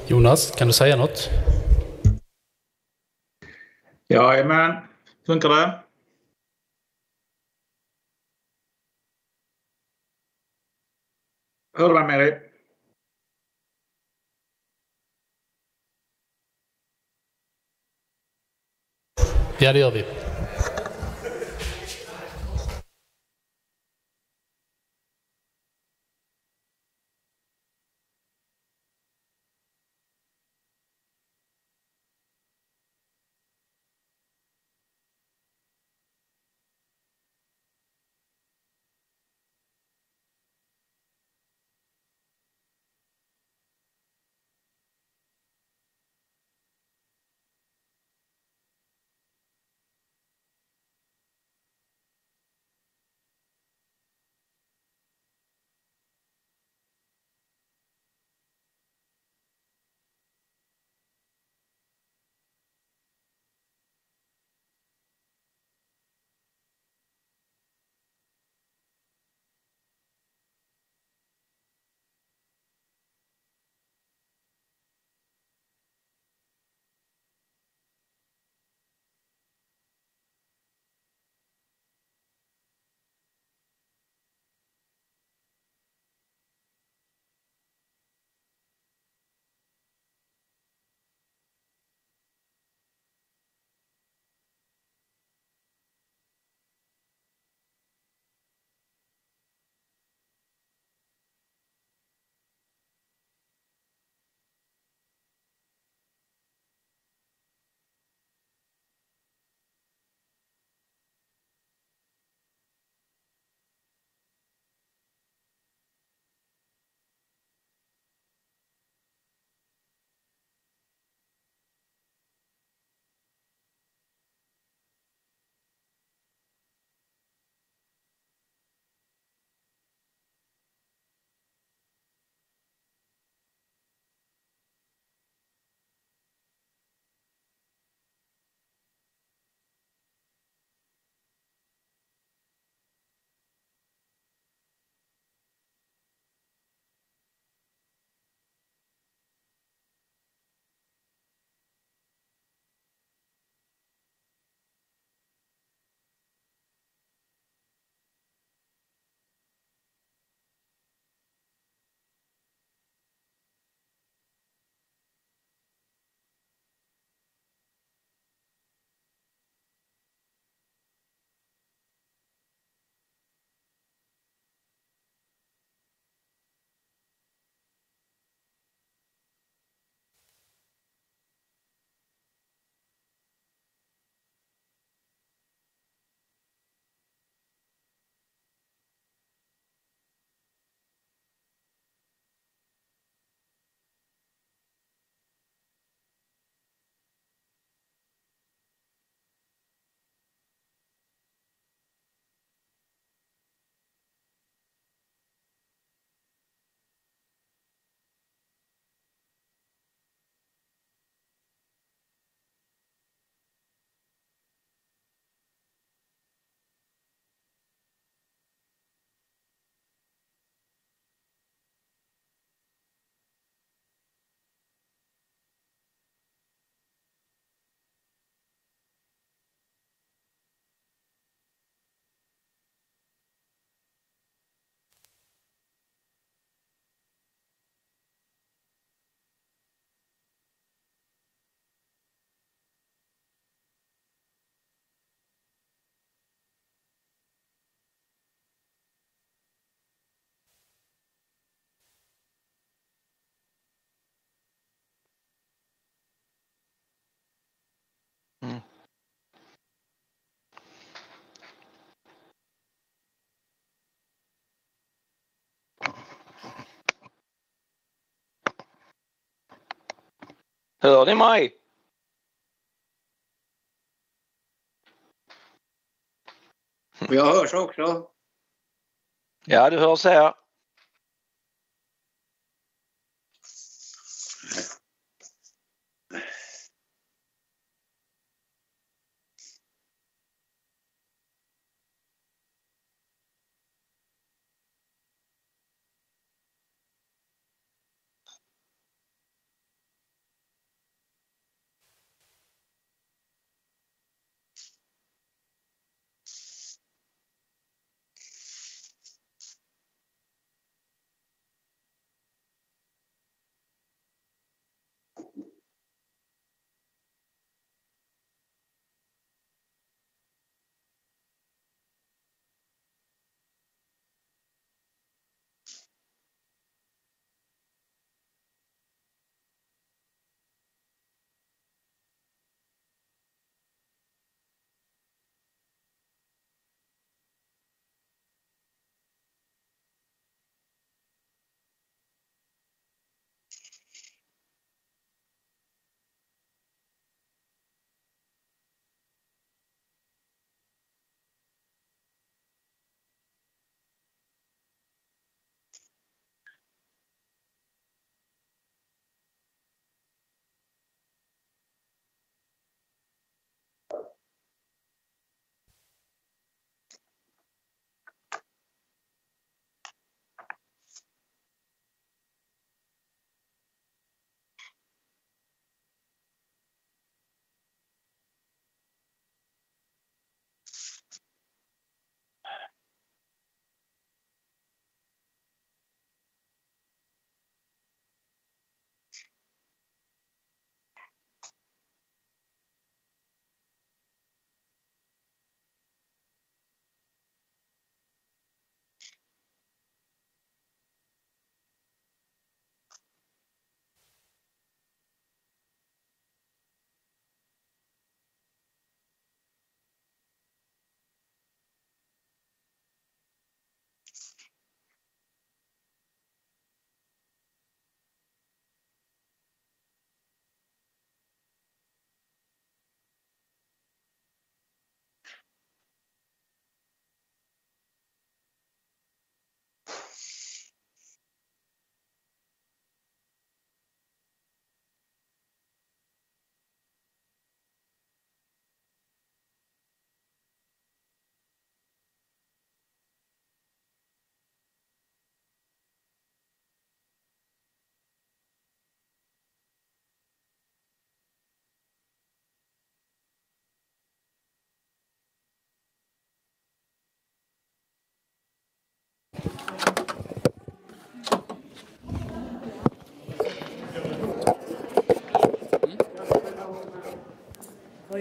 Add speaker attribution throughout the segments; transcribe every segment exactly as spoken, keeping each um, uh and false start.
Speaker 1: Jonas, kan du säga något?
Speaker 2: Jajamän, funkar det? Hör du mig, Mary?
Speaker 1: Ja, det gör vi.
Speaker 3: Mm. Hör ni mig?
Speaker 2: Och jag hörs också.
Speaker 3: Ja, du hörs här.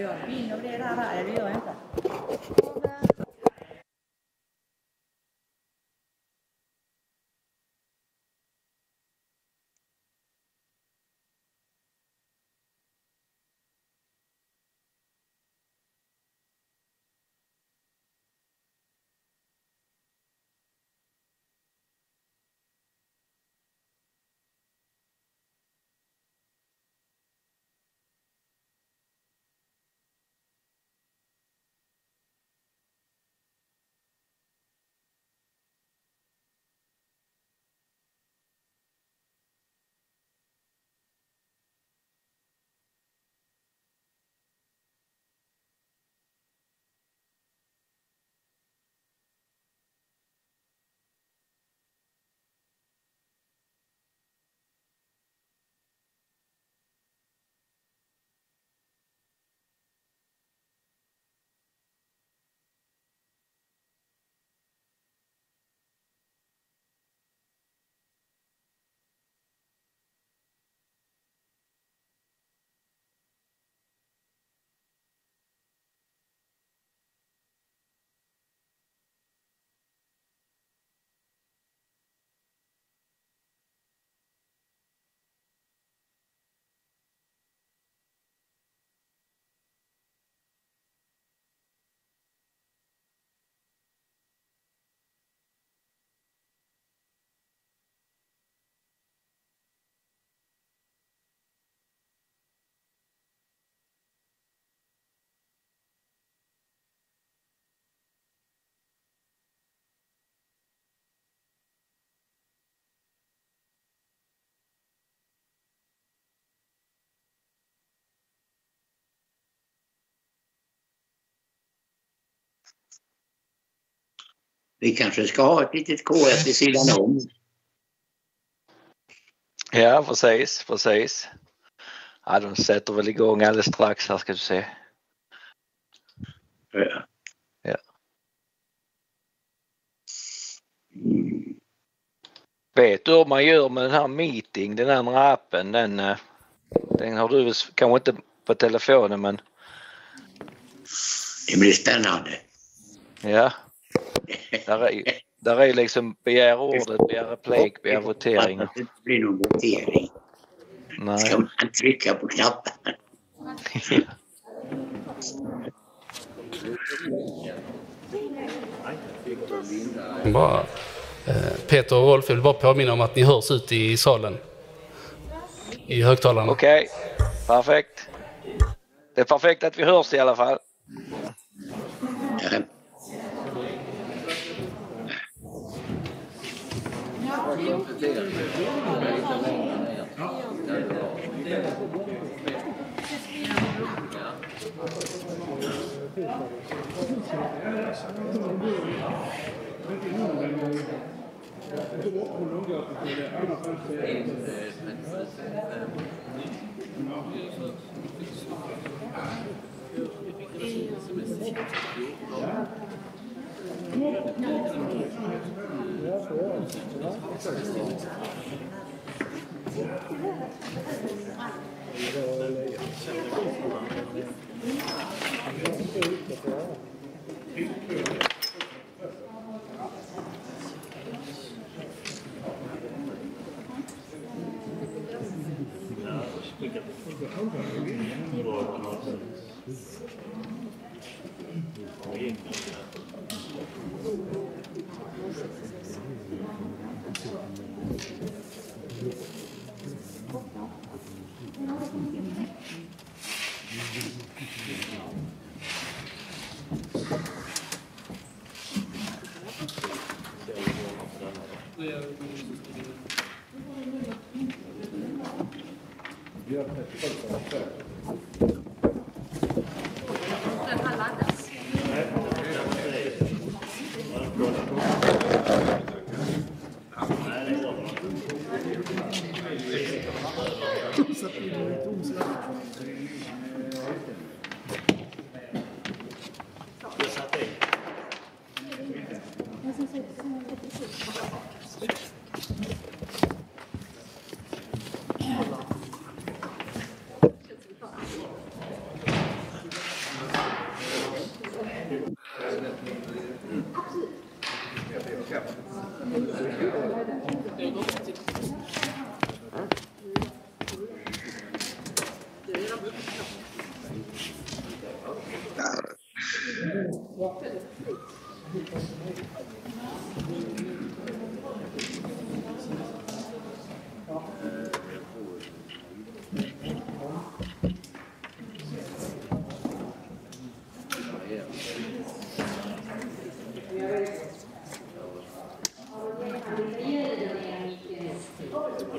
Speaker 4: gör vin och det där här, det gör jag inte.
Speaker 2: Vi kanske ska ha ett litet K S vid sidan om.
Speaker 3: Ja, precis, precis. Ja, de sätter väl igång alldeles strax här, ska du se.
Speaker 2: Ja.
Speaker 3: Ja.
Speaker 2: Mm.
Speaker 3: Vet du hur man gör med den här meeting, den andra appen, den, den har du kanske inte på telefonen, men...
Speaker 2: Det blir spännande.
Speaker 3: Ja. Där är, där är liksom begär ordet, begär replik, begär votering.
Speaker 2: Det inte blir någon votering.
Speaker 3: Nej.
Speaker 2: Ska man trycka på knappen?
Speaker 1: Bara, eh, Peter och Rolf vill bara påminna om att ni hörs ut i salen. I högtalarna.
Speaker 3: Okej, perfekt. Det är perfekt att vi hörs i alla fall.
Speaker 2: Ja.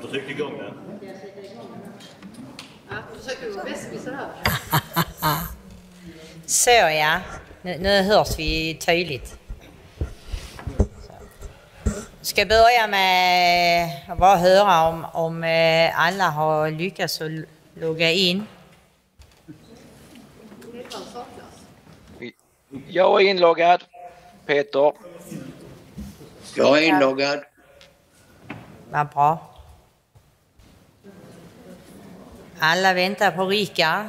Speaker 5: inte tryckt igång den.
Speaker 4: Ja, försöker du väskvisa här?
Speaker 6: Så ja, nu, nu hörs vi tydligt. Ska börja med att bara höra om, om alla har lyckats att logga in.
Speaker 3: Jag är inloggad. Peter.
Speaker 2: Jag är inloggad.
Speaker 6: Vad bra. Alla väntar på Rickard.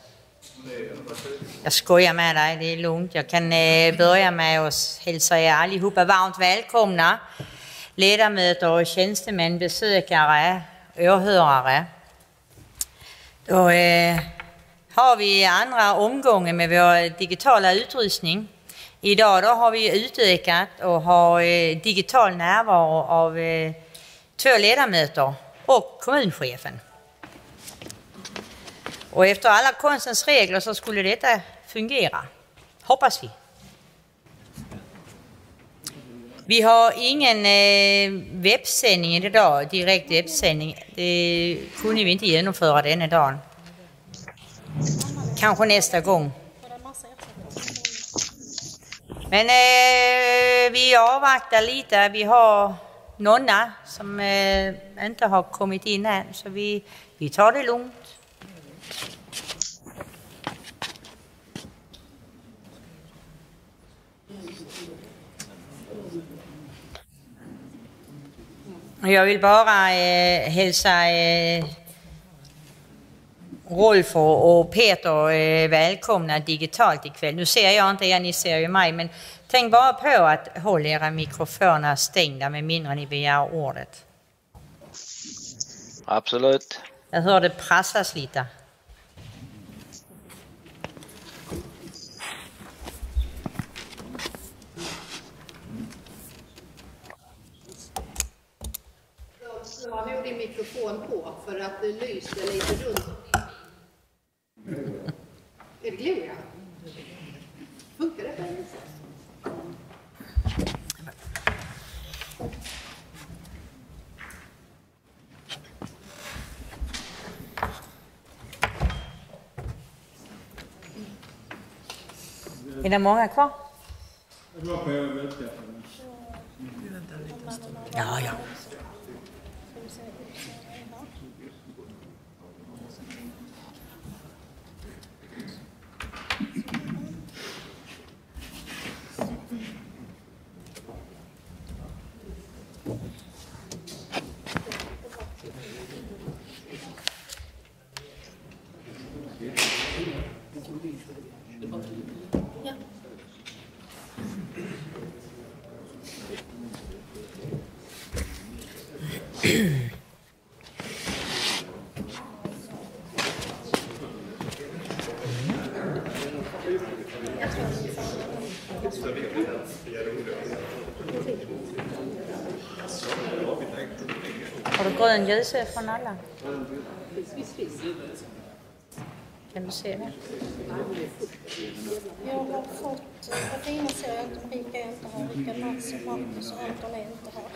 Speaker 6: Jag skojar med dig, det är lugnt. Jag kan eh, börja med att hälsa er allihopa varmt välkomna. Ledamöter och tjänstemän, besökare, åhörare. Då eh, har vi andra omgången med vår digitala utrustning. Idag då har vi utökat och har eh, digital närvaro av eh, två ledamöter och kommunchefen. Och efter alla konstens regler så skulle detta fungera. Hoppas vi. Vi har ingen eh, webbsändning idag, direkt webbsändning. Det kunde vi inte genomföra denna dagen. Kanske nästa gång. Men eh, vi avvaktar lite. Vi har Nonna som eh, inte har kommit in än. Så vi, vi tar det lugnt. Jag vill bara eh, hälsa eh, Rolf och Peter eh, välkomna digitalt ikväll. Nu ser jag inte er, ni ser ju mig, men tänk bara på att hålla era mikrofoner stängda med mindre ni begär ordet.
Speaker 3: Absolut.
Speaker 6: Jag hör det prassas lite.
Speaker 4: Du har nog din mikrofon på för att det lyser lite runt. Är det Gloria? Funkar det på en vis?
Speaker 6: Är det många kvar? Ja, ja. Har du grön ljus från alla? Kan du se det?
Speaker 7: Jag har fått, det fina ser jag inte, Rika jag inte har, Rickard Mats och Marcus och Anton är inte här.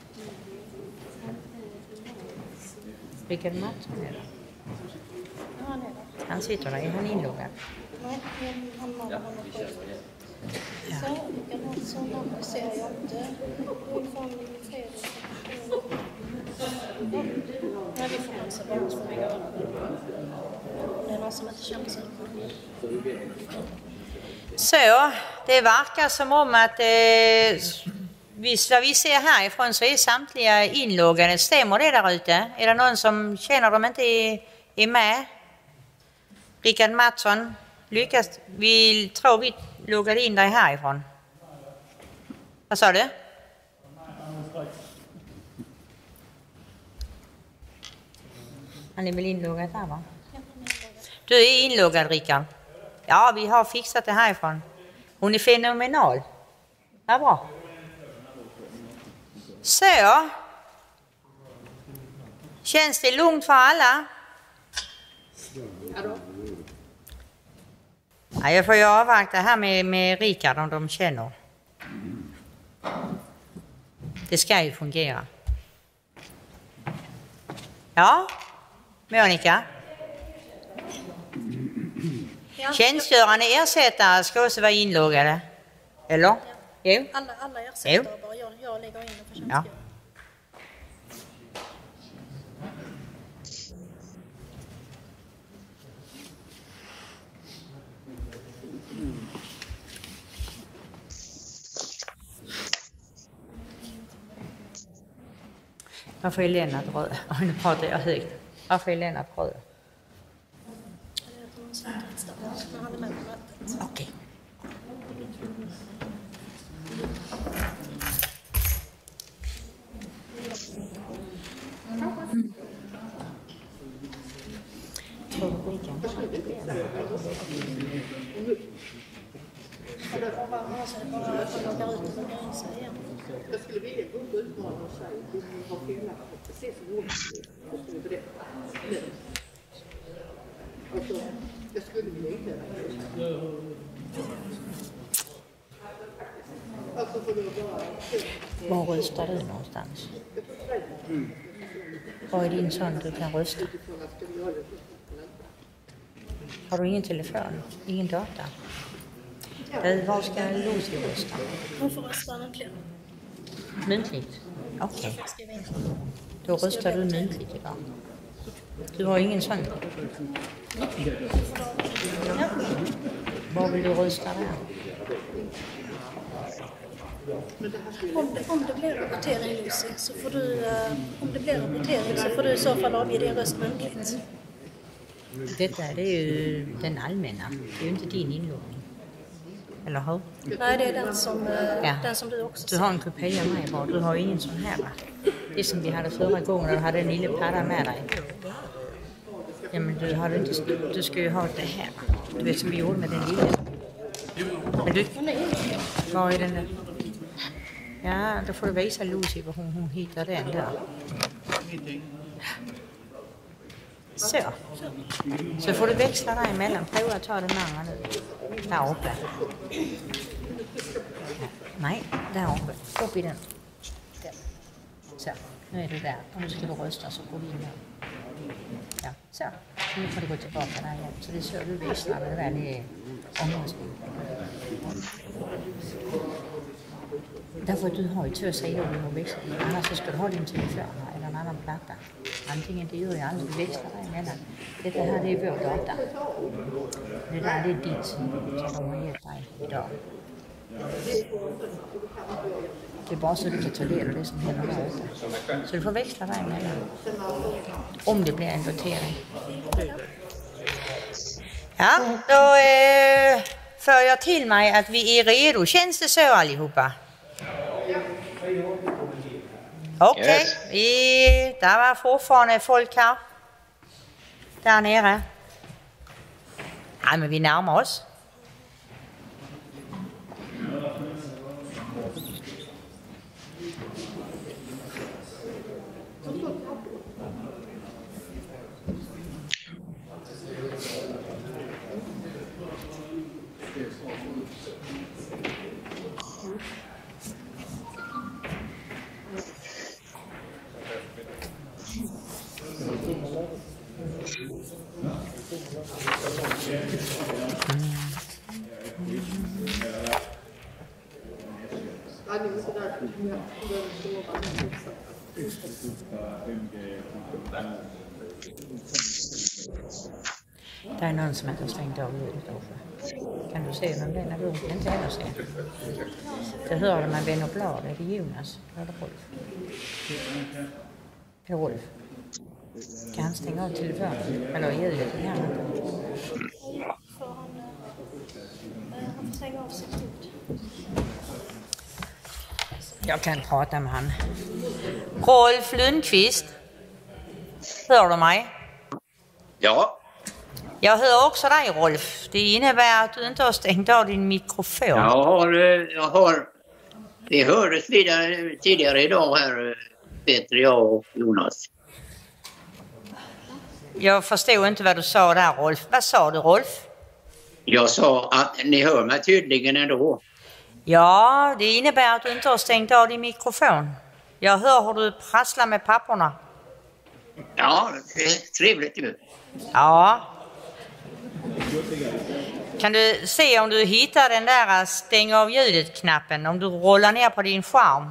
Speaker 6: Rickard Mats är det?
Speaker 7: Ja, han är där.
Speaker 6: Han sitter där, är han inloggad?
Speaker 7: Nej, han har honom själv. Så, Rickard Mats och Marcus ser jag inte. Ulf van Fredrik. Nej, vi får hälsa bara så får vi göra det. Det är någon som inte känner sig.
Speaker 6: Så, det verkar som om att eh, visst vad vi ser härifrån så är samtliga inloggade. Stämmer det där ute? Är det någon som känner de inte är, är med? Rickard Mattsson, lyckas vi tror vi loggade in dig härifrån. Vad sa du? Han är väl inloggad här va? Du är inloggad Rickard. Ja, vi har fixat det härifrån. Hon är fenomenal. Ja, bra. Så. Känns det lugnt för alla? Ja, jag får ju avvakta här med, med Rickard om de känner. Det ska ju fungera. Ja, Monica.
Speaker 7: Ja.
Speaker 6: Tjänstgörande ersättare ska också vara inloggade. Eller?
Speaker 7: Ja.
Speaker 6: Jo.
Speaker 7: Alla, alla ersättare bara. Jag, jag lägger in det för tjänstgöring.
Speaker 6: Ja. Varför är Lennart röd? Oh, nu pratar jag högt. Varför är Lennart röd? Okej.
Speaker 4: Jag skulle vilja gå upp och utmana och säga att vi har felaktigt, precis som hon skulle berätta. Och så, jag skulle vilja inleda. Alltså får du bara...
Speaker 6: Var röstar du någonstans? Vad är din sån du kan rösta? Har du ingen telefon? Ingen data? Du, var ska Lucy rösta?
Speaker 7: Hon får rösta muntligen.
Speaker 6: Muntligt? Okej. Okay. Då röstar du muntligt idag. Du har ingen sån? Ja. Var vill du rösta där?
Speaker 7: Om det, om det blir rapportering, Lucy, så får du, uh, om det blir rapportering så får du i så fall avge din röst muntligt.
Speaker 6: Detta det är ju den allmänna. Det är ju inte din inloggning. Eller hur?
Speaker 7: Nej, det är den som, uh,
Speaker 6: ja.
Speaker 7: den som du också ser.
Speaker 6: Du har en kopia med bara. Du har ju ingen sån här, va? Det som vi hade förra gången. Du hade en lille padda med dig. Ja, men du, hade inte, du ska ju ha det här. Du vet som vi gjorde med den lilla. Men du, var är den där? Ja, då får du visa Lucy vad hon, hon hittar den där. Så. Så får du växla där emellan. Prova att ta den andra nu. Där uppe. Ja. Nej, där uppe. Upp i den. Så, nu är du där. Om du ska du rösta så går du in här. Ja, så. Så nu får du gå tillbaka där igen. Så det är så du växlar det där. Det är omröstning. Därför att du har ju två sidor du har växlat. Annars så ska du ha din telefon här eller en annan platta. Antingen det gör jag aldrig, du växlar där emellan. Detta här det är vår data. Det där det är ditt som de har gett dig idag. Det är bara så du kan ta del av det som händer där ute. Så du får växla där emellan. Om det blir en votering. Ja, då eh, för jag till mig att vi är redo. Känns det så allihopa? Okej, okay. Yes. Vi, där var fortfarande folk här. Där nere. Ja, men vi närmar oss. Det är någon som inte har stängt av ljudet också. Kan du se vem det är när du inte heller ser? Det hörde man vän och blad. Är det Jonas? Eller Rolf? Det är Rolf. Kan han stänga av telefonen? Eller ljudet? Det kan han inte.
Speaker 7: Får han, han får stänga av sitt ljud.
Speaker 6: Jag kan prata med han. Rolf Lundqvist. Hör du mig?
Speaker 2: Ja.
Speaker 6: Jag hör också dig, Rolf. Det innebär att du inte har stängt av din mikrofon.
Speaker 2: Jag har... Jag har vi hördes vidare tidigare idag här, Peter, jag och Jonas.
Speaker 6: Jag förstod inte vad du sa där, Rolf. Vad sa du, Rolf?
Speaker 2: Jag sa att ni hör mig tydligen ändå.
Speaker 6: Ja, det innebär att du inte har stängt av din mikrofon. Jag hör hur du prasslar med papperna.
Speaker 2: Ja, det är trevligt ju.
Speaker 6: Ja. Kan du se om du hittar den där stäng av ljudet-knappen om du rollar ner på din skärm?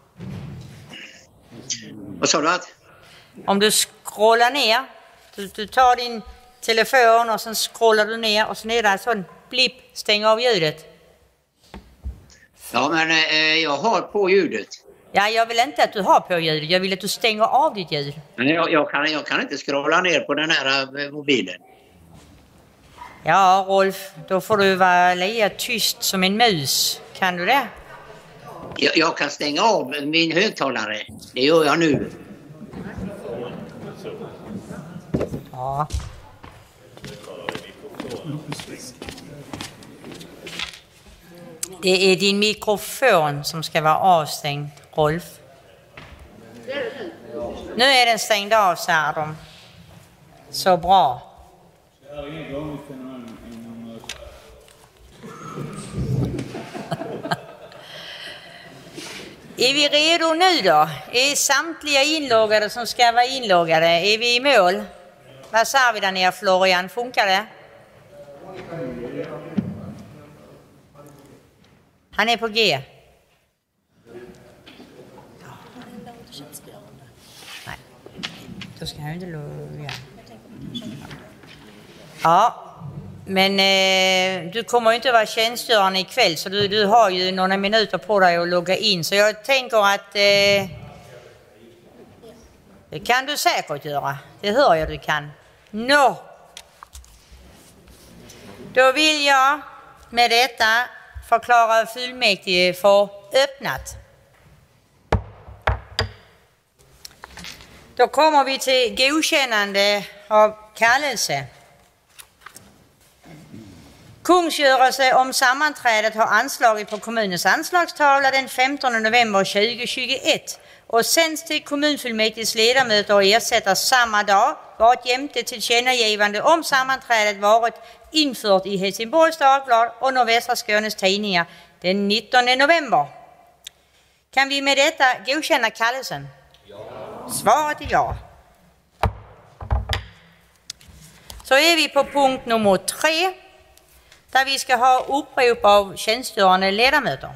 Speaker 2: Vad sa du att?
Speaker 6: Om du scrollar ner, du, du tar din telefon och sen scrollar du ner och sen är det en sån blipp, stäng av ljudet.
Speaker 2: Ja, men eh, jag har på ljudet.
Speaker 6: Ja, jag vill inte att du har på ljudet, jag vill att du stänger av ditt ljud.
Speaker 2: Men jag, jag, kan, jag kan inte scrolla ner på den här eh, mobilen.
Speaker 6: Ja, Rolf, då får du vara lika tyst som en mus. Kan du det?
Speaker 2: Jag, jag kan stänga av min högtalare. Det gör jag nu.
Speaker 6: Ja. Det är din mikrofon som ska vara avstängd, Rolf. Nu är den stängd av, säger de. Så bra. Är vi redo nu då? Är samtliga inloggade som ska vara inloggade? Är vi i mål? Vad sa vi där nere, Florian? Funkar det? Han är på G. Nej, då ska han ju inte logga. Ja, men eh, du kommer ju inte vara tjänstgörande ikväll så du, du har ju några minuter på dig att logga in. Så jag tänker att eh, det kan du säkert göra. Det hör jag du kan. Nå! No. Då vill jag med detta förklara fullmäktige för öppnat. Då kommer vi till godkännande av kallelse. Kungsgörelse om sammanträdet har anslagit på kommunens anslagstavla den femtonde november tjugohundratjugoett och sänds till kommunfullmäktiges ledamöter och ersättas samma dag, vart jämte tillkännagivande om sammanträdet varit infört i Helsingborgs Dagblad och Nordvästra Skånes tidningar den nittonde november. Kan vi med detta godkänna kallelsen? Ja. Svaret är ja. Så är vi på punkt nummer tre, där vi ska ha upprop av tjänstgörande ledamöter.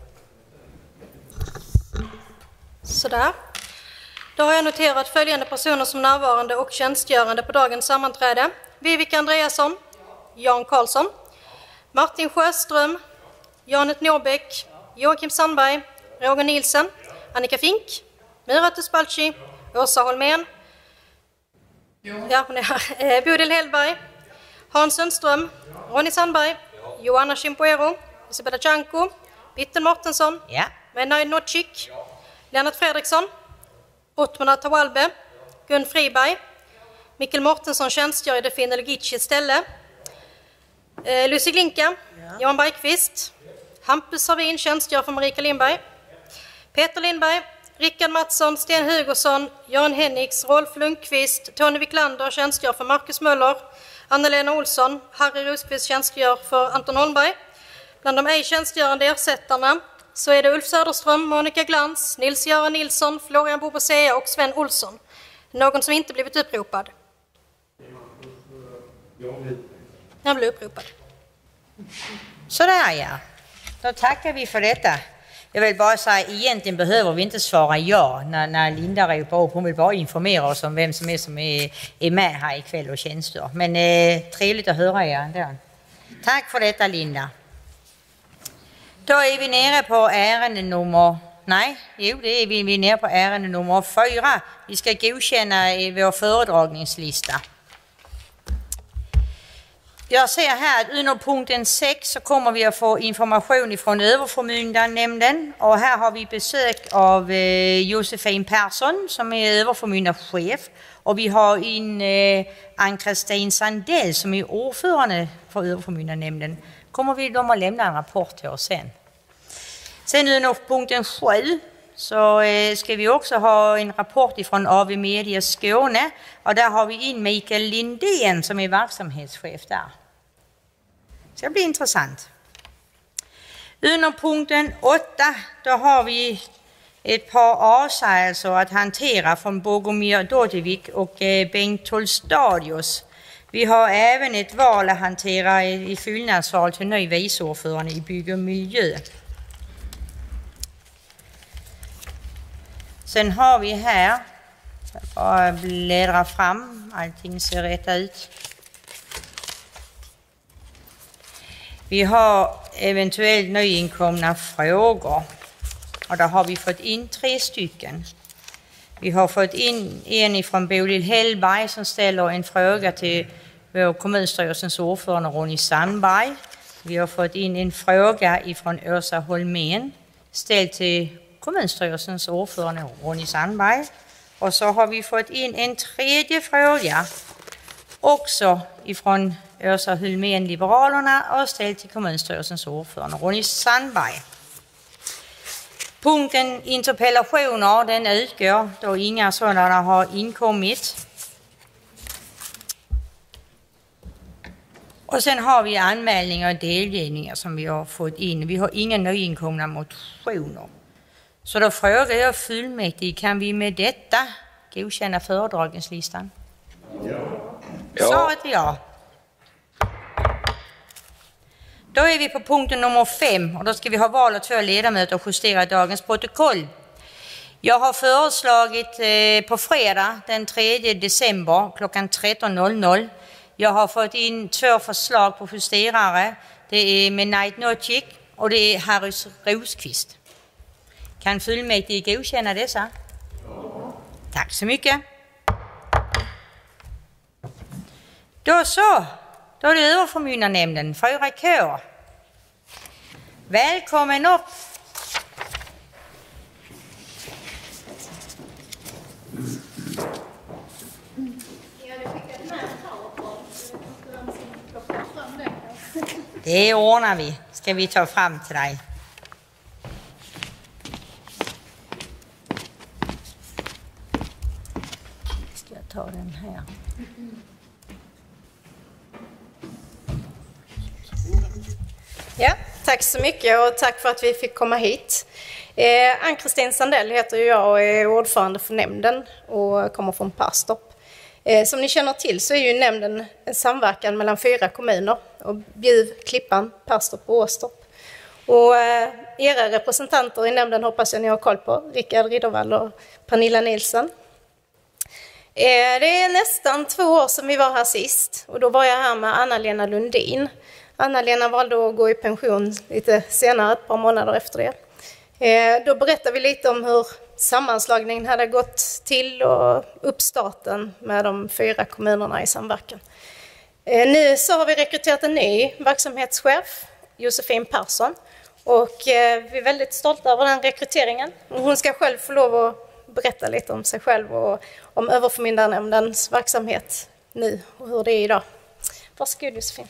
Speaker 5: Sådär. Då har jag noterat följande personer som närvarande och tjänstgörande på dagens sammanträde. Vivica Andreasson, Jan Karlsson, Martin Sjöström, Janet Norbeck, Joakim Sandberg, Roger Nielsen, Annika Fink, Myra Tuspalci, Åsa Holmén, ja, eh, Bodil Hellberg, Hans Sundström, Ronny Sandberg, Joanna Chimpuero, Isabella Janko, Bitten Mortensson,
Speaker 6: ja.
Speaker 5: Menay Notchik, ja. Lennart Fredriksson, Ottmar Tawalbe, Gun Friberg, Mikkel Mortensson tjänstgör i Defin Elgicis ställe, eh, Lucy Glinka, ja. Johan Bergqvist, Hampus Sarvin tjänstgör för Marika Lindberg, Peter Lindberg, Rickard Mattsson, Sten Hugosson, Jan Henriks, Rolf Lundqvist, Tony Wiklander tjänstgör för Marcus Möller, Anna-Lena Olsson, Harry Rosqvist tjänstgör för Anton Holmberg. Bland de ej tjänstgörande ersättarna så är det Ulf Söderström, Monica Glans, Nils-Göran Nilsson, Florian Bobosea och Sven Olsson. Någon som inte blivit uppropad? Han blev uppropad.
Speaker 6: Sådär ja. Då tackar vi för detta. Jag vill bara säga, egentligen behöver vi inte svara ja när, när Linda ropar upp. Hon vill bara informera oss om vem som är som är, är med här ikväll och tjänstgör. Men eh, trevligt att höra er ändå. Tack för detta, Linda. Då är vi nere på ärende nummer... Nej, jo det är vi, vi är nere på ärende nummer fyra. Vi ska godkänna i vår föredragningslista. Jag ser här att under punkten sex så kommer vi att få information från överförmyndarnämnden. Och här har vi besök av eh, Josefin Persson som är överförmyndarchef. Och vi har in eh, Ann-Kristin Sandell som är ordförande för överförmyndarnämnden. Kommer vi dem att lämna en rapport till oss sen. Sen under punkten sju så eh, ska vi också ha en rapport från A V Media Skåne. Och där har vi in Mikael Lindén som är verksamhetschef där. Så det blir intressant. Under punkten åtta då har vi ett par avsägelser att hantera från Bogomir Dodjevik och eh, Bengt Tolstadius. Vi har även ett val att hantera i, i fyllnadsval till ny viceordförande i bygg och miljö. Sen har vi här, jag bara bläddra fram, allting ser rätt ut. Vi har eventuellt nyinkomna frågor och där har vi fått in tre stycken. Vi har fått in en ifrån Bodil Hellberg som ställer en fråga till vår kommunstyrelsens ordförande Ronny Sandberg. Vi har fått in en fråga ifrån Åsa Holmén ställd till kommunstyrelsens ordförande Ronny Sandberg. Och så har vi fått in en tredje fråga också ifrån Åsa Holmén, Liberalerna, och ställd till kommunstyrelsens ordförande Ronny Sandberg. Punkten interpellationer, den utgår då inga sådana har inkommit. Och sen har vi anmälningar och delgivningar som vi har fått in. Vi har inga nyinkomna motioner. Så då frågar jag fullmäktige, kan vi med detta godkänna föredragningslistan? Ja. Svaret är ja. Då är vi på punkten nummer fem och då ska vi ha val av två ledamöter och justera dagens protokoll. Jag har föreslagit eh, på fredag den tredje december klockan tretton noll noll. Jag har fått in två förslag på justerare. Det är Menait Nocik och det är Harry Rosqvist. Kan fullmäktige godkänna dessa? Ja. Tack så mycket. Då så. Då är det överförmyndarnämnden, fyra K. Välkommen upp. Det ordnar vi. Ska vi ta fram till dig. Ska jag ta den här?
Speaker 5: Ja, tack så mycket och tack för att vi fick komma hit. Eh, Ann-Kristin Sandell heter jag och är ordförande för nämnden och kommer från Perstorp. Eh, som ni känner till så är ju nämnden en samverkan mellan fyra kommuner, och Bjuv, Klippan, Perstorp och Åstorp. Och eh, era representanter i nämnden hoppas jag ni har koll på, Rickard Riddervall och Pernilla Nilsson. Eh, det är nästan två år sedan vi var här sist och då var jag här med Anna-Lena Lundin. Anna-Lena valde att gå i pension lite senare, ett par månader efter det. Eh, då berättade vi lite om hur sammanslagningen hade gått till och uppstarten med de fyra kommunerna i samverkan. Eh, nu så har vi rekryterat en ny verksamhetschef, Josefin Persson. Och eh, vi är väldigt stolta över den rekryteringen. Hon ska själv få lov att berätta lite om sig själv och om överförmyndarnämndens verksamhet nu och hur det är idag. Varsågod Josefin.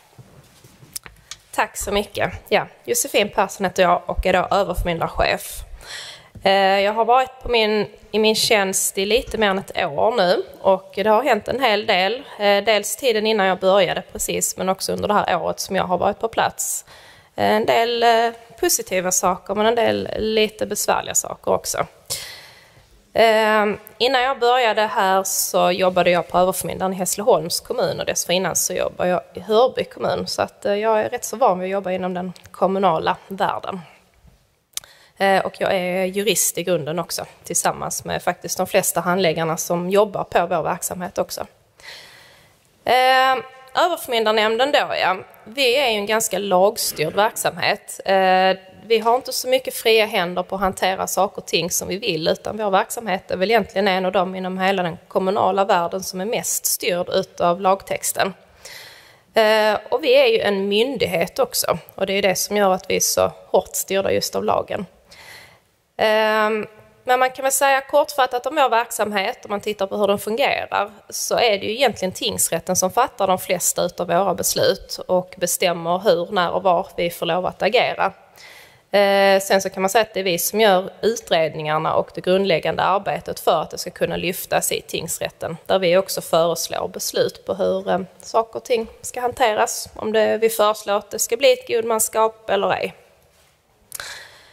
Speaker 8: Tack så mycket. Ja, Josefin Persson heter jag och är då överförmyndarchef. Jag har varit på min, i min tjänst i lite mer än ett år nu och det har hänt en hel del. Dels tiden innan jag började precis, men också under det här året som jag har varit på plats. En del positiva saker men en del lite besvärliga saker också. Eh, innan jag började här så jobbade jag på överförmyndaren i Hässleholms kommun och dessförinnan så jobbade jag i Hörby kommun. Så att, eh, jag är rätt så van vid att jobba inom den kommunala världen. Eh, och jag är jurist i grunden också tillsammans med faktiskt de flesta handläggarna som jobbar på vår verksamhet också. Eh, överförmyndarnämnden då, ja. Vi är ju en ganska lagstyrd verksamhet. Eh, Vi har inte så mycket fria händer på att hantera saker och ting som vi vill, utan vår verksamhet är väl egentligen en av dem inom hela den kommunala världen som är mest styrd utav lagtexten. Eh, och vi är ju en myndighet också, och det är det som gör att vi är så hårt styrda just av lagen. Eh, men man kan väl säga kortfattat om vår verksamhet, om man tittar på hur den fungerar, så är det ju egentligen tingsrätten som fattar de flesta utav våra beslut och bestämmer hur, när och var vi får lov att agera. Eh, sen så kan man säga att det är vi som gör utredningarna och det grundläggande arbetet för att det ska kunna lyftas i tingsrätten. Där vi också föreslår beslut på hur eh, saker och ting ska hanteras. Om det, vi föreslår att det ska bli ett godmanskap eller ej.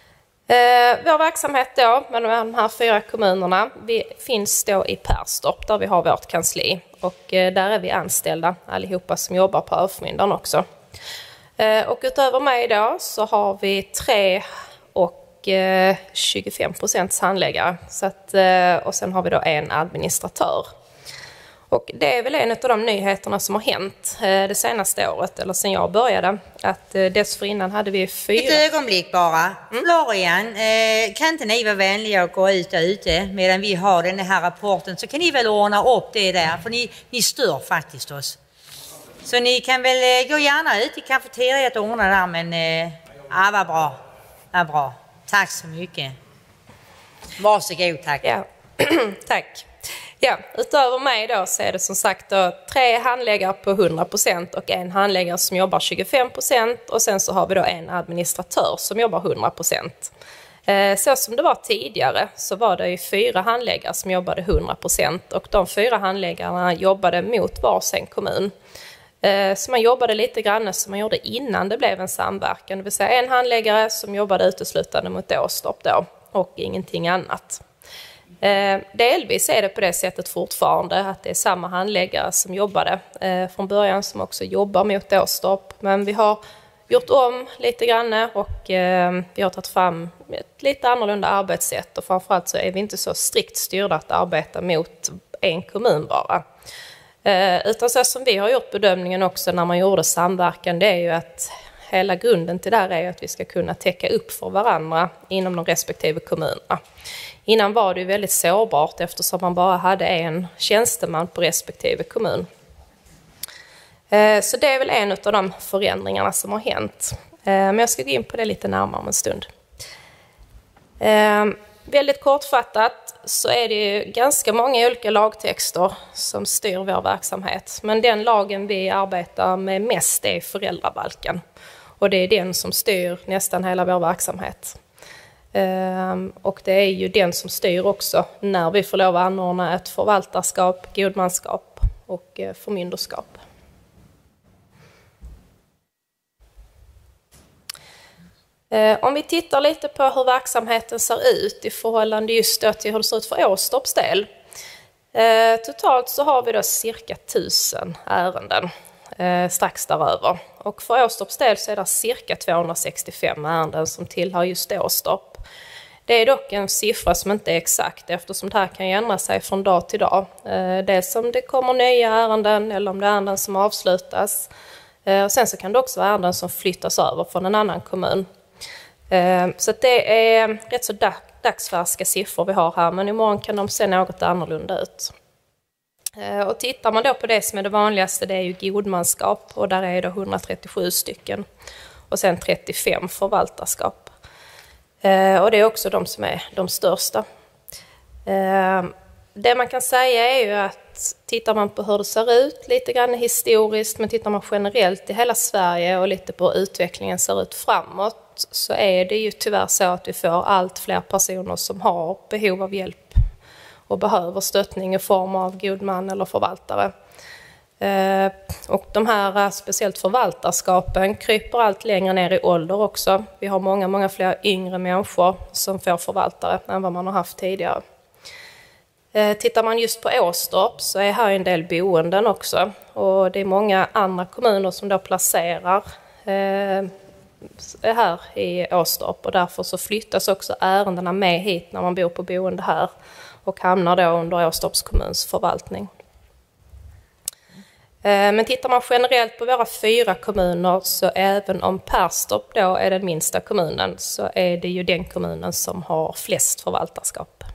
Speaker 8: Eh, vår verksamhet då med de här fyra kommunerna, vi finns då i Perstorp där vi har vårt kansli och eh, där är vi anställda allihopa som jobbar på överförmyndaren också. Eh, och utöver mig då så har vi tre och eh, tjugofem procents handläggare så att, eh, och sen har vi då en administratör. Och det är väl en av de nyheterna som har hänt eh, det senaste året, eller sen jag började. Att eh, dessförinnan hade vi fyra...
Speaker 6: Ett ögonblick bara. Mm. Florian, eh, kan inte ni vara vänliga och gå ut och ute medan vi har den här rapporten, så kan ni väl ordna upp det där, för ni, ni stör faktiskt oss. Så ni kan väl eh, gå gärna ut i kafeteriet och ordna där, men eh, ah, vad bra. Vad bra. Tack så mycket. Varsågod, tack.
Speaker 8: Ja, tack. Ja, utöver mig då så är det som sagt då tre handläggare på hundra procent och en handläggare som jobbar tjugofem procent och sen så har vi då en administratör som jobbar hundra procent. Eh, så som det var tidigare så var det ju fyra handläggare som jobbade hundra procent och de fyra handläggarna jobbade mot varsin kommun. Eh, så man jobbade lite grann som man gjorde innan det blev en samverkan, det vill säga en handläggare som jobbade uteslutande mot Åstorp då och ingenting annat. Eh, delvis är det på det sättet fortfarande att det är samma handläggare som jobbade eh, från början som också jobbar mot Åstorp. Men vi har gjort om lite grann och eh, vi har tagit fram ett lite annorlunda arbetssätt och framförallt så är vi inte så strikt styrda att arbeta mot en kommun bara. Eh, utan så som vi har gjort bedömningen också när man gjorde samverkan, det är ju att hela grunden till det här är att vi ska kunna täcka upp för varandra inom de respektive kommunerna. Innan var det ju väldigt sårbart eftersom man bara hade en tjänsteman på respektive kommun. Så det är väl en av de förändringarna som har hänt. Men jag ska gå in på det lite närmare om en stund. Väldigt kortfattat så är det ju ganska många olika lagtexter som styr vår verksamhet. Men den lagen vi arbetar med mest är föräldrabalken. Och det är den som styr nästan hela vår verksamhet. Um, och det är ju den som styr också när vi får lov att anordna ett förvaltarskap, godmanskap och uh, förmynderskap. Uh, om vi tittar lite på hur verksamheten ser ut i förhållande just då till hur det ser ut för Åstorps del. Uh, totalt så har vi då cirka tusen ärenden. Eh, strax däröver. Och för Åstorps del så är det cirka tvåhundrasextiofem ärenden som tillhör just Åstorp. Det är dock en siffra som inte är exakt eftersom det här kan ändra sig från dag till dag. Eh, dels om det kommer nya ärenden eller om det är ärenden som avslutas. Eh, och sen så kan det också vara ärenden som flyttas över från en annan kommun. Eh, så att det är rätt så dag, dagsfärska siffror vi har här, men imorgon kan de se något annorlunda ut. Och tittar man då på det som är det vanligaste, det är ju godmanskap och där är det etthundratrettiosju stycken och sen trettiofem förvaltarskap. Och det är också de som är de största. Det man kan säga är ju att tittar man på hur det ser ut lite grann historiskt, men tittar man generellt i hela Sverige och lite på hur utvecklingen ser ut framåt, så är det ju tyvärr så att vi får allt fler personer som har behov av hjälp och behöver stöttning i form av god man eller förvaltare. Eh, och de här speciellt förvaltarskapen kryper allt längre ner i ålder också. Vi har många, många fler yngre människor som får förvaltare än vad man har haft tidigare. Eh, tittar man just på Åstorp så är här en del boenden också. Och det är många andra kommuner som då placerar eh, här i Åstorp. Och därför så flyttas också ärendena med hit när man bor på boende här. Och hamnar då under Åstorps kommuns förvaltning. Men tittar man generellt på våra fyra kommuner så även om Perstorp då är den minsta kommunen så är det ju den kommunen som har flest förvaltarskap.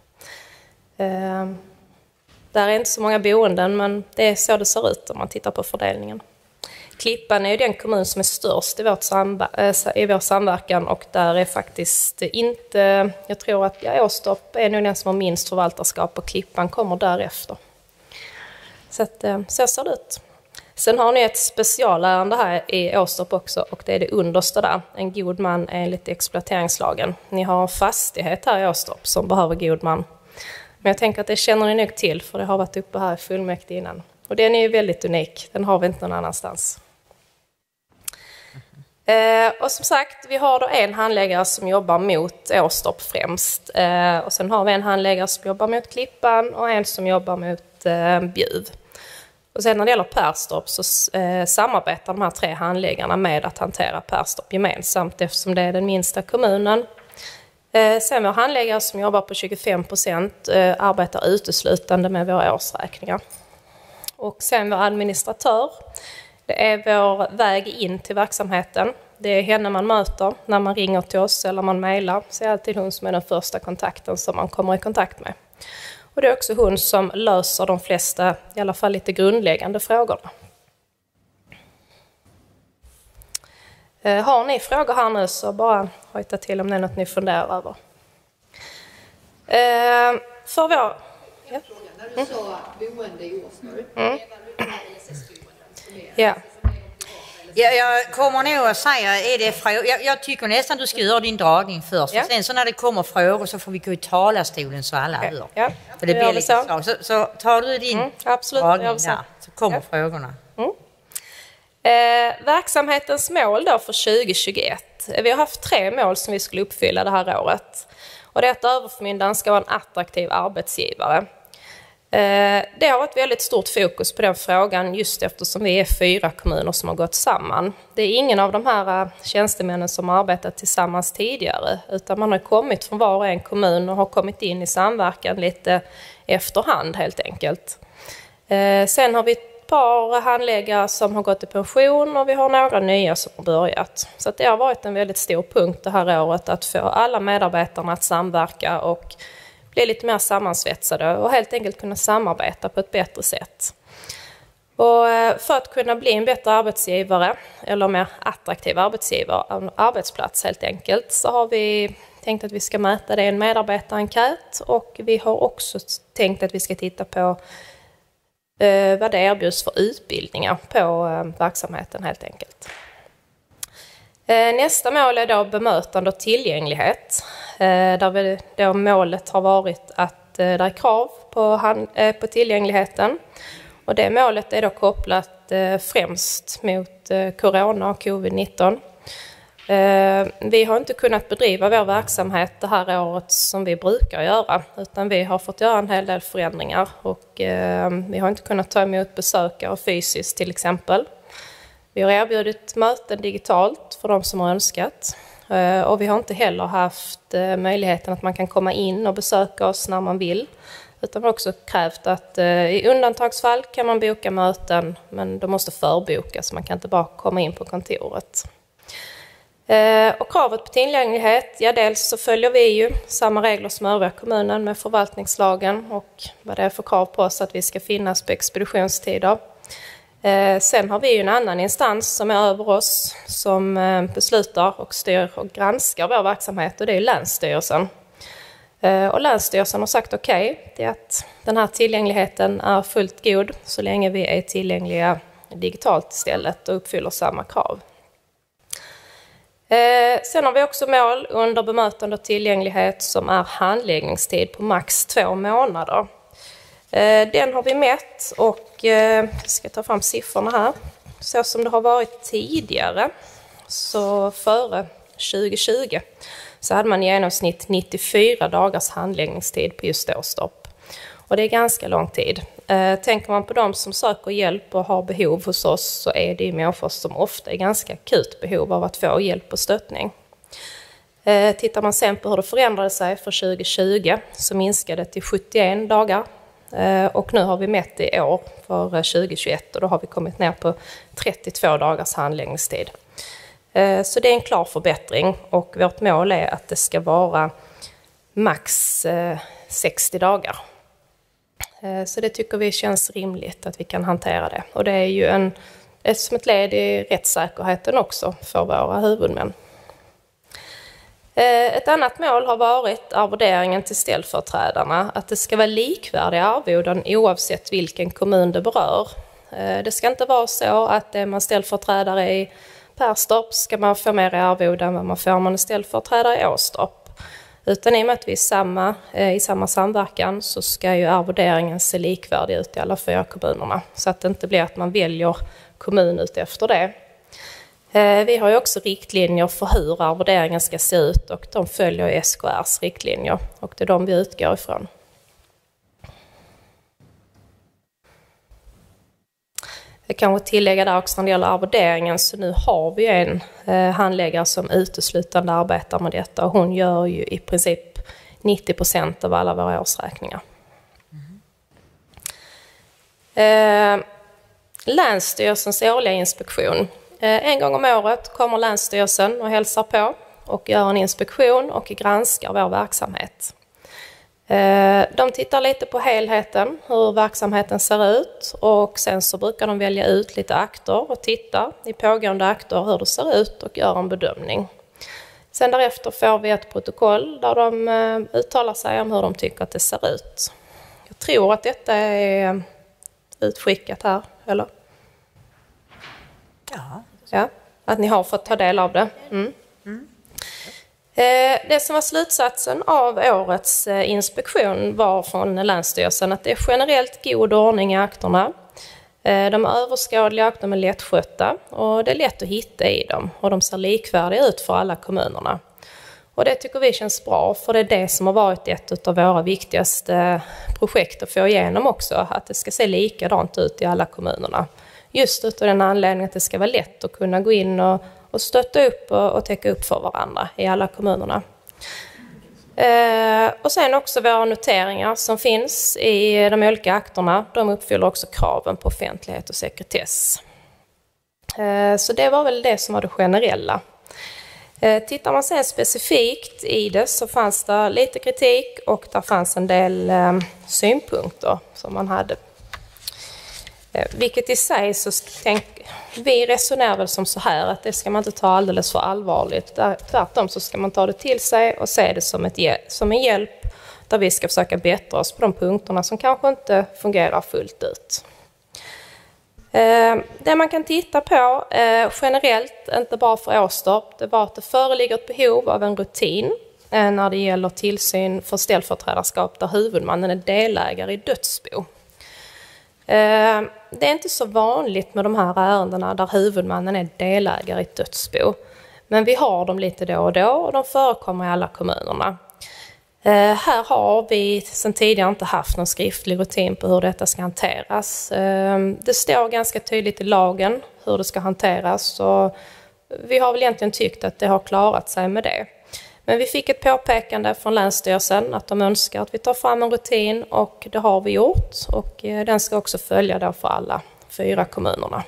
Speaker 8: Där är inte så många boenden men det är så det ser ut om man tittar på fördelningen. Klippan är ju den kommun som är störst i, vårt samver- i vår samverkan och där är faktiskt inte, jag tror att ja, Åstorp är nog den som har minst förvaltarskap och Klippan kommer därefter. Så att, så ser det ut. Sen har ni ett specialärende här i Åstorp också och det är det understa där, en god man enligt exploateringslagen. Ni har en fastighet här i Åstorp som behöver god man. Men jag tänker att det känner ni nog till för det har varit uppe här i fullmäktige innan. Och den är ju väldigt unik, den har vi inte någon annanstans. Eh, och som sagt, vi har då en handläggare som jobbar mot Åstorp främst. Eh, och sen har vi en handläggare som jobbar mot Klippan och en som jobbar mot eh, Bjuv. Och sen när det gäller Perstorp så eh, samarbetar de här tre handläggarna med att hantera Perstorp gemensamt eftersom det är den minsta kommunen. Eh, sen vår handläggare som jobbar på tjugofem procent eh, arbetar uteslutande med våra årsräkningar. Och sen vår administratör, det är vår väg in till verksamheten. Det är henne man möter när man ringer till oss eller man mejlar. Så är det alltid hon som är den första kontakten som man kommer i kontakt med. Och det är också hon som löser de flesta, i alla fall lite grundläggande frågorna. Eh, har ni frågor här nu så bara hojta till om det är något ni funderar över. Eh, för vår... Ja.
Speaker 4: När du sa boende i Åstorp,
Speaker 8: Mm. Ja.
Speaker 6: Ja, jag kommer nog att säga, är det frågor? Jag, jag tycker nästan du ska göra din dragning först.
Speaker 8: Ja.
Speaker 6: Och sen så när det kommer frågor så får vi gå i talarstolen så alla hör.
Speaker 8: Ja.
Speaker 6: För det
Speaker 8: Vi
Speaker 6: blir
Speaker 8: gör
Speaker 6: lite
Speaker 8: så.
Speaker 6: så. Så, så tar du din
Speaker 8: Mm, absolut,
Speaker 6: dragning
Speaker 8: gör vi så.
Speaker 6: där så kommer
Speaker 8: Ja.
Speaker 6: frågorna.
Speaker 8: Mm. Eh, verksamhetens mål då för tjugo tjugoett. Vi har haft tre mål som vi skulle uppfylla det här året. Och det är att överförmyndaren ska vara en attraktiv arbetsgivare. Eh, det har varit väldigt stort fokus på den frågan just eftersom vi är fyra kommuner som har gått samman. Det är ingen av de här tjänstemännen som har arbetat tillsammans tidigare utan man har kommit från var och en kommun och har kommit in i samverkan lite efterhand helt enkelt. Eh, sen har vi ett par handläggare som har gått i pension och vi har några nya som har börjat. Så att det har varit en väldigt stor punkt det här året att få alla medarbetarna att samverka och bli lite mer sammansvetsade och helt enkelt kunna samarbeta på ett bättre sätt. Och för att kunna bli en bättre arbetsgivare eller mer attraktiv arbetsgivare, en arbetsplats helt enkelt, så har vi tänkt att vi ska mäta det i en medarbetarenkät och vi har också tänkt att vi ska titta på eh, vad det erbjuds för utbildningar på eh, verksamheten helt enkelt. Eh, nästa mål är då bemötande och tillgänglighet. Eh, där vi, då målet har varit att eh, det är krav på, hand, eh, på tillgängligheten. Och det målet är då kopplat eh, främst mot eh, corona och covid nitton. Eh, vi har inte kunnat bedriva vår verksamhet det här året som vi brukar göra. Utan vi har fått göra en hel del förändringar. Och eh, vi har inte kunnat ta emot besökare fysiskt till exempel. Vi har erbjudit möten digitalt för de som har önskat. Och vi har inte heller haft möjligheten att man kan komma in och besöka oss när man vill. Utan vi har också krävt att i undantagsfall kan man boka möten men de måste förbokas. Man kan inte bara komma in på kontoret. Och kravet på tillgänglighet, ja dels så följer vi ju samma regler som övriga kommunen med förvaltningslagen och vad det är för krav på oss att vi ska finnas på expeditionstider. Eh, sen har vi ju en annan instans som är över oss som eh, beslutar och styr och granskar vår verksamhet och det är Länsstyrelsen. Eh, och Länsstyrelsen har sagt okej, okay, det är att den här tillgängligheten är fullt god så länge vi är tillgängliga digitalt istället och uppfyller samma krav. Eh, sen har vi också mål under bemötande och tillgänglighet som är handläggningstid på max två månader. Den har vi mätt och jag ska ta fram siffrorna här. Så som det har varit tidigare, så före tjugo tjugo, så hade man i genomsnitt nittiofyra dagars handläggningstid på just Åstorp. Och det är ganska lång tid. Tänker man på de som söker hjälp och har behov hos oss så är det människor som ofta är ganska akut behov av att få hjälp och stöttning. Tittar man sen på hur det förändrade sig för tjugo tjugo så minskade det till sjuttioen dagar. Och nu har vi mätt i år för tjugo tjugoett och då har vi kommit ner på trettiotvå dagars handläggningstid. Så det är en klar förbättring och vårt mål är att det ska vara max sextio dagar. Så det tycker vi känns rimligt att vi kan hantera det. Och det är ju en, ett, som ett led i rättssäkerheten också för våra huvudmän. Ett annat mål har varit arvoderingen till ställföreträdarna. Att det ska vara likvärdiga arvoden oavsett vilken kommun det berör. Det ska inte vara så att är man ställföreträdare i Perstorp ska man få mer i arvoden än vad man får om man är ställföreträdare i Åstorp. Utan i och med att vi är samma, i samma samverkan så ska ju arvoderingen se likvärdig ut i alla fyra kommunerna. Så att det inte blir att man väljer kommun ut efter det. Vi har ju också riktlinjer för hur arvoderingen ska se ut och de följer S K R:s riktlinjer och det är de vi utgår ifrån. Jag kan tillägga där också när det gäller arvoderingen, så nu har vi en eh, handläggare som uteslutande arbetar med detta och hon gör ju i princip nittio procent av alla våra årsräkningar. Mm. Eh, Länsstyrelsens årliga inspektion. Eh, en gång om året kommer Länsstyrelsen och hälsar på och gör en inspektion och granskar vår verksamhet. De tittar lite på helheten, hur verksamheten ser ut och sen så brukar de välja ut lite akter och titta i pågående akter hur det ser ut och gör en bedömning. Sen därefter får vi ett protokoll där de uttalar sig om hur de tycker att det ser ut. Jag tror att detta är utskickat här, eller?
Speaker 6: Ja.
Speaker 8: Ja, att ni har fått ta del av det. Mm. Mm. Det som var slutsatsen av årets inspektion var från Länsstyrelsen att det är generellt god ordning i akterna. De är överskådliga, de är lättskötta och det är lätt att hitta i dem och de ser likvärdiga ut för alla kommunerna. Och det tycker vi känns bra, för det är det som har varit ett av våra viktigaste projekt att få igenom också, att det ska se likadant ut i alla kommunerna. Just utav den anledningen att det ska vara lätt att kunna gå in och och stötta upp och, och täcka upp för varandra i alla kommunerna. Eh, och sen också våra noteringar som finns i de olika akterna, de uppfyller också kraven på offentlighet och sekretess. Eh, så det var väl det som var det generella. Eh, tittar man sen specifikt i det så fanns det lite kritik och där fanns en del eh, synpunkter som man hade. Vilket i sig så tänk, vi resonerar väl som så här att det ska man inte ta alldeles för allvarligt. Tvärtom så ska man ta det till sig och se det som, ett, som en hjälp där vi ska försöka bättra oss på de punkterna som kanske inte fungerar fullt ut. Eh, det man kan titta på eh, generellt, inte bara för Åstorp, det var att det föreligger ett behov av en rutin eh, när det gäller tillsyn för ställföreträdarskap där huvudmannen är delägare i dödsbo. Det är inte så vanligt med de här ärendena där huvudmannen är delägare i ett dödsbo. Men vi har dem lite då och då och de förekommer i alla kommunerna. Här har vi sedan tidigare inte haft någon skriftlig rutin på hur detta ska hanteras. Det står ganska tydligt i lagen hur det ska hanteras och vi har väl egentligen tyckt att det har klarat sig med det. Men vi fick ett påpekande från Länsstyrelsen att de önskar att vi tar fram en rutin och det har vi gjort. Och den ska också följa då för alla fyra kommunerna.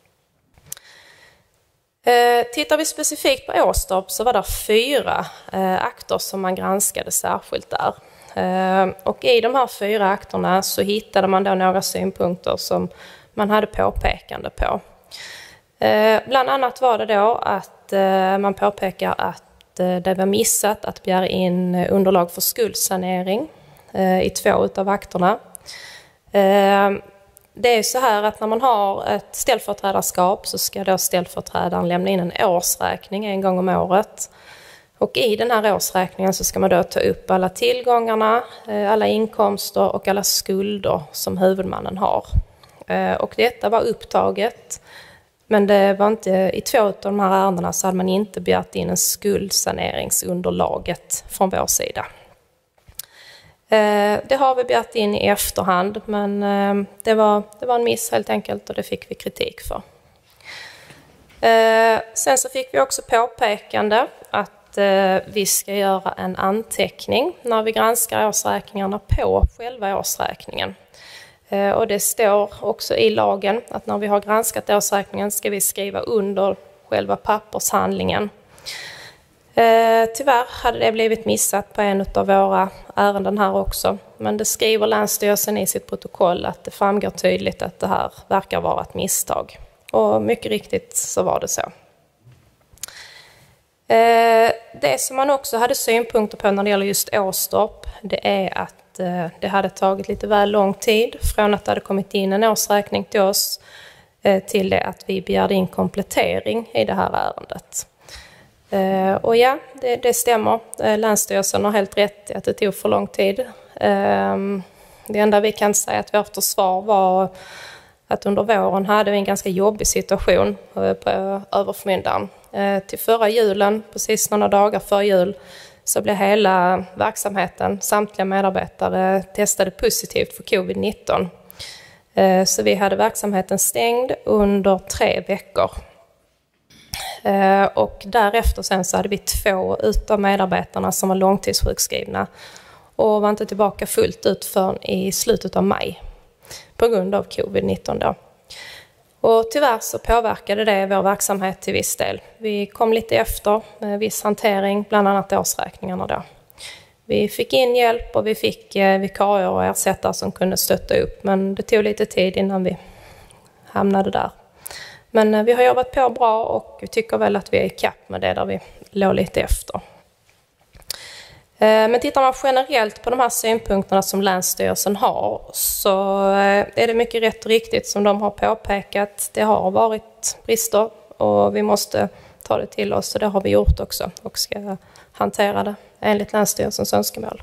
Speaker 8: Tittar vi specifikt på Åstorp så var det fyra akter som man granskade särskilt där. Och i de här fyra akterna så hittade man då några synpunkter som man hade påpekande på. Bland annat var det då att man påpekar att det var missat att begära in underlag för skuldsanering eh, i två av akterna. Eh, det är så här att när man har ett ställföreträdarskap så ska då ställföreträdaren lämna in en årsräkning en gång om året. Och i den här årsräkningen så ska man då ta upp alla tillgångarna, eh, alla inkomster och alla skulder som huvudmannen har. Eh, och detta var upptaget. Men det var inte, i två av de här ärendena så hade man inte begärt in en skuldsaneringsunderlaget från vår sida. Eh, det har vi begärt in i efterhand, men eh, det, var, det var en miss helt enkelt och det fick vi kritik för. Eh, sen så fick vi också påpekande att eh, vi ska göra en anteckning när vi granskar årsräkningarna på själva årsräkningen. Och det står också i lagen att när vi har granskat årsräkningen ska vi skriva under själva pappershandlingen. Tyvärr hade det blivit missat på en av våra ärenden här också. Men det skriver Länsstyrelsen i sitt protokoll att det framgår tydligt att det här verkar vara ett misstag. Och mycket riktigt så var det så. Det som man också hade synpunkter på när det gäller just Åstorp, det är att det hade tagit lite väl lång tid från att det hade kommit in en årsräkning till oss till det att vi begärde in komplettering i det här ärendet. Och ja, det, det stämmer. Länsstyrelsen har helt rätt i att det tog för lång tid. Det enda vi kan säga att vårt försvar var att under våren hade vi en ganska jobbig situation på överförmyndaren. Till förra julen, precis några dagar före jul, så blev hela verksamheten, samtliga medarbetare testade positivt för covid nitton. Så vi hade verksamheten stängd under tre veckor. Och därefter sen så hade vi två utav medarbetarna som var långtidssjukskrivna och var inte tillbaka fullt ut förrän i slutet av maj på grund av covid nitton då. Och tyvärr så påverkade det vår verksamhet till viss del. Vi kom lite efter med viss hantering, bland annat årsräkningarna då. Vi fick in hjälp och vi fick vikarier och ersättare som kunde stötta upp, men det tog lite tid innan vi hamnade där. Men vi har jobbat på bra och vi tycker väl att vi är i kapp med det där vi låg lite efter. Men tittar man generellt på de här synpunkterna som Länsstyrelsen har, så är det mycket rätt och riktigt som de har påpekat. Det har varit brister och vi måste ta det till oss, och det har vi gjort också och ska hantera det enligt Länsstyrelsens önskemål.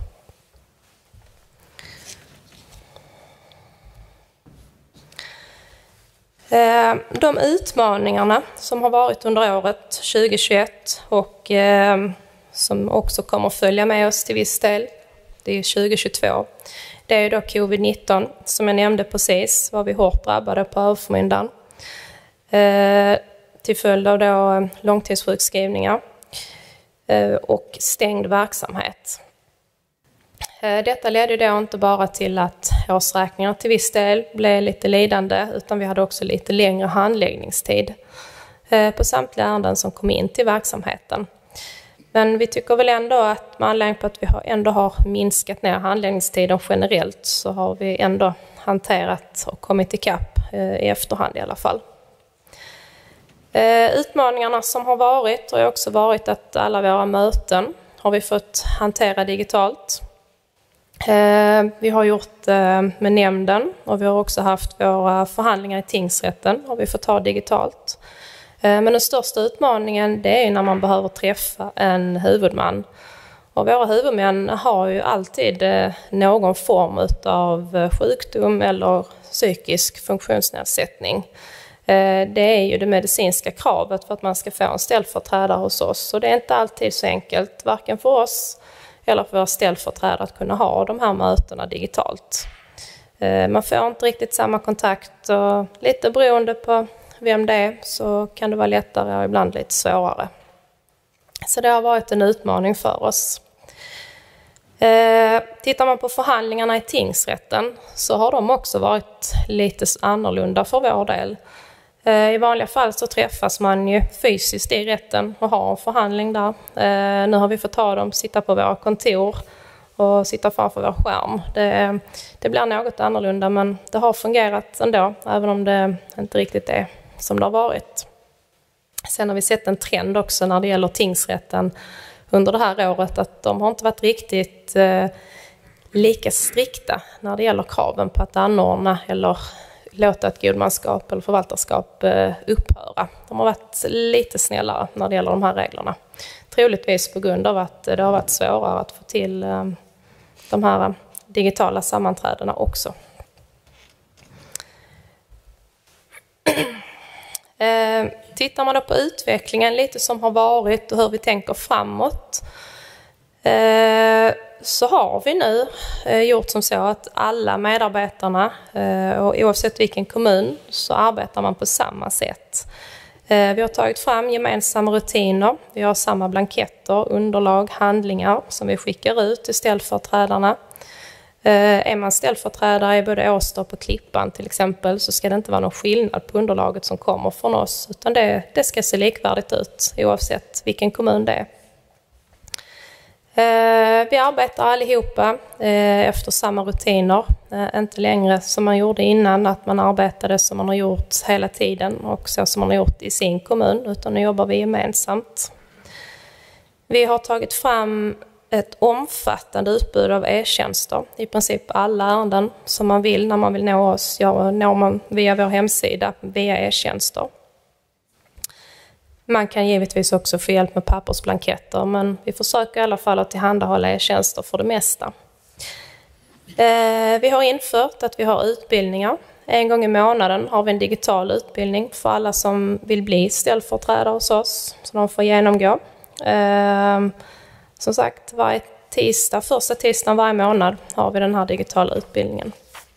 Speaker 8: De utmaningarna som har varit under året tjugohundratjugoett och som också kommer att följa med oss till viss del, det är tjugohundratjugotvå. Det är då covid nitton, som jag nämnde precis, var vi hårt drabbade på överförmyndaren. Eh, till följd av då långtidssjukskrivningar eh, och stängd verksamhet. Eh, detta ledde då inte bara till att årsräkningar till viss del blev lite lidande, utan vi hade också lite längre handläggningstid eh, på samtliga ärenden som kom in till verksamheten. Men vi tycker väl ändå att med anledning på att vi ändå har minskat ner handläggningstiden generellt, så har vi ändå hanterat och kommit ikapp i efterhand i alla fall. Utmaningarna som har varit har också varit att alla våra möten har vi fått hantera digitalt. Vi har gjort med nämnden och vi har också haft våra förhandlingar i tingsrätten har vi fått ta digitalt. Men den största utmaningen, det är när man behöver träffa en huvudman. Och våra huvudmän har ju alltid någon form av sjukdom eller psykisk funktionsnedsättning. Det är ju det medicinska kravet för att man ska få en ställföreträdare hos oss. Och det är inte alltid så enkelt, varken för oss eller för våra ställföreträdare, att kunna ha de här mötena digitalt. Man får inte riktigt samma kontakt, och lite beroende på vem det är så kan det vara lättare och ibland lite svårare. Så det har varit en utmaning för oss. Eh, tittar man på förhandlingarna i tingsrätten så har de också varit lite annorlunda för vår del. Eh, I vanliga fall så träffas man ju fysiskt i rätten och har en förhandling där. Eh, nu har vi fått ta dem, sitta på våra kontor och sitta framför vår skärm. Det, det blir något annorlunda, men det har fungerat ändå, även om det inte riktigt är som det har varit. Sen har vi sett en trend också när det gäller tingsrätten under det här året, att de har inte varit riktigt eh, lika strikta när det gäller kraven på att anordna eller låta ett godmanskap eller förvaltarskap eh, upphöra. De har varit lite snällare när det gäller de här reglerna. Troligtvis på grund av att det har varit svårare att få till eh, de här digitala sammanträdena också. Eh, tittar man då på utvecklingen lite som har varit och hur vi tänker framåt, eh, så har vi nu eh, gjort som så att alla medarbetarna, eh, och oavsett vilken kommun, så arbetar man på samma sätt. Eh, vi har tagit fram gemensamma rutiner, vi har samma blanketter, underlag, handlingar som vi skickar ut till ställföreträdarna. Eh, är man ställföreträdare i både Åstorp och Klippan till exempel, så ska det inte vara någon skillnad på underlaget som kommer från oss, utan det, det ska se likvärdigt ut oavsett vilken kommun det är. Eh, vi arbetar allihopa eh, efter samma rutiner, eh, inte längre som man gjorde innan, att man arbetade som man har gjort hela tiden och så som man har gjort i sin kommun, utan nu jobbar vi gemensamt. Vi har tagit fram ett omfattande utbud av e-tjänster. I princip alla ärenden som man vill när man vill nå oss, ja, når man via vår hemsida via e-tjänster. Man kan givetvis också få hjälp med pappersblanketter, men vi försöker i alla fall att tillhandahålla e-tjänster för det mesta. Eh, vi har infört att vi har utbildningar En gång i månaden har vi en digital utbildning för alla som vill bli ställföreträdare hos oss, så de får genomgå. Eh, som sagt, varje tisdag, första tisdagen varje månad har vi den här digitala utbildningen.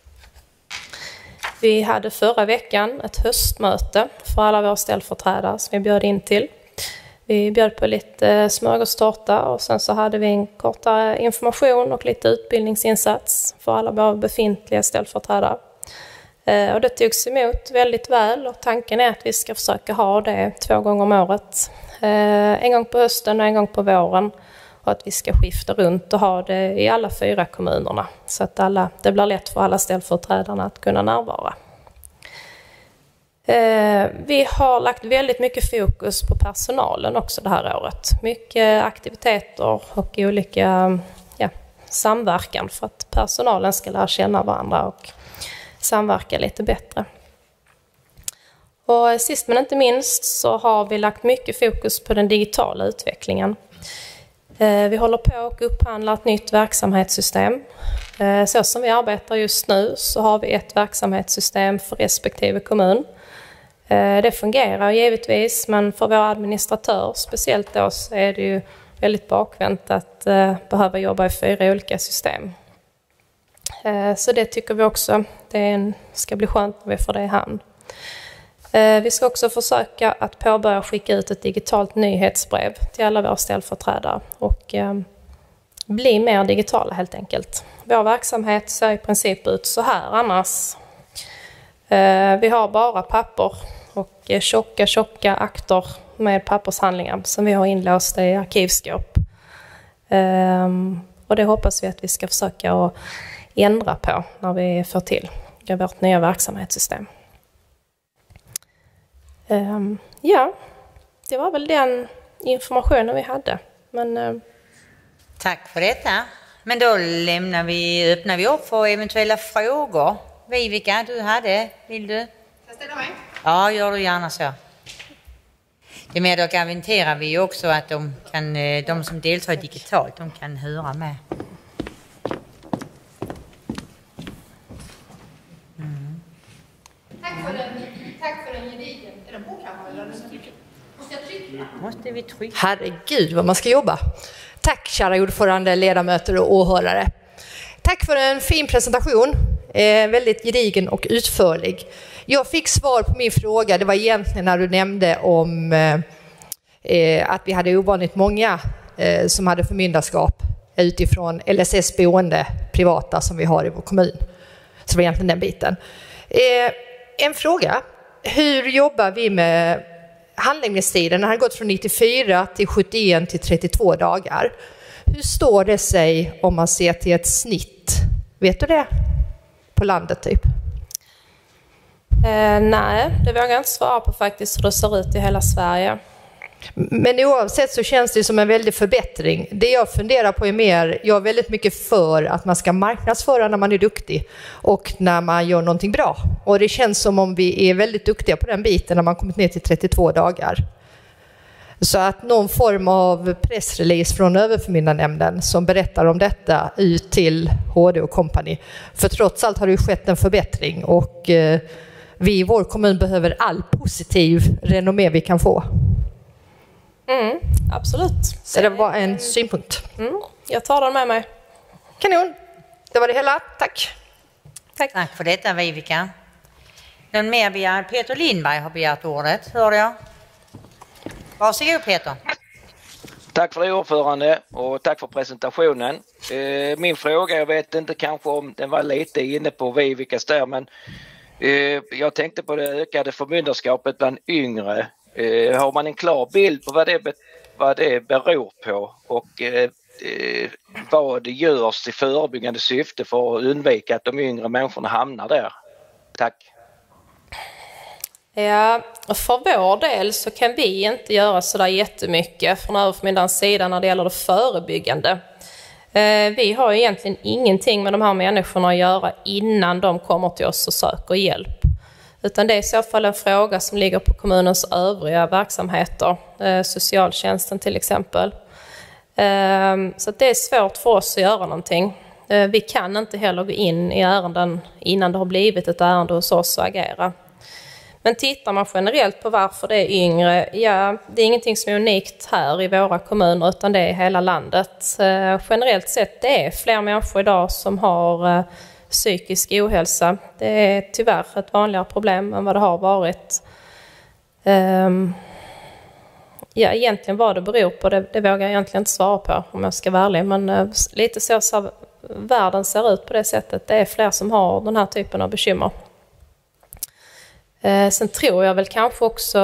Speaker 8: Vi hade förra veckan ett höstmöte för alla våra ställföreträdare som vi bjöd in till. Vi bjöd på lite smörgåstårta och sen så hade vi en kortare information och lite utbildningsinsats för alla våra befintliga ställföreträdare. Och det togs emot väldigt väl och tanken är att vi ska försöka ha det två gånger om året. En gång på hösten och en gång på våren. Och att vi ska skifta runt och ha det i alla fyra kommunerna. Så att alla, det blir lätt för alla ställföreträdarna att kunna närvara. Eh, vi har lagt väldigt mycket fokus på personalen också det här året. Mycket aktiviteter och olika ja, samverkan för att personalen ska lära känna varandra och samverka lite bättre. Och sist men inte minst så har vi lagt mycket fokus på den digitala utvecklingen. Vi håller på att upphandla ett nytt verksamhetssystem. Så som vi arbetar just nu så har vi ett verksamhetssystem för respektive kommun. Det fungerar givetvis, men för våra administratörer speciellt då så är det ju väldigt bakvänt att behöva jobba i fyra olika system. Så det tycker vi också det är en, ska bli skönt när vi får det i hand. Vi ska också försöka att påbörja skicka ut ett digitalt nyhetsbrev till alla våra ställföreträdare och eh, bli mer digitala helt enkelt. Vår verksamhet ser i princip ut så här annars. Eh, vi har bara papper och eh, tjocka, tjocka akter med pappershandlingar som vi har inlåsta i arkivskåp. Eh, och det hoppas vi att vi ska försöka att ändra på när vi får till vårt nya verksamhetssystem. Um, ja, det var väl den informationen vi hade. Men, uh...
Speaker 6: Tack för detta. Men då lämnar vi, öppnar vi upp för eventuella frågor. Vivica, du hade, vill du?
Speaker 4: Jag ställer mig.
Speaker 6: Ja, gör du gärna så. Det med att garanterar vi också att de, kan, de som deltar digitalt, de kan höra med.
Speaker 4: Mm. Tack för den, tack för den gedigen. Är den på kameran eller måste jag trycka?
Speaker 6: Måste vi trycka?
Speaker 9: Herregud vad man ska jobba. Tack kära ordförande, ledamöter och åhörare. Tack för en fin presentation. Eh, väldigt gedigen och utförlig. Jag fick svar på min fråga. Det var egentligen när du nämnde om eh, att vi hade ovanligt många eh, som hade förmyndarskap utifrån L S S-boende privata som vi har i vår kommun. Så det var egentligen den biten. Eh, en fråga. Hur jobbar vi med handläggningstiden? Den har gått från nittiofyra till sjuttioen till trettiotvå dagar. Hur står det sig om man ser till ett snitt? Vet du det? På landet typ?
Speaker 8: Eh, nej, det vågar jag inte svara på faktiskt hur det ser ut i hela Sverige.
Speaker 9: Men oavsett så känns det som en väldig förbättring. Det jag funderar på är mer, jag är väldigt mycket för att man ska marknadsföra när man är duktig och när man gör någonting bra. Och det känns som om vi är väldigt duktiga på den biten när man kommit ner till trettiotvå dagar. Så att någon form av pressrelease från överförmyndarnämnden som berättar om detta ut till H D och company. För trots allt har det ju skett en förbättring och eh, vi i vår kommun behöver all positiv renommé vi kan få.
Speaker 8: Mm, absolut.
Speaker 9: Så det var en synpunkt.
Speaker 8: Mm, jag tar den med mig.
Speaker 9: Kanon. Det var det hela. Tack.
Speaker 6: Tack, Tack för detta, Vivica. Någon mer begär? Peter Lindberg har begärt ordet, hörde jag. Varsågod Peter.
Speaker 3: Tack för det ordförande och tack för presentationen. Eh, min fråga, jag vet inte kanske om den var lite inne på Vivicas där, men eh, jag tänkte på det ökade förmyndarskapet bland yngre. Eh, har man en klar bild på vad det, vad det beror på och eh, vad det görs i förebyggande syfte för att undvika att de yngre människorna hamnar där? Tack.
Speaker 8: Ja, för vår del så kan vi inte göra så där jättemycket från överförmyndarens sida när det gäller det förebyggande. Vi har egentligen ingenting med de här människorna att göra innan de kommer till oss och söker hjälp. Utan det är i så fall en fråga som ligger på kommunens övriga verksamheter, socialtjänsten till exempel. Så det är svårt för oss att göra någonting. Vi kan inte heller gå in i ärenden innan det har blivit ett ärende hos oss och agera. Men tittar man generellt på varför det är yngre, ja, det är ingenting som är unikt här i våra kommuner utan det är i hela landet. Generellt sett det är fler människor idag som har psykisk ohälsa. Det är tyvärr ett vanligare problem än vad det har varit. Um, ja, egentligen vad det beror på, det, det vågar jag egentligen inte svara på om jag ska vara ärlig. Men uh, lite så, så världen ser ut på det sättet. Det är fler som har den här typen av bekymmer. Uh, sen tror jag väl kanske också,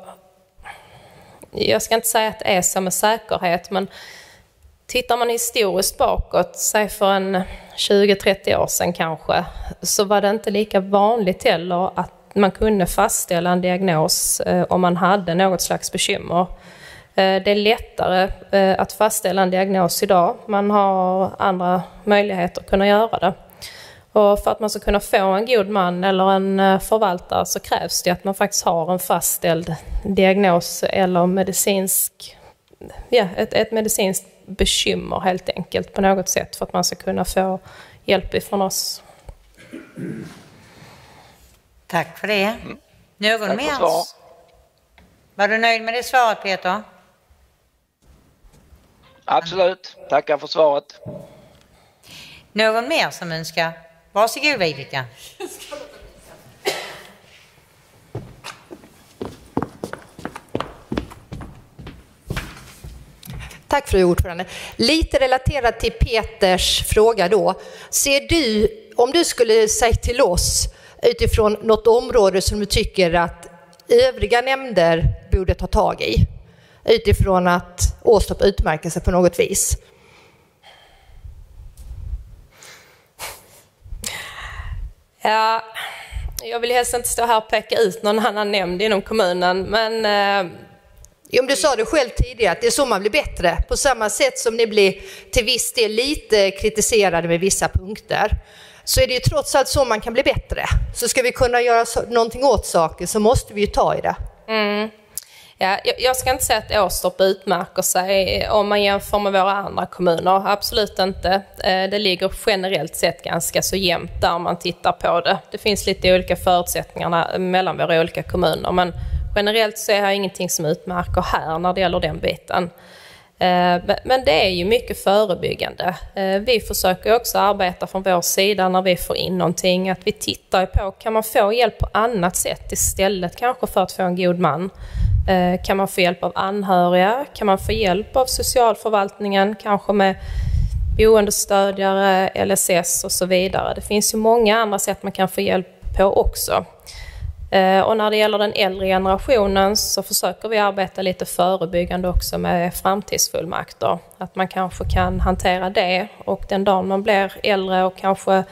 Speaker 8: jag ska inte säga att det är så med säkerhet, men tittar man historiskt bakåt, säg för en tjugo trettio år sedan kanske, så var det inte lika vanligt heller att man kunde fastställa en diagnos eh, om man hade något slags bekymmer. Eh, det är lättare eh, att fastställa en diagnos idag. Man har andra möjligheter att kunna göra det. Och för att man ska kunna få en god man eller en eh, förvaltare så krävs det att man faktiskt har en fastställd diagnos eller medicinsk, ja, ett, ett medicinskt bekymmer helt enkelt på något sätt för att man ska kunna få hjälp ifrån oss.
Speaker 6: Tack för det. Någon
Speaker 3: Tack
Speaker 6: mer?
Speaker 3: svar.
Speaker 6: Var du nöjd med det svaret, Peter?
Speaker 3: Absolut. Tackar för svaret.
Speaker 6: Någon mer som önskar? Varsågod, Vivica.
Speaker 9: Tack fru ordförande. Lite relaterat till Peters fråga då. Ser du, om du skulle säga till oss utifrån något område som du tycker att övriga nämnder borde ta tag i, utifrån att Åstorp utmärker sig på något vis?
Speaker 8: Ja, jag vill helst inte stå här och peka ut någon annan nämnd inom kommunen, men eh...
Speaker 9: Jo, du sa det själv tidigare att det är så man blir bättre. På samma sätt som ni blir till viss del lite kritiserade med vissa punkter, så är det ju trots allt så man kan bli bättre. Så ska vi kunna göra så, någonting åt saker, så måste vi ju ta i det.
Speaker 8: Mm. Ja, jag, jag ska inte säga att Åstorp utmärker sig om man jämför med våra andra kommuner. Absolut inte. Det ligger generellt sett ganska så jämnt där man tittar på det. Det finns lite olika förutsättningar mellan våra olika kommuner, men generellt så är det ingenting som utmärker här när det gäller den biten. Men det är ju mycket förebyggande. Vi försöker också arbeta från vår sida när vi får in någonting, att vi tittar på, kan man få hjälp på annat sätt istället kanske för att få en god man? Kan man få hjälp av anhöriga? Kan man få hjälp av socialförvaltningen, kanske med boendestödjare, L S S och så vidare? Det finns ju många andra sätt man kan få hjälp på också. Och när det gäller den äldre generationen så försöker vi arbeta lite förebyggande också med framtidsfullmakter. Att man kanske kan hantera det, och den dagen man blir äldre och kanske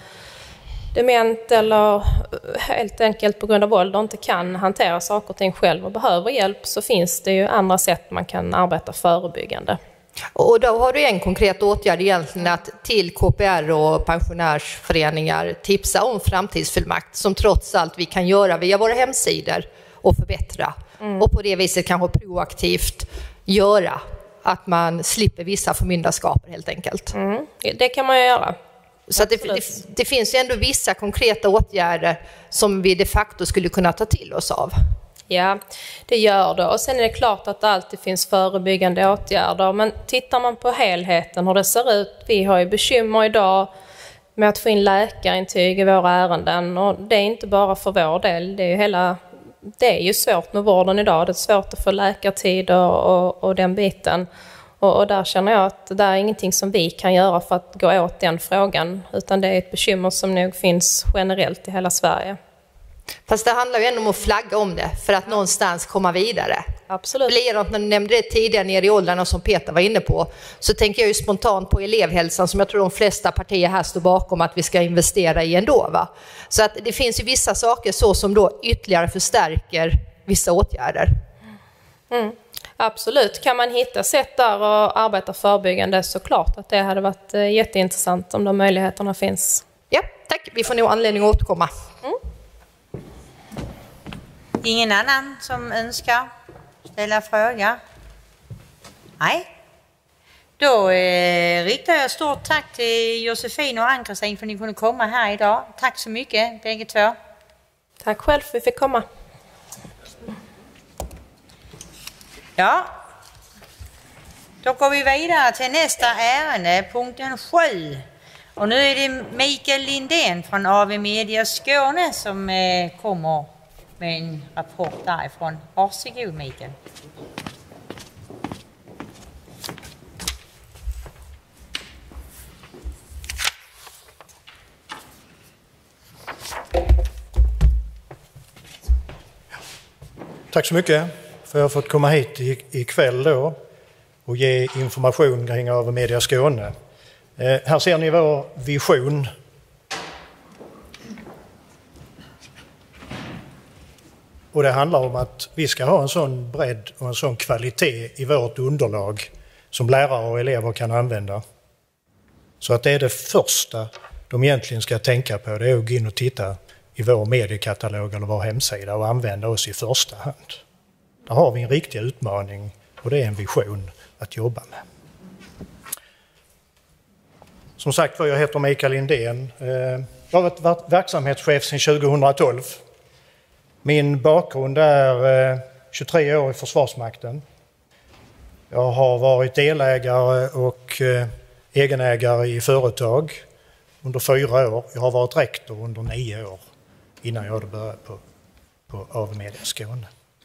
Speaker 8: dement eller helt enkelt på grund av ålder inte kan hantera saker och ting själv och behöver hjälp, så finns det ju andra sätt man kan arbeta förebyggande.
Speaker 9: Och då har du en konkret åtgärd egentligen, att till K P R och pensionärsföreningar tipsa om framtidsfullmakt som trots allt vi kan göra via våra hemsidor och förbättra. Mm. Och på det viset kanske proaktivt göra att man slipper vissa förmyndarskaper helt enkelt.
Speaker 8: Mm. Det kan man ju göra.
Speaker 9: Så att det, det, det finns ju ändå vissa konkreta åtgärder som vi de facto skulle kunna ta till oss av.
Speaker 8: Ja, det gör det. Och sen är det klart att det alltid finns förebyggande åtgärder. Men tittar man på helheten, hur det ser ut. Vi har ju bekymmer idag med att få in läkarintyg i våra ärenden. Och det är inte bara för vår del. Det är ju, hela, det är ju svårt med vården idag. Det är svårt att få läkartid och, och, och den biten. Och, och där känner jag att det är ingenting som vi kan göra för att gå åt den frågan. Utan det är ett bekymmer som nog finns generellt i hela Sverige.
Speaker 9: Fast det handlar ju ändå om att flagga om det för att någonstans komma vidare.
Speaker 8: Absolut.
Speaker 9: Blir det, när du nämnde det tidigare ner i åldrarna som Peter var inne på, så tänker jag ju spontant på elevhälsan som jag tror de flesta partier här står bakom att vi ska investera i ändå. Va? Så att det finns ju vissa saker så som då ytterligare förstärker vissa åtgärder.
Speaker 8: Mm. Absolut. Kan man hitta sätt där och arbeta förebyggande, så klart att det hade varit jätteintressant om de möjligheterna finns.
Speaker 9: Ja, tack. Vi får nog anledning att återkomma.
Speaker 8: Mm.
Speaker 6: Ingen annan som önskar ställa fråga? Nej. Då eh, riktar jag stort tack till Josefin och Ann-Kristin för att ni kunde komma här idag. Tack så mycket bägge två.
Speaker 8: Tack själv för att vi fick komma.
Speaker 6: Ja, då går vi vidare till nästa ärende, punkten sju. Och nu är det Mikael Lindén från A V Media Skåne som eh, kommer med en rapport därifrån. Varsågod Mikael.
Speaker 10: Tack så mycket för att jag har fått komma hit ikväll då och ge information kring A V Media Skåne. Eh, här ser ni vår vision. Och det handlar om att vi ska ha en sån bredd och en sån kvalitet i vårt underlag som lärare och elever kan använda. Så att det är det första de egentligen ska tänka på, det är att gå in och titta i vår mediekatalog eller vår hemsida och använda oss i första hand. Där har vi en riktig utmaning och det är en vision att jobba med. Som sagt var, jag heter Mikael Lindén. Jag har varit verksamhetschef sedan tjugohundratolv. Min bakgrund är tjugotre år i Försvarsmakten. Jag har varit delägare och egenägare i företag under fyra år. Jag har varit rektor under nio år innan jag började på, på A V Media Skåne.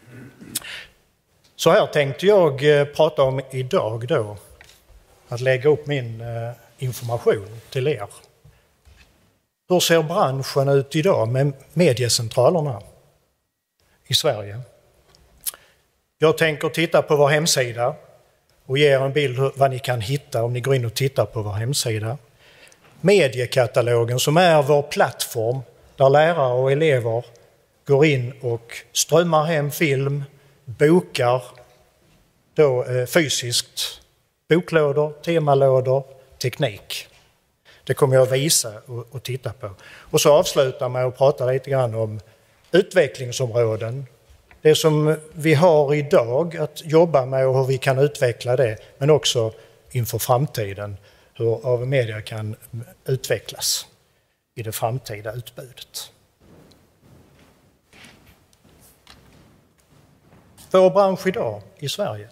Speaker 10: Så här tänkte jag prata om idag då. Att lägga upp min information till er. Hur ser branschen ut idag med mediecentralerna i Sverige? Jag tänker titta på vår hemsida och ge er en bild av vad ni kan hitta om ni går in och tittar på vår hemsida. Mediekatalogen som är vår plattform där lärare och elever går in och strömmar hem film, bokar då, eh, fysiskt, boklådor, temalådor, teknik. Det kommer jag att visa och, och titta på. Och så avslutar med att prata lite grann om utvecklingsområden. Det som vi har idag att jobba med och hur vi kan utveckla det, men också inför framtiden hur A V Media kan utvecklas i det framtida utbudet. Vår bransch idag i Sverige.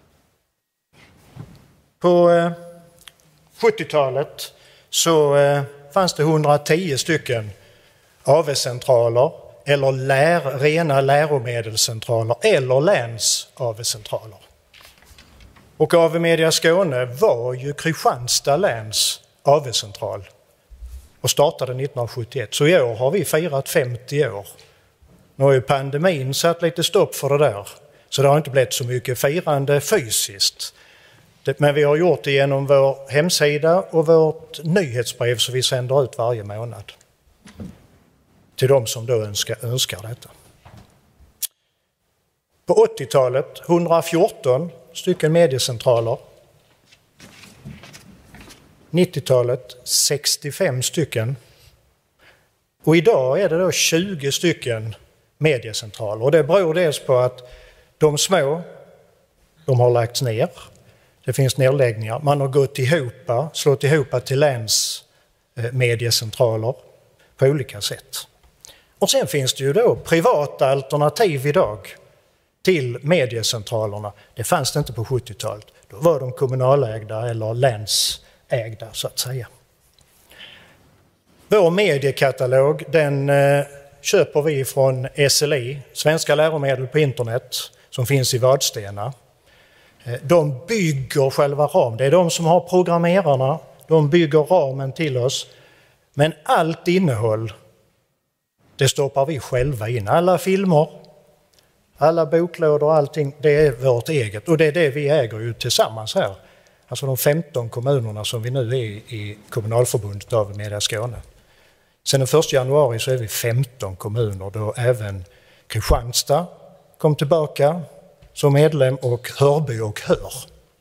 Speaker 10: På sjuttiotalet så fanns det hundratio stycken A V-centraler eller lär, rena läromedelscentraler eller läns-A V-centraler. Och A V Media Skåne var ju Kristianstad läns A V-central och startade nittonhundrasjuttioett. Så i år har vi firat femtio år. Nu har ju pandemin satt lite stopp för det där. Så det har inte blivit så mycket firande fysiskt. Men vi har gjort det genom vår hemsida och vårt nyhetsbrev som vi sänder ut varje månad. Till de som då önskar, önskar detta. På åttiotalet hundrafjorton stycken mediecentraler. nittiotalet sextiofem stycken. Och idag är det då tjugo stycken mediecentraler. Och det beror dels på att de små, de har lagts ner. Det finns nedläggningar. Man har gått ihop, slått ihop till länsmediecentraler på olika sätt. Och sen finns det ju då privata alternativ idag till mediecentralerna. Det fanns det inte på sjuttiotalet. Då var de kommunalägda eller länsägda så att säga. Vår mediekatalog den eh, köper vi från S L I, Svenska läromedel på internet, som finns i Vadstena. Eh, de bygger själva ram. Det är de som har programmerarna. De bygger ramen till oss. Men allt innehåll, det stoppar vi själva in. Alla filmer, alla boklådor, allting, det är vårt eget. Och det är det vi äger ju tillsammans här. Alltså de femton kommunerna som vi nu är i kommunalförbundet A V Media Skåne. Sen den första januari så är vi femton kommuner då även Kristianstad kom tillbaka som medlem och Hörby och Hör.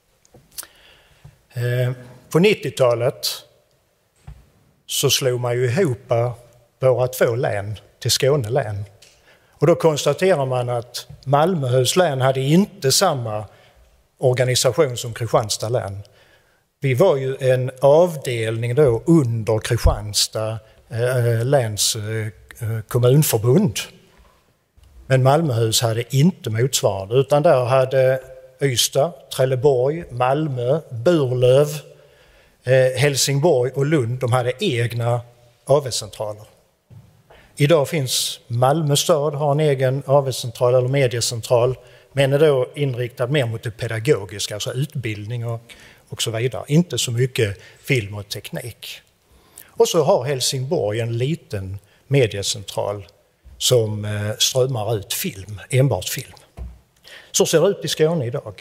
Speaker 10: På nittiotalet så slog man ju ihop våra två län till Skåne län. Och då konstaterar man att Malmöhus län hade inte samma organisation som Kristianstad län. Vi var ju en avdelning då under Kristianstad eh, läns eh, kommunförbund. Men Malmöhus hade inte motsvarande, utan där hade Ystad, Trelleborg, Malmö, Burlöv, eh, Helsingborg och Lund, de hade egna A V-centraler. Idag finns Malmö stad, har en egen A V-central eller mediecentral, men är då inriktad mer mot det pedagogiska, alltså utbildning och, och så vidare. Inte så mycket film och teknik. Och så har Helsingborg en liten mediecentral som eh, strömmar ut film, enbart film. Så ser det ut i Skåne idag.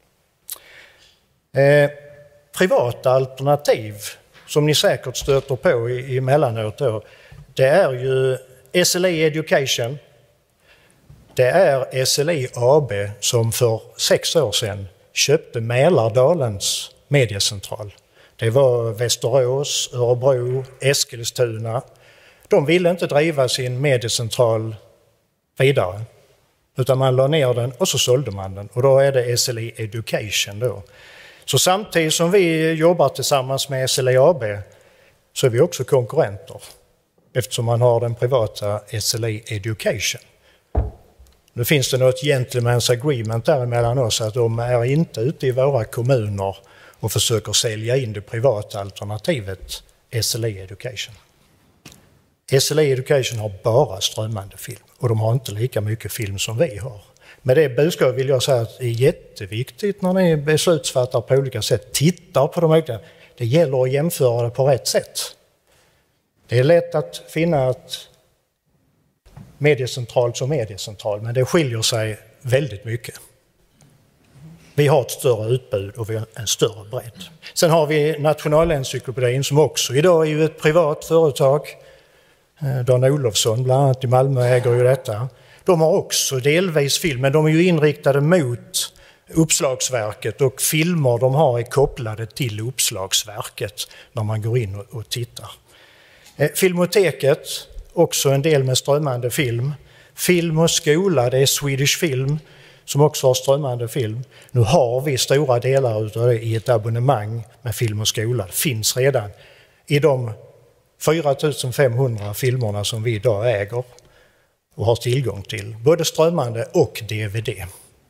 Speaker 10: Eh, privata alternativ som ni säkert stöter på i, i mellanåt då, det är ju S L I Education. Det är S L I A B som för sex år sedan köpte Mälardalens mediecentral. Det var Västerås, Örebro, Eskilstuna. De ville inte driva sin mediecentral vidare, utan man la ner den och så sålde man den. Och då är det S L I Education då. Så samtidigt som vi jobbar tillsammans med S L I A B så är vi också konkurrenter, eftersom man har den privata S L I Education. Nu finns det något gentleman's agreement däremellan oss att de är inte ute i våra kommuner och försöker sälja in det privata alternativet S L I Education. S L I Education har bara strömmande film och de har inte lika mycket film som vi har. Med det budskapet vill jag säga att det är jätteviktigt när ni beslutsfattar på olika sätt. Titta på de olika. Det gäller att jämföra det på rätt sätt. Det är lätt att finna ett mediecentral som mediecentral, men det skiljer sig väldigt mycket. Vi har ett större utbud och vi har en större bredd. Sen har vi Nationalencyklopedin som också idag är ju ett privat företag. Dan Olofsson bland annat i Malmö äger ju detta. De har också delvis film, men de är ju inriktade mot uppslagsverket och filmer de har är kopplade till uppslagsverket när man går in och, och tittar. Eh, Filmoteket, också en del med strömmande film. Film och skola, det är Swedish Film som också har strömmande film. Nu har vi stora delar av det i ett abonnemang med film och skola. Det finns redan i de fyra tusen femhundra filmerna som vi idag äger och har tillgång till, både strömmande och D V D.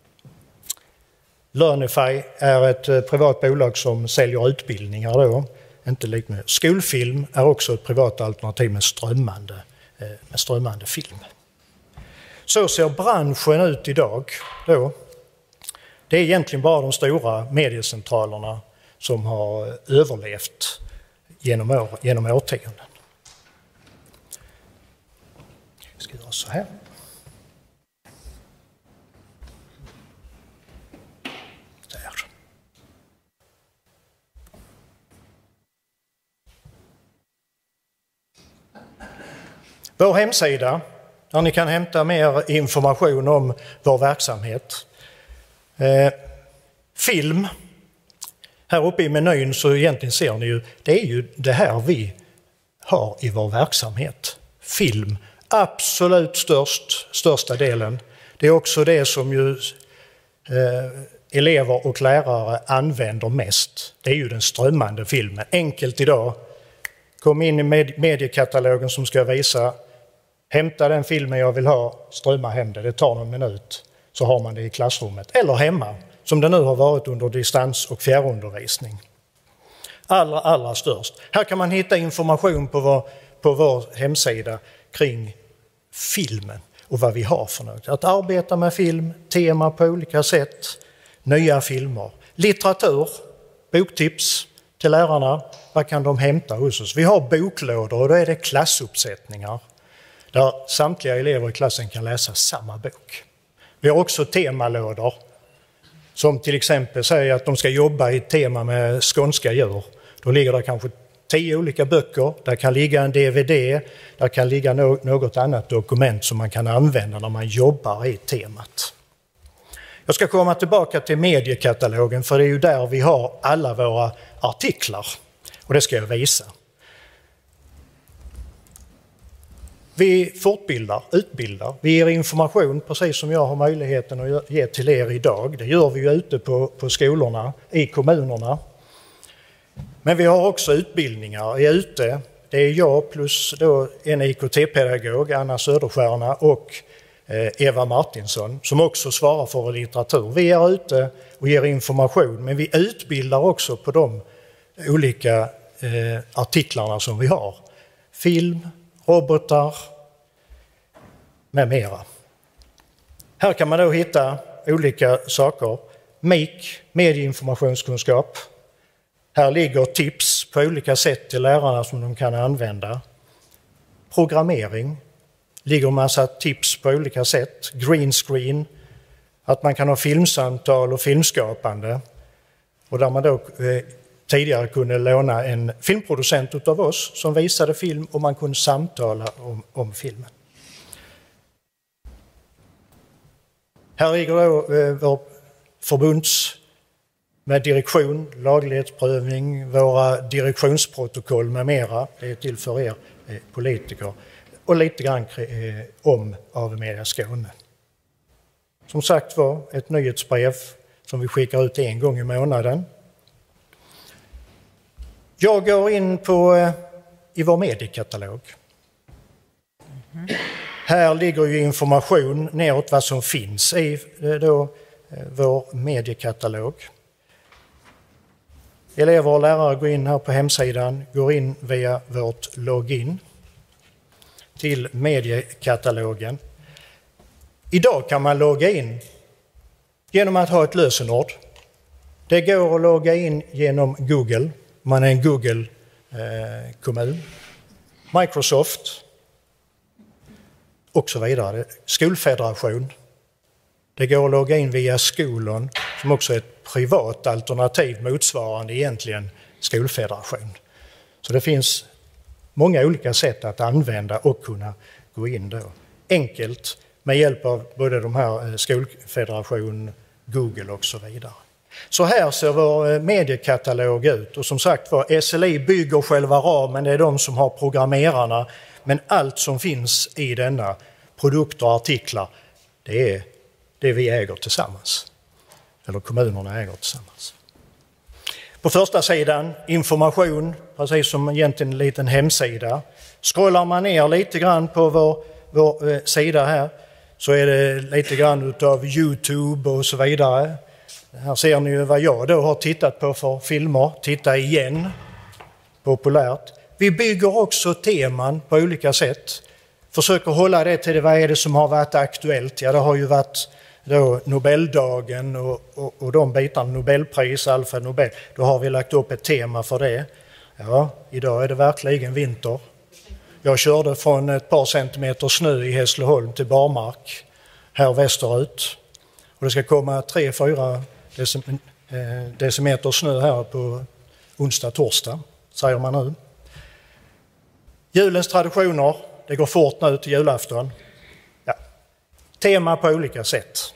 Speaker 10: Learnify är ett privat bolag som säljer utbildningar då, inte liknande. Skolfilm är också ett privat alternativ med strömmande, med strömmande film. Så ser branschen ut idag då. Det är egentligen bara de stora mediecentralerna som har överlevt genom, år, genom årtionden. Jag ska göra så här. Där. Vår hemsida, där ni kan hämta mer information om vår verksamhet. Eh, film. Här uppe i menyn så egentligen ser ni ju, det är ju det här vi har i vår verksamhet. Film, absolut störst, största delen. Det är också det som ju eh, elever och lärare använder mest. Det är ju den strömmande filmen. Enkelt idag. Kom in i med- mediekatalogen som ska visa, hämta den filmen jag vill ha, strömma hem det. Det tar någon minut så har man det i klassrummet. Eller hemma, som det nu har varit under distans- och fjärrundervisning. Allra, allra störst. Här kan man hitta information på vår, på vår hemsida kring filmen och vad vi har för något. Att arbeta med film, tema på olika sätt, nya filmer, litteratur, boktips till lärarna. Vad kan de hämta hos oss? Vi har boklådor och då är det klassuppsättningar där samtliga elever i klassen kan läsa samma bok. Vi har också temalådor som till exempel säger att de ska jobba i ett tema med skånska djur. Då ligger det kanske tio olika böcker, där kan ligga en D V D, där kan ligga något annat dokument som man kan använda när man jobbar i temat. Jag ska komma tillbaka till mediekatalogen för det är ju där vi har alla våra artiklar och det ska jag visa. Vi fortbildar, utbildar, vi ger information precis som jag har möjligheten att ge till er idag. Det gör vi ju ute på, på skolorna, i kommunerna. Men vi har också utbildningar. Är ute, det är jag plus då en I K T-pedagog, Anna Söderstjärna, och Eva Martinsson, som också svarar för vår litteratur. Vi är ute och ger information, men vi utbildar också på de olika eh, artiklarna som vi har. Film, robotar med mera. Här kan man då hitta olika saker. M I K, medieinformationskunskap. Här ligger tips på olika sätt till lärarna som de kan använda. Programmering. Ligger massa tips på olika sätt. Green screen. Att man kan ha filmsamtal och filmskapande. Och där man då eh, tidigare kunde låna en filmproducent utav oss som visade film och man kunde samtala om, om filmen. Här ligger då eh, vår förbunds med direktion, laglighetsprövning, våra direktionsprotokoll med mera. Det är till för er eh, politiker. Och lite grann eh, om av Media Skåne. Som sagt var, ett nyhetsbrev som vi skickar ut en gång i månaden. Jag går in på eh, i vår mediekatalog. Mm. Här ligger ju information neråt vad som finns i eh, då, eh, vår mediekatalog. Elever och lärare går in här på hemsidan, går in via vårt login till mediekatalogen. Idag kan man logga in genom att ha ett lösenord. Det går att logga in genom Google. Man är en Google-kommun. Eh, Microsoft och så vidare. Skolfederation. Det går att logga in via Skolon som också är ett privat alternativ motsvarande egentligen Skolfederation. Så det finns många olika sätt att använda och kunna gå in då. Enkelt med hjälp av både de här Skolfederation, Google och så vidare. Så här ser vår mediekatalog ut och som sagt var, S L I bygger själva ramen, det är de som har programmerarna, men allt som finns i denna, produkter och artiklar, det är det vi äger tillsammans. Eller kommunerna äger tillsammans. På första sidan information, precis som egentligen en liten hemsida. Scrollar man ner lite grann på vår, vår eh, sida här så är det lite grann utav YouTube och så vidare. Här ser ni ju vad jag då har tittat på för filmer. Titta igen. Populärt. Vi bygger också teman på olika sätt. Försöker hålla det till det, vad är det som har varit aktuellt. Ja, det har ju varit då Nobeldagen och, och, och de bitarna, Nobelpris, Alfred Nobel. Då har vi lagt upp ett tema för det. Ja, idag är det verkligen vinter. Jag körde från ett par centimeter snö i Hässleholm till Barmark här västerut. Och det ska komma tre, fyra decim- eh, decimeter snö här på onsdag, torsdag, säger man nu. Julens traditioner, det går fort nu till julafton. Ja. Tema på olika sätt.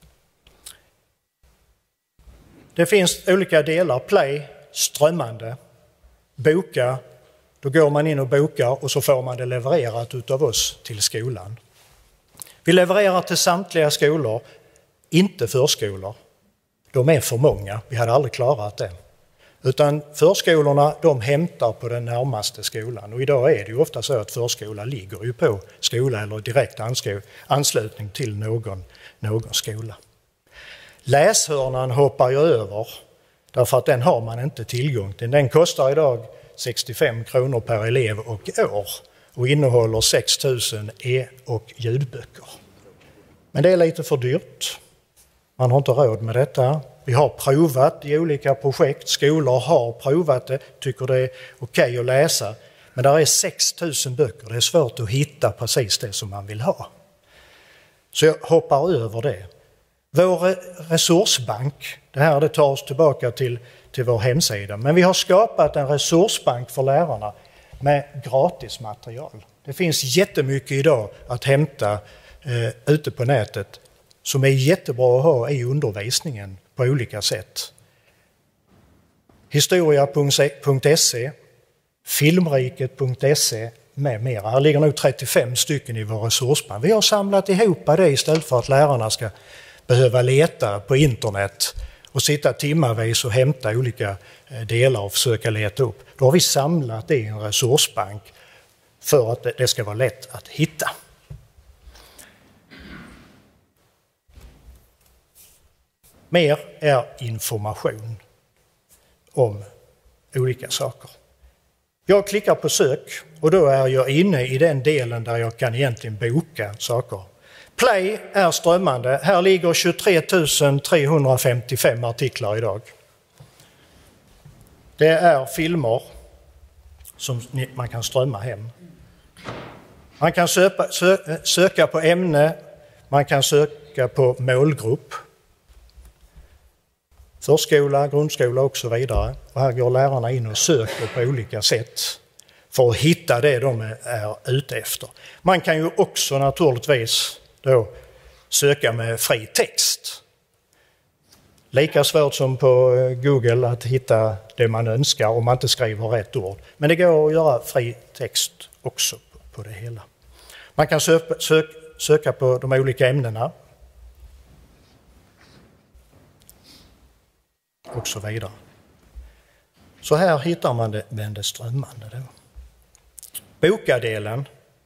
Speaker 10: Det finns olika delar, play, strömmande, boka. Då går man in och bokar och så får man det levererat utav oss till skolan. Vi levererar till samtliga skolor, inte förskolor. De är för många, vi hade aldrig klarat det. Utan förskolorna, de hämtar på den närmaste skolan. Och idag är det ju ofta så att förskola ligger ju på skola eller direkt anslutning till någon, någon skola. Läshörnan hoppar ju över, därför att den har man inte tillgång till. Den kostar idag sextiofem kronor per elev och år och innehåller sex tusen e- och ljudböcker. Men det är lite för dyrt. Man har inte råd med detta. Vi har provat i olika projekt. Skolor har provat det, tycker det är okej att läsa. Men där är sex tusen böcker. Det är svårt att hitta precis det som man vill ha. Så jag hoppar över det. Vår resursbank, det här det tar oss tillbaka till, till vår hemsida. Men vi har skapat en resursbank för lärarna med gratis material. Det finns jättemycket idag att hämta eh, ute på nätet som är jättebra att ha i undervisningen på olika sätt. Historia punkt se, filmriket punkt se med mera. Här ligger nog trettiofem stycken i vår resursbank. Vi har samlat ihop det istället för att lärarna ska behöva leta på internet och sitta timmarvis och hämta olika delar och försöka leta upp. Då har vi samlat det i en resursbank för att det ska vara lätt att hitta. Mer är information om olika saker. Jag klickar på sök och då är jag inne i den delen där jag kan egentligen boka saker. Play är strömmande. Här ligger tjugotre tusen trehundrafemtiofem artiklar idag. Det är filmer som man kan strömma hem. Man kan söka, sö, söka på ämne, man kan söka på målgrupp. Förskola, grundskola och så vidare. Och här går lärarna in och söker på olika sätt för att hitta det de är ute efter. Man kan ju också naturligtvis då söka med fri text. Lika svårt som på Google att hitta det man önskar om man inte skriver rätt ord. Men det går att göra fri text också på det hela. Man kan söka, sök, söka på de olika ämnena. Och så vidare. Så här hittar man det, men det strömmande då. Bokadelen.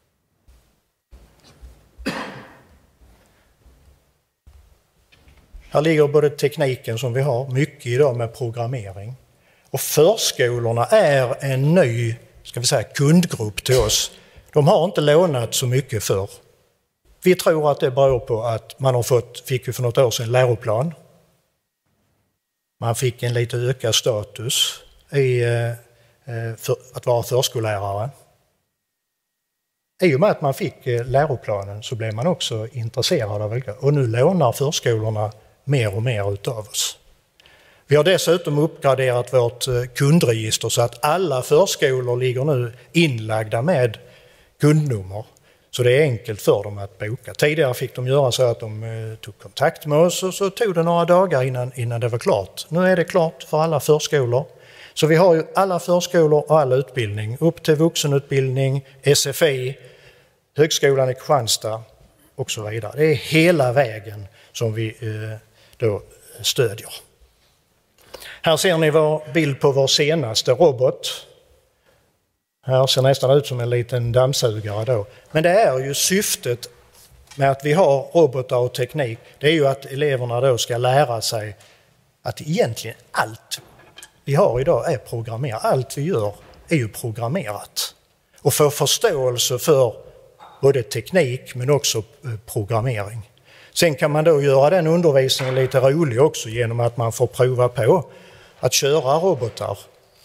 Speaker 10: Här ligger både tekniken som vi har, mycket idag med programmering. Och förskolorna är en ny, ska vi säga, kundgrupp till oss. De har inte lånat så mycket för. Vi tror att det beror på att man har fått, fick ju för något år sedan läroplan. Man fick en lite ökad status i för att vara förskollärare. I och med att man fick läroplanen så blev man också intresserad av det. Och nu lånar förskolorna mer och mer utav oss. Vi har dessutom uppgraderat vårt kundregister så att alla förskolor ligger nu inlagda med kundnummer. Så det är enkelt för dem att boka. Tidigare fick de göra så att de tog kontakt med oss och så tog det några dagar innan, innan det var klart. Nu är det klart för alla förskolor. Så vi har ju alla förskolor och all utbildning. Upp till vuxenutbildning, S F I, Högskolan i Kristianstad och så vidare. Det är hela vägen som vi eh, då stödjer. Här ser ni vår bild på vår senaste robot. Här ser nästan ut som en liten dammsugare då. Men det är ju syftet med att vi har robotar och teknik. Det är ju att eleverna då ska lära sig att egentligen allt vi har idag är programmerat. Allt vi gör är ju programmerat. Och få förståelse för både teknik men också programmering. Sen kan man då göra den undervisningen lite rolig också genom att man får prova på att köra robotar.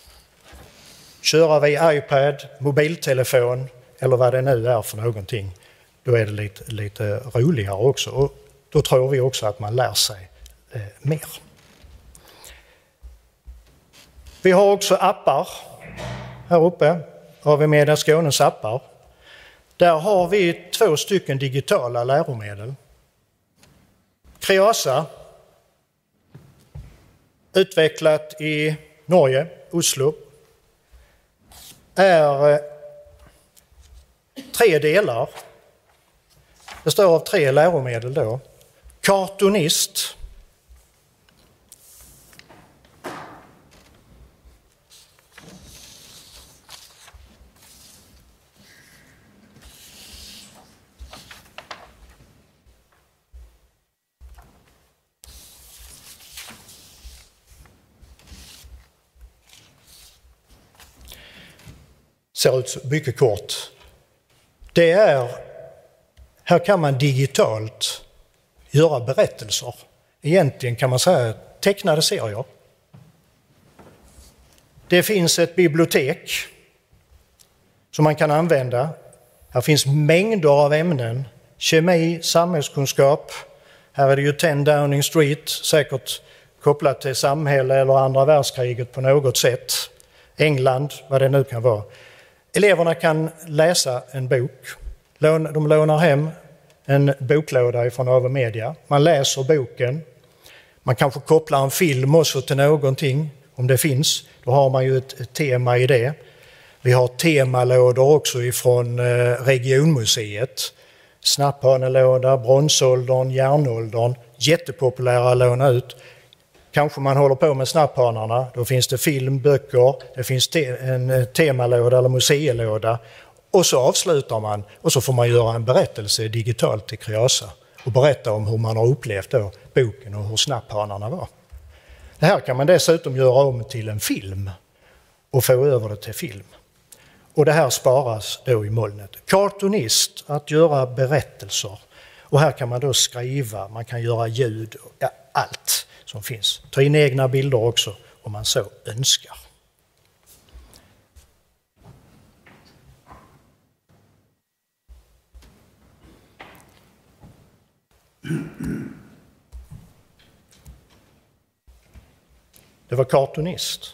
Speaker 10: Köra via iPad, mobiltelefon eller vad det nu är för någonting. Då är det lite, lite roligare också. Och då tror vi också att man lär sig eh, mer. Vi har också appar här uppe. Har vi Media Skånes appar. Där har vi två stycken digitala läromedel. Kreasa, utvecklat i Norge, Oslo, är tre delar. Det står av tre läromedel då. Kartonist, ser ut mycket kort. Det är, här kan man digitalt göra berättelser. Egentligen kan man säga tecknade serier. Det finns ett bibliotek som man kan använda. Här finns mängder av ämnen. Kemi, samhällskunskap. Här är det ju tio Downing Street, säkert kopplat till samhälle eller andra världskriget på något sätt. England, vad det nu kan vara. Eleverna kan läsa en bok. De lånar hem en boklåda från Övermedia. Man läser boken. Man kanske kopplar en film också till någonting om det finns. Då har man ju ett tema i det. Vi har temalådor också ifrån regionmuseet. Snapphanelåda, bronsåldern, järnåldern. Jättepopulära att låna ut. Kanske man håller på med snapphanarna, då finns det film, böcker, det finns te- en temalåda eller museilåda. Och så avslutar man och så får man göra en berättelse digitalt till Kreasa och berätta om hur man har upplevt då boken och hur snapphanarna var. Det här kan man dessutom göra om till en film och få över det till film. Och det här sparas då i molnet. Cartoonist, att göra berättelser. Och här kan man då skriva, man kan göra ljud, ja, allt som finns. Ta in egna bilder också om man så önskar. Det var Cartoonist.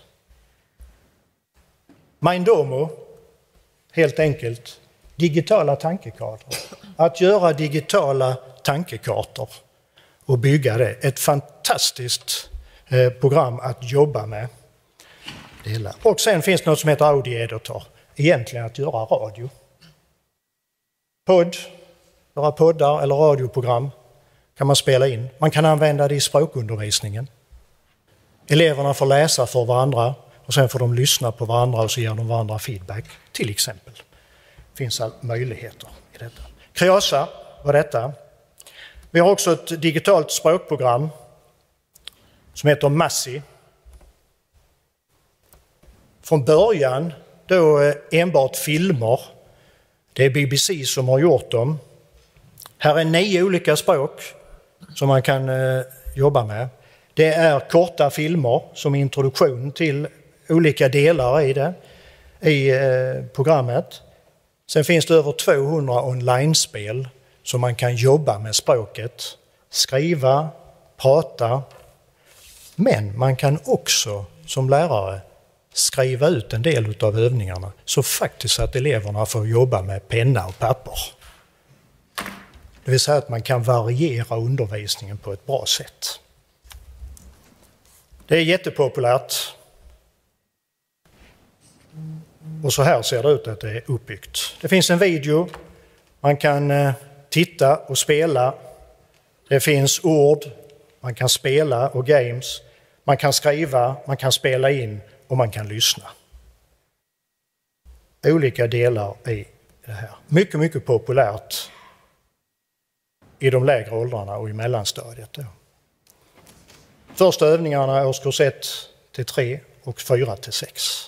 Speaker 10: Mindomo, helt enkelt, digitala tankekartor. Att göra digitala tankekartor och bygga det. Ett fantastiskt eh, program att jobba med. Det hela. Och sen finns det något som heter Audio Editor. Egentligen att göra radio. Podd, göra poddar eller radioprogram kan man spela in. Man kan använda det i språkundervisningen. Eleverna får läsa för varandra och sen får de lyssna på varandra och så ger de varandra feedback, till exempel. Det finns all möjligheter i detta. Kreasa var detta. Vi har också ett digitalt språkprogram som heter Massi. Från början då enbart filmer. Det är B B C som har gjort dem. Här är nio olika språk som man kan eh, jobba med. Det är korta filmer som introduktion till olika delar i det, i eh, programmet. Sen finns det över tvåhundra online-spel som man kan jobba med språket, skriva, prata. Men man kan också som lärare skriva ut en del av övningarna så faktiskt att eleverna får jobba med penna och papper. Det vill säga att man kan variera undervisningen på ett bra sätt. Det är jättepopulärt. Och så här ser det ut att det är uppbyggt. Det finns en video. Man kan titta och spela. Det finns ord. Man kan spela och games. Man kan skriva, man kan spela in och man kan lyssna. Olika delar i det här. Mycket, mycket populärt i de lägre åldrarna och i mellanstadiet. Då. Första övningarna är årskurs ett till tre och fyra till sex.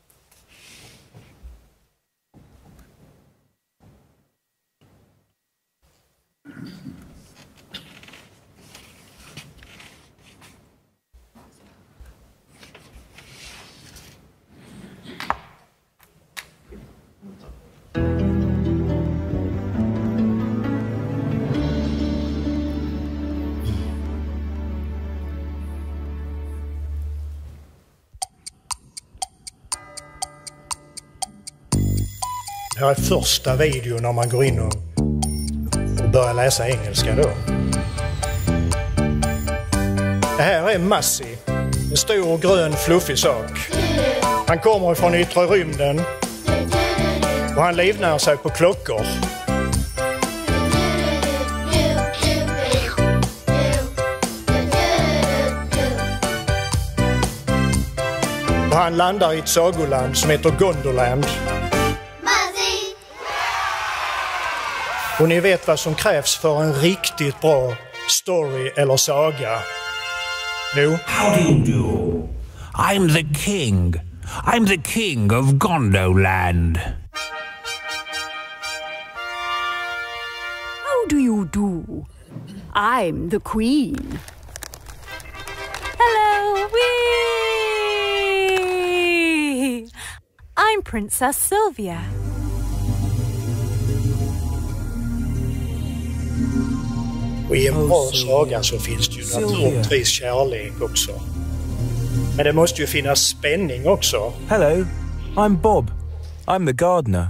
Speaker 10: Det här är första videon när man går in och, och börjar läsa engelska då. Det här är Massi, en stor grön fluffig sak. Han kommer från yttre rymden och han livnär sig på klockor. Och han landar i ett sagoland som heter Gondoland. Och ni vet vad som krävs för en riktigt bra story eller saga. Jo.
Speaker 11: How do you do? I'm the king. I'm the king of Gondoland.
Speaker 12: How do you do? I'm the queen. Hello, wee! I'm Princess Sylvia.
Speaker 10: Och i en bra saga så finns det ju naturligtvis kärlek också. Men det måste ju finnas spänning också.
Speaker 13: Hello, I'm Bob. I'm the gardener.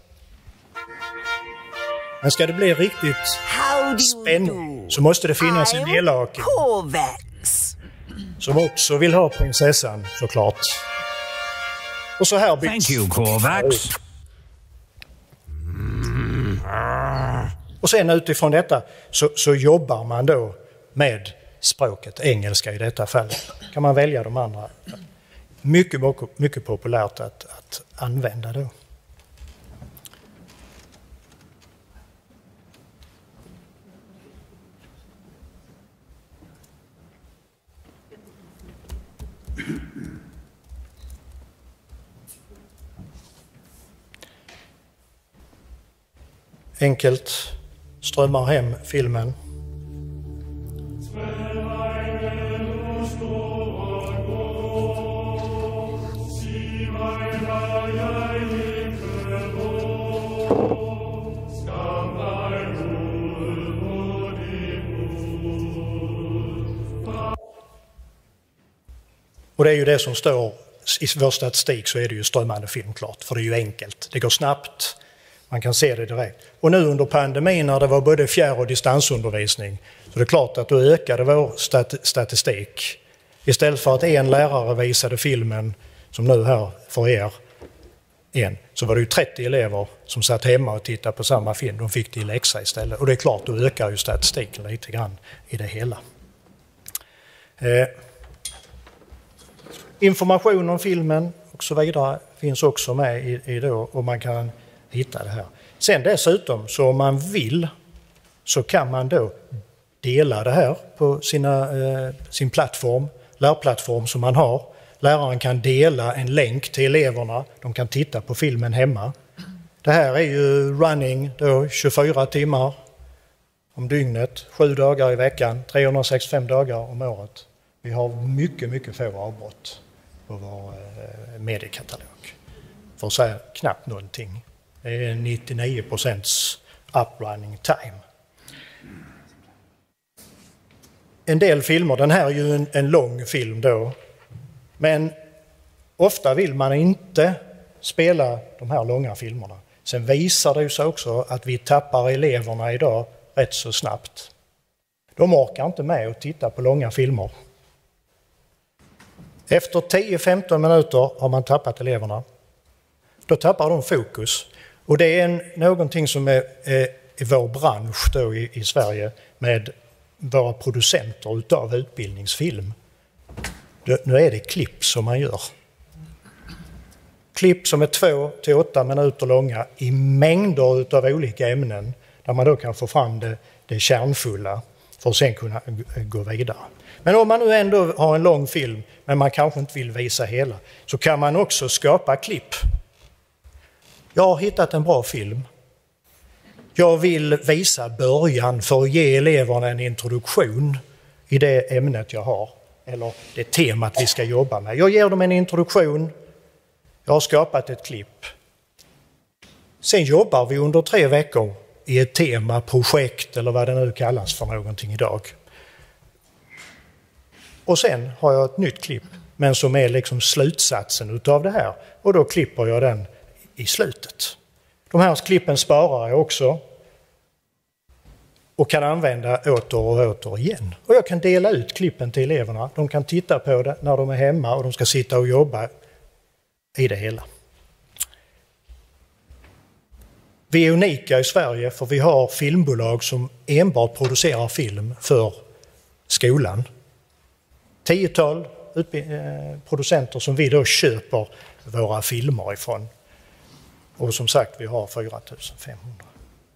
Speaker 10: Men ska det bli riktigt spänning så måste det finnas en elake. Som också vill ha prinsessan, såklart. Och så här byggs...
Speaker 11: Thank you, Corvax.
Speaker 10: Och sen utifrån detta så, så jobbar man då med språket, engelska i detta fall. Kan man välja de andra. Mycket, mycket populärt att, att använda då. Enkelt strömmar hem filmen. Och det är ju det som står i vår statistik, så är det ju strömmande film klart, för det är ju enkelt. Det går snabbt, man kan se det direkt. Och nu under pandemin när det var både fjärr- och distansundervisning, så det är klart att då ökade vår stat- statistik. Istället för att en lärare visade filmen, som nu här för er, en, så var det ju trettio elever som satt hemma och tittade på samma film. De fick det i läxa istället. Och det är klart, då ökar ju statistiken lite grann i det hela. Eh, information om filmen och så vidare finns också med i, i då, och man kan hitta det här. Sen dessutom, så om man vill, så kan man då dela det här på sina, eh, sin plattform, lärplattform som man har. Läraren kan dela en länk till eleverna, de kan titta på filmen hemma. Det här är ju running då tjugofyra timmar om dygnet, sju dagar i veckan, trehundrasextiofem dagar om året. Vi har mycket, mycket få avbrott på vår eh, mediekatalog. För att säga knappt någonting. Det är nittionio procents uprunning time. En del filmer, den här är ju en, en lång film då, men ofta vill man inte spela de här långa filmerna. Sen visar det sig också att vi tappar eleverna idag rätt så snabbt. De orkar inte med att titta på långa filmer. Efter tio till femton minuter har man tappat eleverna. Då tappar de fokus. Och det är en, någonting som är, är i vår bransch då i, i Sverige med våra producenter utav utbildningsfilm. Det, nu är det klipp som man gör. Klipp som är två till åtta minuter långa i mängder utav olika ämnen där man då kan få fram det, det kärnfulla för att sen kunna gå vidare. Men om man nu ändå har en lång film men man kanske inte vill visa hela, så kan man också skapa klipp. Jag har hittat en bra film. Jag vill visa början för att ge eleverna en introduktion i det ämnet jag har, eller det temat vi ska jobba med. Jag ger dem en introduktion, jag har skapat ett klipp. Sen jobbar vi under tre veckor i ett tema, projekt eller vad det nu kallas för någonting idag. Och sen har jag ett nytt klipp, men som är liksom slutsatsen utav det här. Och då klipper jag den i slutet. De här klippen sparar jag också och kan använda åter och åter igen. Och jag kan dela ut klippen till eleverna. De kan titta på det när de är hemma och de ska sitta och jobba i det hela. Vi är unika i Sverige för vi har filmbolag som enbart producerar film för skolan. Tiotal producenter som vi då köper våra filmer ifrån. Och som sagt, vi har fyra tusen femhundra.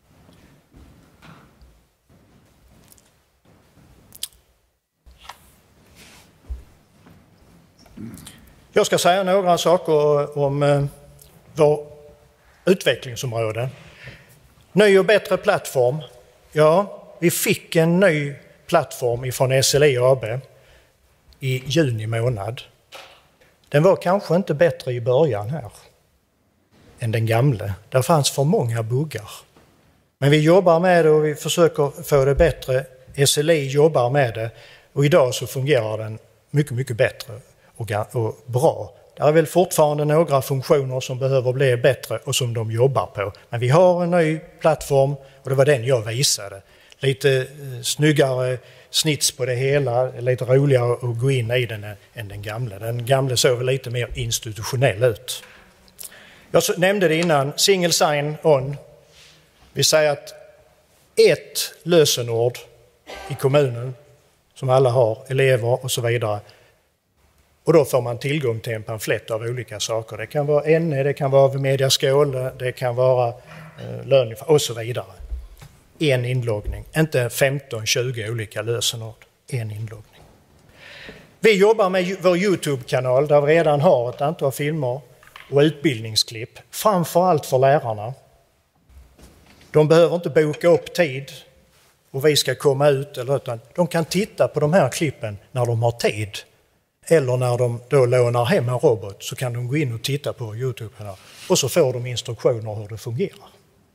Speaker 10: Jag ska säga några saker om eh, vår utvecklingsområde. Ny och bättre plattform. Ja, vi fick en ny plattform ifrån S L I A B i juni månad. Den var kanske inte bättre i början här än den gamla. Där fanns för många buggar. Men vi jobbar med det och vi försöker få det bättre. S L I jobbar med det och idag så fungerar den mycket, mycket bättre och, och bra. Det är väl fortfarande några funktioner som behöver bli bättre och som de jobbar på. Men vi har en ny plattform och det var den jag visade. Lite eh, snyggare snits på det hela, lite roligare att gå in i den än den gamla. Den gamla såg lite mer institutionell ut. Jag nämnde det innan, single sign-on. Vi säger att ett lösenord i kommunen som alla har, elever och så vidare. Och då får man tillgång till en pamflett av olika saker. Det kan vara ämne, det kan vara mediaskål, det kan vara eh, lön och så vidare. En inloggning, inte femton tjugo olika lösenord. En inloggning. Vi jobbar med vår YouTube-kanal där vi redan har ett antal filmer och utbildningsklipp. Framförallt för lärarna. De behöver inte boka upp tid och vi ska komma ut, eller, utan de kan titta på de här klippen när de har tid. Eller när de då lånar hem en robot så kan de gå in och titta på YouTube-kanal och så får de instruktioner hur det fungerar.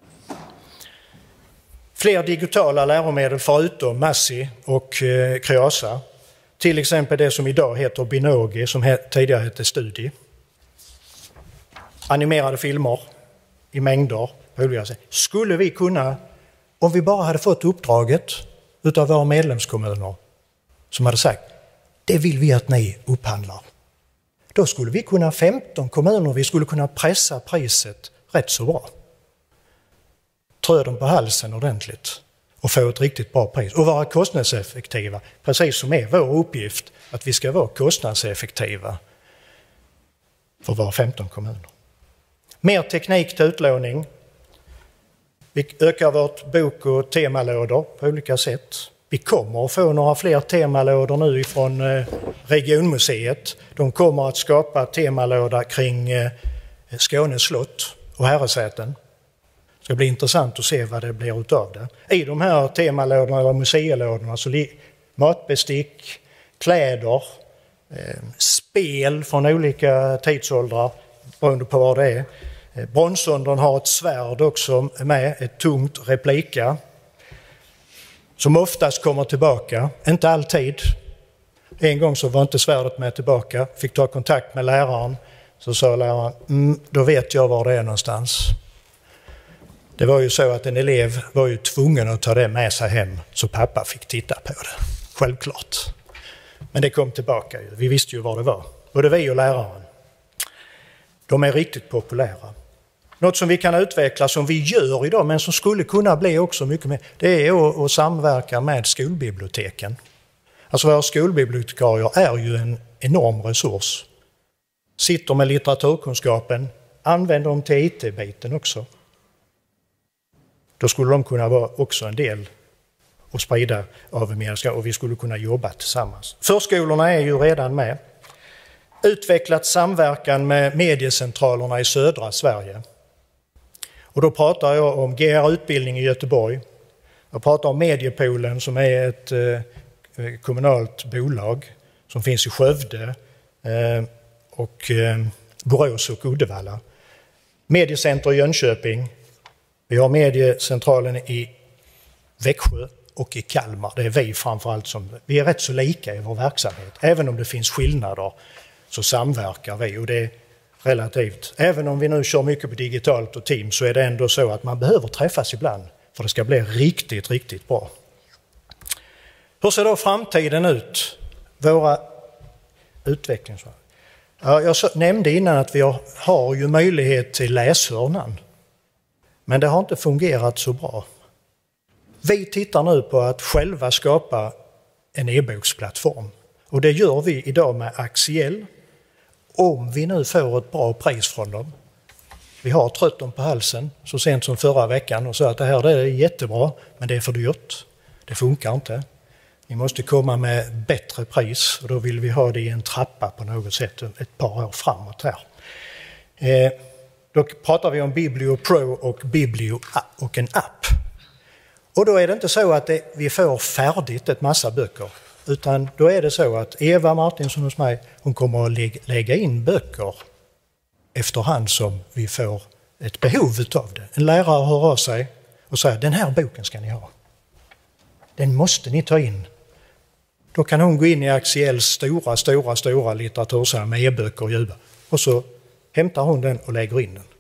Speaker 10: Fler digitala läromedel förutom Massi och eh, Kreasa. Till exempel det som idag heter Binogi, som he- tidigare hette Studi. Animerade filmer i mängder. Skulle vi kunna, om vi bara hade fått uppdraget utav våra medlemskommuner som hade sagt, det vill vi att ni upphandlar. Då skulle vi kunna femton kommuner, vi skulle kunna pressa priset rätt så bra. Trö dem på halsen ordentligt och få ett riktigt bra pris och vara kostnadseffektiva, precis som är vår uppgift att vi ska vara kostnadseffektiva för våra femton kommuner. Mer teknik till utlåning. Vi ökar vårt bok- och temalådor på olika sätt. Vi kommer att få några fler temalådor nu ifrån regionmuseet. De kommer att skapa temalåda kring Skånes slott och Herresäten. Det ska bli intressant att se vad det blir utav det. I de här temalådorna eller museilådorna så ligger matbestick, kläder, eh, spel från olika tidsåldrar beroende på vad det är. Eh, bronsåldern har ett svärd också med, ett tungt replika som oftast kommer tillbaka, inte alltid. En gång så var inte svärdet med tillbaka, fick ta kontakt med läraren, så sa läraren, mm, då vet jag var det är någonstans. Det var ju så att en elev var ju tvungen att ta det med sig hem så pappa fick titta på det. Självklart. Men det kom tillbaka ju. Vi visste ju var det var. Både vi och läraren. De är riktigt populära. Något som vi kan utveckla som vi gör idag men som skulle kunna bli också mycket mer. Det är att, att samverka med skolbiblioteken. Alltså våra skolbibliotekarier är ju en enorm resurs. Sitter med litteraturkunskapen. Använder dem till I T-biten också. Då skulle de kunna vara också en del och sprida av medier och vi skulle kunna jobba tillsammans. Förskolorna är ju redan med. Utvecklat samverkan med mediecentralerna i södra Sverige. Och då pratar jag om G R-utbildning i Göteborg. Jag pratar om Mediepolen som är ett eh, kommunalt bolag som finns i Skövde eh, och eh, Borås och Uddevalla. Mediecenter i Jönköping. Vi har mediecentralen i Växjö och i Kalmar. Det är vi framförallt som... Vi är rätt så lika i vår verksamhet. Även om det finns skillnader så samverkar vi och det är relativt. Även om vi nu kör mycket på digitalt och team så är det ändå så att man behöver träffas ibland för det ska bli riktigt, riktigt bra. Hur ser då framtiden ut? Våra utvecklingsval. Ja, jag nämnde innan att vi har, har ju möjlighet till läshörnan. Men det har inte fungerat så bra. Vi tittar nu på att själva skapa en e-boksplattform. Och det gör vi idag med Axiell. Om vi nu får ett bra pris från dem. Vi har trött dem på halsen så sent som förra veckan och sa att det här det är jättebra men det är för dyrt. Det funkar inte. Ni måste komma med bättre pris och då vill vi ha det i en trappa på något sätt ett par år framåt här. Eh, Då pratar vi om Biblio Pro och Biblio och en app. Och då är det inte så att det, vi får färdigt ett massa böcker. Utan då är det så att Eva Martinsson hos mig, hon kommer att lä- lägga in böcker efterhand som vi får ett behov av det. En lärare hör av sig och säger den här boken ska ni ha. Den måste ni ta in. Då kan hon gå in i Axiells stora, stora, stora litteratursamling med e-böcker och ljudböcker. Och så hämtar hon den och lägger in den.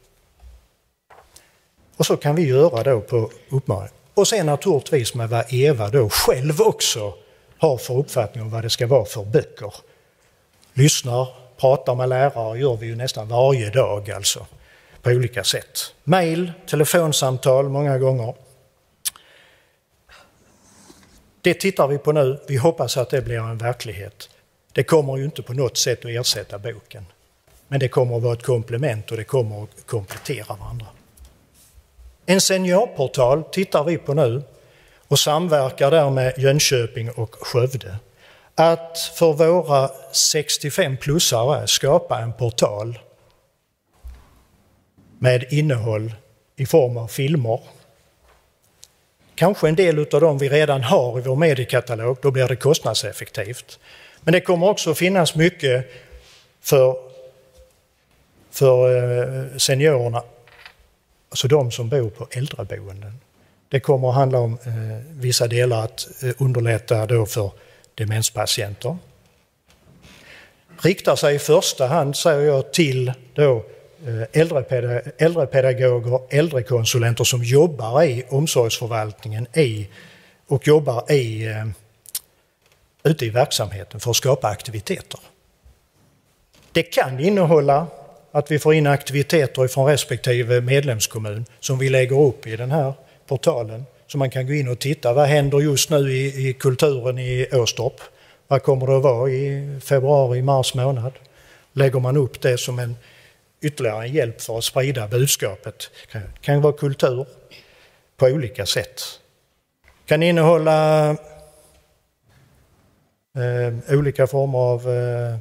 Speaker 10: Och så kan vi göra då på uppmaning. Och sen naturligtvis med vad Eva då själv också har för uppfattning om vad det ska vara för böcker. Lyssnar, pratar med lärare gör vi ju nästan varje dag alltså. På olika sätt. Mail, telefonsamtal många gånger. Det tittar vi på nu. Vi hoppas att det blir en verklighet. Det kommer ju inte på något sätt att ersätta boken. Men det kommer att vara ett komplement och det kommer att komplettera varandra. En seniorportal tittar vi på nu och samverkar där med Jönköping och Skövde. Att för våra sextiofem-plussare skapa en portal med innehåll i form av filmer. Kanske en del av dem vi redan har i vår mediekatalog, då blir det kostnadseffektivt. Men det kommer också finnas mycket för, för seniorerna, alltså de som bor på äldreboenden. Det kommer att handla om eh, vissa delar att eh, underlätta då för demenspatienter. Riktar sig i första hand, säger jag, till då Äldrepeda- äldrepedagoger, äldrekonsulenter som jobbar i omsorgsförvaltningen i, och jobbar i, eh, ute i verksamheten för att skapa aktiviteter. Det kan innehålla att vi får in aktiviteter från respektive medlemskommun som vi lägger upp i den här portalen. Så man kan gå in och titta, vad händer just nu i, i kulturen i Åstorp? Vad kommer det att vara i februari, mars månad? Lägger man upp det som en ytterligare en hjälp för att sprida budskapet. Det kan vara kultur på olika sätt. Det kan innehålla eh, olika former av eh,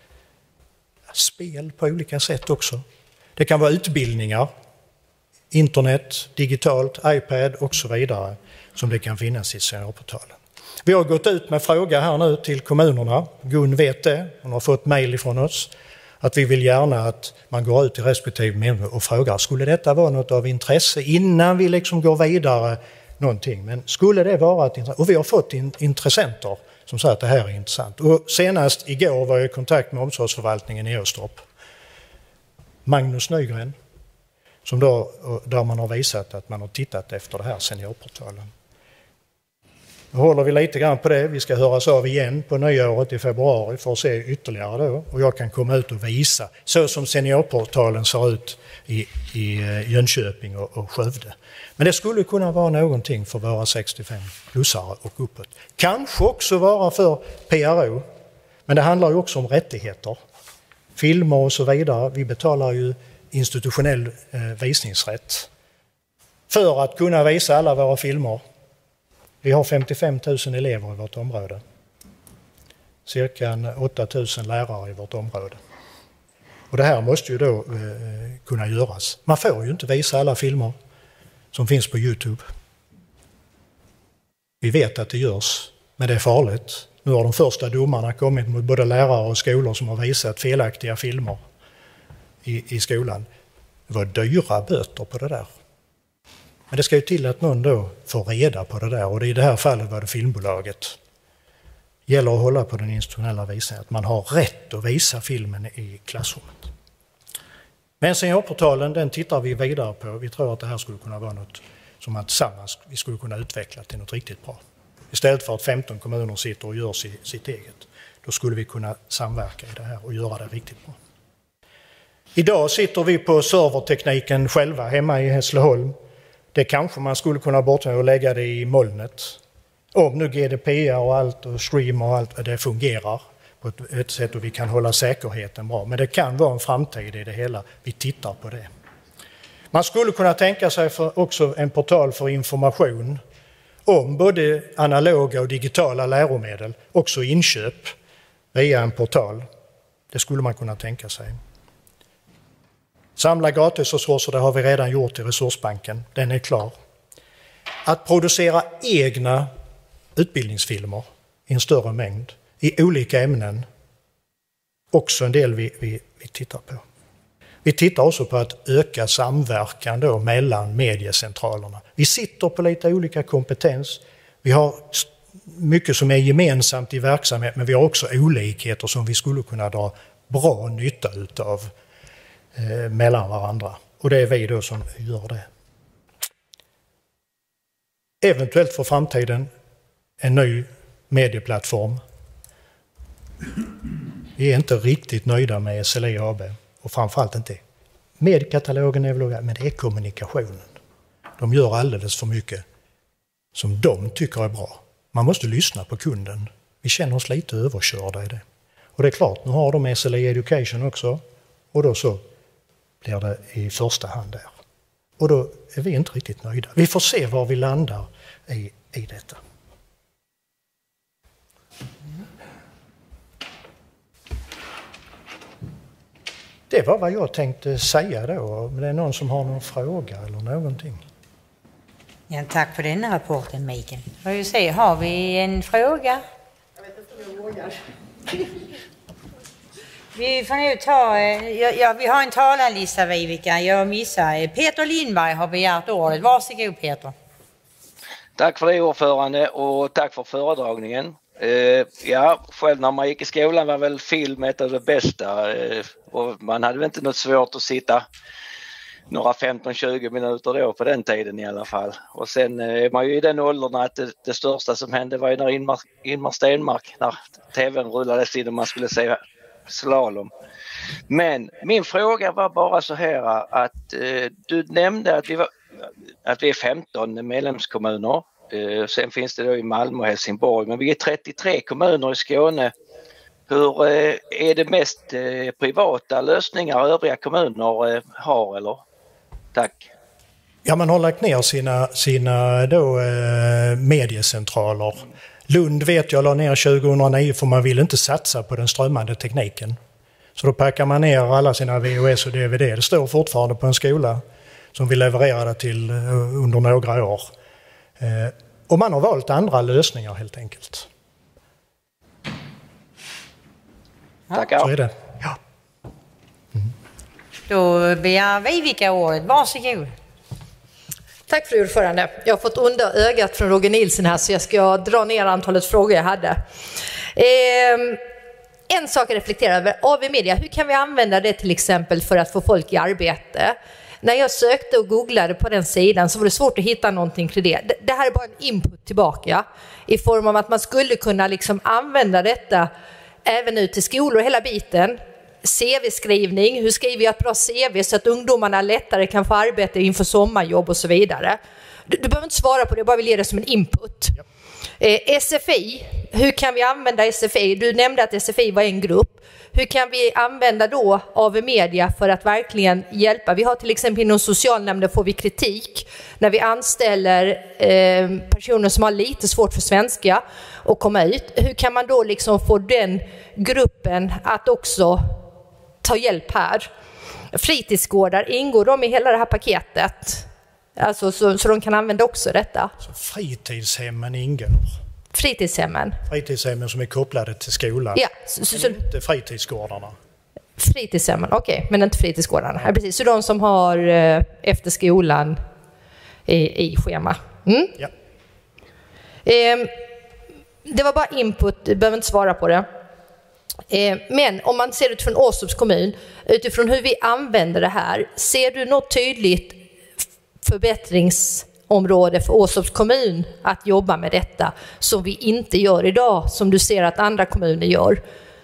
Speaker 10: spel på olika sätt också. Det kan vara utbildningar, internet, digitalt, iPad och så vidare som det kan finnas i seniorportalen. Vi har gått ut med fråga här nu till kommunerna. Gun vet det, hon har fått mejl ifrån oss. Att vi vill gärna att man går ut till respektive medlem och frågar, skulle detta vara något av intresse innan vi liksom går vidare någonting? Men skulle det vara ett intresse? Och vi har fått in, intressenter som säger att det här är intressant. Och senast igår var jag i kontakt med omsorgsförvaltningen i Åstorp. Magnus Nygren, som då, där man har visat att man har tittat efter det här seniorportalen. Nu håller vi lite grann på det. Vi ska höras av igen på nyåret i februari för att se ytterligare då. Och jag kan komma ut och visa så som seniorportalen ser ut i, i Jönköping och, och Skövde. Men det skulle kunna vara någonting för våra sextiofem-plussare och uppåt. Kanske också vara för P R O. Men det handlar ju också om rättigheter. Filmer och så vidare. Vi betalar ju institutionell eh, visningsrätt för att kunna visa alla våra filmer. Vi har femtiofem tusen elever i vårt område. Cirka åtta tusen lärare i vårt område. Och det här måste ju då eh, kunna göras. Man får ju inte visa alla filmer som finns på YouTube. Vi vet att det görs, men det är farligt. Nu har de första domarna kommit mot både lärare och skolor som har visat felaktiga filmer i, i skolan. Det var dyra böter på det där. Men det ska ju till att någon då får reda på det där, och det i det här fallet var det filmbolaget. Det gäller att hålla på den institutionella visningen, att man har rätt att visa filmen i klassrummet. Men seniorportalen, den tittar vi vidare på. Vi tror att det här skulle kunna vara något som man tillsammans vi skulle kunna utveckla till något riktigt bra. Istället för att femton kommuner sitter och gör sitt eget, då skulle vi kunna samverka i det här och göra det riktigt bra. Idag sitter vi på servertekniken själva hemma i Hässleholm. Det kanske man skulle kunna bort och lägga det i molnet. Om nu G D P R och allt och stream och allt det fungerar på ett, ett sätt och vi kan hålla säkerheten bra. Men det kan vara en framtid i det hela. Vi tittar på det. Man skulle kunna tänka sig för också en portal för information om både analoga och digitala läromedel. Också inköp via en portal. Det skulle man kunna tänka sig. Samla gratisresurser, det har vi redan gjort i Resursbanken. Den är klar. Att producera egna utbildningsfilmer i en större mängd i olika ämnen. Också en del vi, vi, vi tittar på. Vi tittar också på att öka samverkan då mellan mediecentralerna. Vi sitter på lite olika kompetens. Vi har mycket som är gemensamt i verksamhet, men vi har också olikheter som vi skulle kunna dra bra nytta utav eh, mellan varandra. Och det är vi då som gör det. Eventuellt för framtiden en ny medieplattform. Vi är inte riktigt nöjda med S L E A B och framförallt inte mediekatalogen, men det är kommunikationen. De gör alldeles för mycket som de tycker är bra. Man måste lyssna på kunden. Vi känner oss lite överkörda i det. Och det är klart, nu har de S L E Education också. Och då så blir det i första hand där. Och då är vi inte riktigt nöjda. Vi får se var vi landar i, i detta. Det var vad jag tänkte säga då. Men det är någon som har någon fråga eller någonting.
Speaker 6: Ja, tack för den rapporten, Mikael. Får vi se, har vi en fråga?
Speaker 4: Jag vet inte om jag vågar.
Speaker 6: Vi får nu ta, ja, ja, vi har en talarlista, Vivica. Jag missar. Peter Lindberg har begärt ordet. Varsågod, Peter.
Speaker 3: Tack för det, ordförande, och tack för föredragningen. Uh, ja, själv när man gick i skolan var väl film ett av det bästa. Uh, och man hade väl inte något svårt att sitta några femton tjugo minuter då på den tiden i alla fall. Och sen uh, är man ju i den åldern att det, det största som hände var ju när Inmar, Inmar Stenmark, när tvn rullades in och man skulle se slalom. Men min fråga var bara så här att uh, du nämnde att vi, var, att vi är femton medlemskommuner. Uh, sen finns det då i Malmö och Helsingborg, men vi är trettiotre kommuner i Skåne. Hur uh, är det mest uh, privata lösningar övriga kommuner uh, har, eller? Tack.
Speaker 10: Ja, man har lagt ner sina, sina då, eh, mediecentraler. Lund vet jag la ner tjugohundranio för man vill inte satsa på den strömmande tekniken. Så då packar man ner alla sina V H S och D V D. Det står fortfarande på en skola som vi levererade till uh, under några år. Eh, och man har valt andra lösningar helt enkelt.
Speaker 3: Tackar.
Speaker 10: Så är det. Ja.
Speaker 6: Mm. Då begär Vivica ordet. Varsågod.
Speaker 9: Tack fru ordförande. Jag har fått onda ögat från Roger Nilsson här så jag ska dra ner antalet frågor jag hade. Eh, en sak att reflektera över. A V Media, hur kan vi använda det till exempel för att få folk i arbete? När jag sökte och googlade på den sidan så var det svårt att hitta någonting kring det. Det här är bara en input tillbaka i form av att man skulle kunna liksom använda detta även ut till skolor och hela biten. C V-skrivning, hur skriver jag ett bra C V så att ungdomarna lättare kan få arbete inför sommarjobb och så vidare. Du, du behöver inte svara på det, jag bara vill ge det som en input. Yep. Eh, S F I, hur kan vi använda S F I? Du nämnde att S F I var en grupp. Hur kan vi använda då A V Media för att verkligen hjälpa? Vi har till exempel inom socialnämnden får vi kritik när vi anställer eh, personer som har lite svårt för svenska och komma ut. Hur kan man då liksom få den gruppen att också ta hjälp här? Fritidsgårdar, ingår de i hela det här paketet? Alltså så, så de kan använda också detta.
Speaker 10: Så fritidshemmen ingår?
Speaker 9: Fritidshemmen.
Speaker 10: Fritidshemmen som är kopplade till skolan.
Speaker 9: Ja. Så, så,
Speaker 10: inte fritidsgårdarna.
Speaker 9: Fritidshemmen, okej. Okay, men inte fritidsgårdarna. Ja, precis. Så de som har eh, efter skolan i, i schema. Mm?
Speaker 10: Ja.
Speaker 9: Eh, det var bara input, du behöver inte svara på det. Eh, men om man ser utifrån Åstorps kommun, utifrån hur vi använder det här, ser du något tydligt förbättringsområde för Åstorps kommun att jobba med detta som vi inte gör idag, som du ser att andra kommuner gör?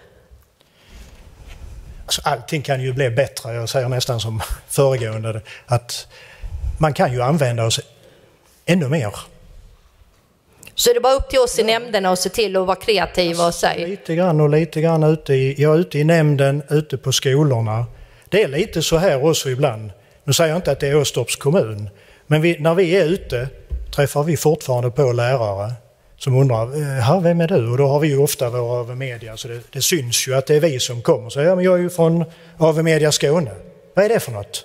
Speaker 10: Alltså, allting kan ju bli bättre, jag säger nästan som föregående, att man kan ju använda oss ännu mer.
Speaker 9: Så är det bara upp till oss i nämnderna och se till att vara kreativa och säga?
Speaker 10: Lite grann och lite grann ute i, jag är ute i nämnden, ute på skolorna. Det är lite så här också ibland. Nu säger jag inte att det är Åstorps kommun, men vi, när vi är ute träffar vi fortfarande på lärare som undrar, här, vem är du? Och då har vi ju ofta våra A V Media, så det, det syns ju att det är vi som kommer. Så ja, men jag är ju från A V Media Skåne. Vad är det för något?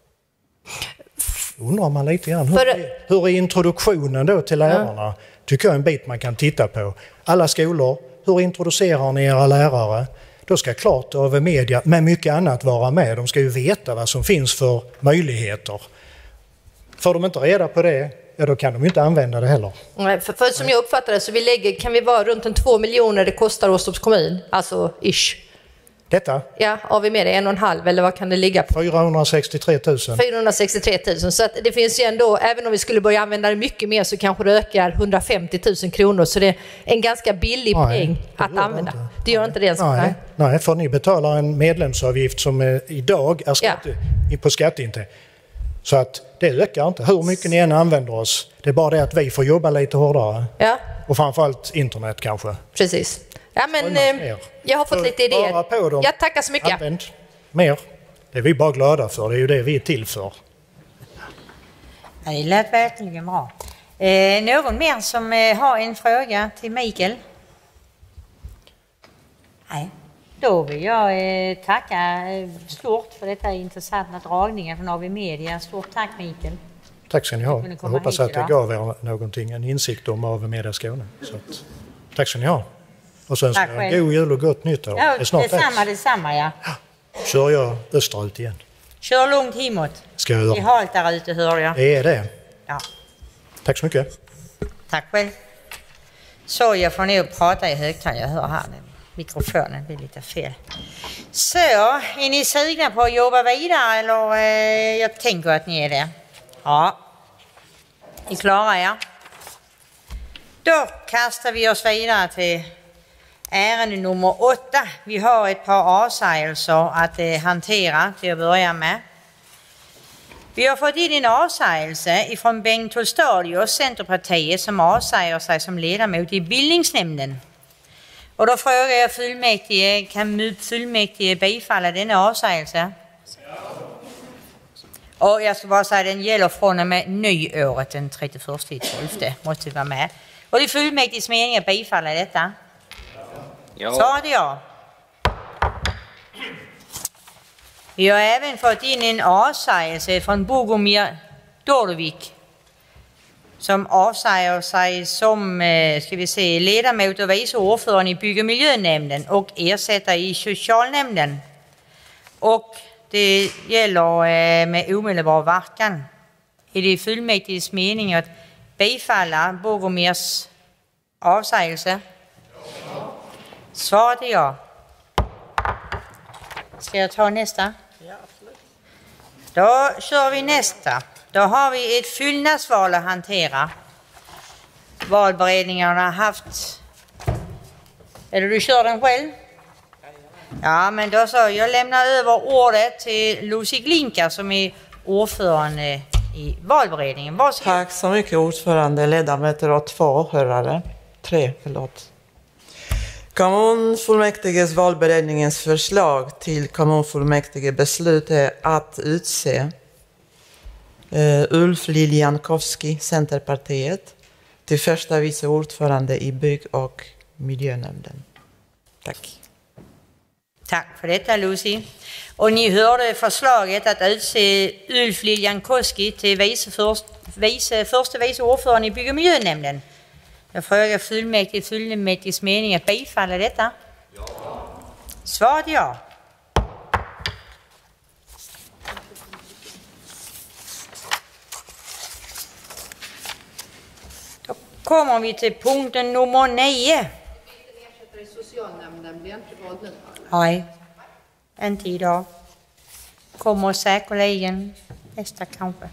Speaker 10: Undrar man lite grann. Hur, är, hur är introduktionen då till lärarna? Ja. Tycker jag är en bit man kan titta på. Alla skolor, hur introducerar ni era lärare? Då ska klart A V Media med mycket annat vara med. De ska ju veta vad som finns för möjligheter. Får de inte reda på det, ja då kan de inte använda det heller.
Speaker 9: Nej, för, för som jag uppfattar det så vi lägger, kan vi vara runt en två miljoner det kostar Åstorps kommun, alltså ish.
Speaker 10: Detta?
Speaker 9: Ja, A V Media en och en halv eller vad kan det ligga på?
Speaker 10: fyrahundrasextiotre tusen.
Speaker 9: fyrahundrasextiotre tusen, så att det finns ju ändå, även om vi skulle börja använda det mycket mer så kanske det ökar hundrafemtio tusen kronor, så det är en ganska billig
Speaker 10: nej,
Speaker 9: peng att använda. Det, det gör inte det ens.
Speaker 10: Nej, nej. nej, för ni betalar en medlemsavgift som är, idag är skatte, ja. på skatteintäkt. Så att det ökar inte hur mycket ni än använder oss. Det är bara det att vi får jobba lite hårdare.
Speaker 9: Ja,
Speaker 10: Och framförallt internet kanske.
Speaker 9: Precis. Ja, men eh, jag har fått
Speaker 10: Så
Speaker 9: lite idéer.
Speaker 10: bara på dem.
Speaker 9: Ja, tackar så mycket.
Speaker 10: Använd mer. Det är vi bara glada för. Det är ju det vi är till för.
Speaker 6: Ja, det lät verkligen bra. Eh, någon mer som eh, har en fråga till Mikael? Nej. Då vill jag eh, tacka eh, stort för detta intressanta dragningar från A V Media. Stort tack Mikael.
Speaker 10: Tack ska ni ha. Jag hoppas att det
Speaker 6: idag.
Speaker 10: gav er någonting, en insikt om A V Media Skåne. Så att, tack ska ni ha. Och så önskar jag god jul och gott nytt år.
Speaker 6: Ja,
Speaker 10: det är snart
Speaker 6: detsamma, detsamma ja.
Speaker 10: Kör jag österut igen.
Speaker 6: Kör långt hemåt.
Speaker 10: Ska jag göra.
Speaker 6: Det är halt där ute hör jag.
Speaker 10: Det är det.
Speaker 6: Ja.
Speaker 10: Tack så mycket.
Speaker 6: Tack själv. Så jag får nog prata i högtalare. Jag hör här nu. Mikrofonen blir lite fel. Så, är ni sugna på att jobba vidare eller eh, jag tänker att ni är det. Ja. Ni klarar ja. Då kastar vi oss vidare till ärende nummer åtta. Vi har ett par avsägelser att eh, hantera till att börja med. Vi har fått in en avsägelse ifrån Bengt Tolstadius, Centerpartiet, som avsäger sig som ledamot i bildningsnämnden. Och då frågar jag fullmäktige, kan fullmäktige bifalla denna avsägelse? Och jag ska bara säga att den gäller från och med nyåret den trettioförsta tolfte måste vara med. Och det är fullmäktiges mening att bifalla detta? Ja. Sa det jag. Vi har även fått in en avsägelse från Bogomir Dordovik som avsäger sig som ska vi se, ledamot och vice ordförande i bygg- och miljönämnden och ersättare i socialnämnden. Och det gäller med omedelbar verkan. Är det fullmäktiges mening att bifalla Bogomirs avsägelse? Ja. Svarade jag. Ska jag ta nästa? Ja, absolut. Då kör vi nästa. Då har vi ett fyllnadsval att hantera. Valberedningarna har haft... Eller du kör den själv? Ja, men då så. Jag lämnar över ordet till Lucy Glinka som är ordförande i valberedningen. Varsågod.
Speaker 14: Tack så mycket ordförande, ledamöter och två åhörare. Tre, förlåt. Kommunfullmäktiges valberedningens förslag till kommunfullmäktige beslut är att utse uh, Ulf Liljankowski, Centerpartiet, till första vice ordförande i bygg- och miljönämnden. Tack.
Speaker 6: Tack för detta Lucy. Och ni hörde förslaget att utse Ulf Liljankowski till vice, först, vice, första vice ordförande i bygg- och miljönämnden. Jag frågar fullmäktige, fullmäktiges mening att bifalla detta? Ja. Svarade jag. Då kommer vi till punkten nummer nio.
Speaker 4: Socialnämnden blir inte vald nu.
Speaker 6: Nej, inte idag. Kommer säkerligen nästa kanske.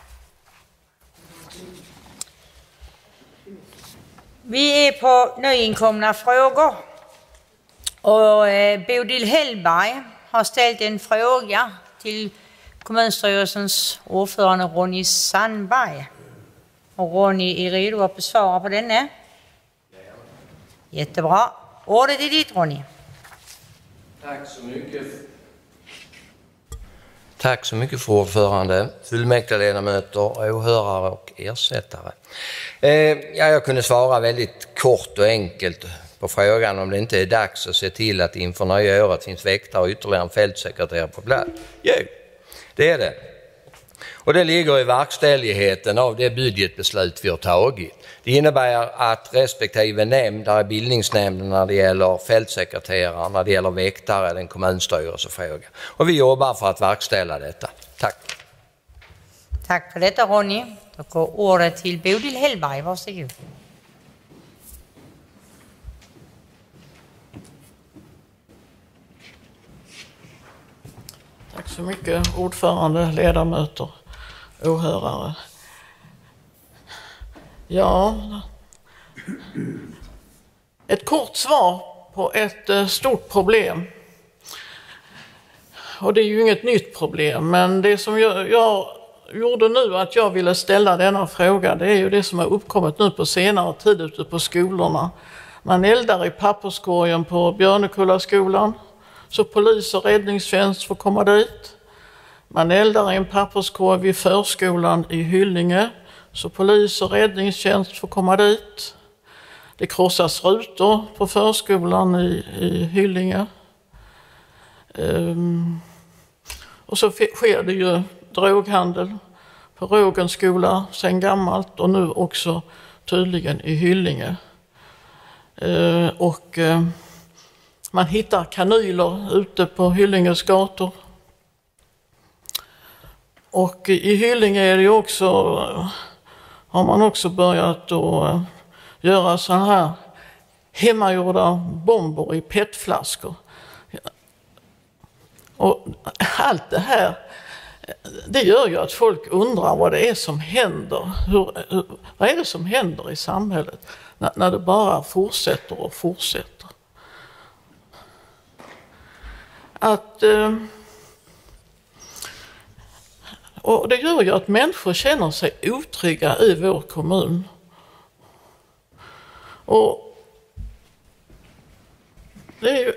Speaker 6: Vi är på nyinkomna frågor. Och eh, Bodil Hellberg har ställt en fråga till kommunstyrelsens ordförande Ronny Sandberg. Och Ronny är redo att besvara på denne. Jättebra. Ordet är ditt Ronny.
Speaker 15: Tack så mycket. Tack så mycket för ordförande, fullmäktigeledamöter, åhörare och ersättare. Eh, ja, jag kunde svara väldigt kort och enkelt på frågan om det inte är dags att se till att inför nya året finns väktare och ytterligare en fältsekreterare på plats. Jo, det är det. Och det ligger i verkställigheten av det budgetbeslut vi har tagit. Det innebär att respektive nämnd, där är bildningsnämnden när det gäller fältsekreterare, när det gäller väktare, den kommunstyrelsefråga. Och vi jobbar för att verkställa detta. Tack.
Speaker 6: Tack för detta Ronny. Då går ordet till Bodil Hellberg. Varsågod.
Speaker 16: Tack så mycket ordförande, ledamöter, åhörare. Ja, ett kort svar på ett stort problem. Och det är ju inget nytt problem, men det som jag, jag gjorde nu att jag ville ställa denna fråga, det är ju det som har uppkommit nu på senare tid ute på skolorna. Man eldar i papperskorgen på Björnekullaskolan, så polis och räddningstjänst får komma dit. Man eldar i en papperskorg vid förskolan i Hyllinge, så polis och räddningstjänst får komma dit. Det krossas rutor på förskolan i, i Hyllinge. Um, och så sker det ju droghandel på Rågens skola sen gammalt och nu också tydligen i Hyllinge. Uh, och uh, man hittar kanyler ute på Hyllinges gator. Och i Hyllinge är det också, har man också börjat att göra så här hemmagjorda bomber i petflaskor. Och allt det här, det gör ju att folk undrar vad det är som händer. Hur, hur, vad är det som händer i samhället när, när det bara fortsätter och fortsätter? Att... Eh, Och det gör ju att människor känner sig otrygga i vår kommun. Och det är ju...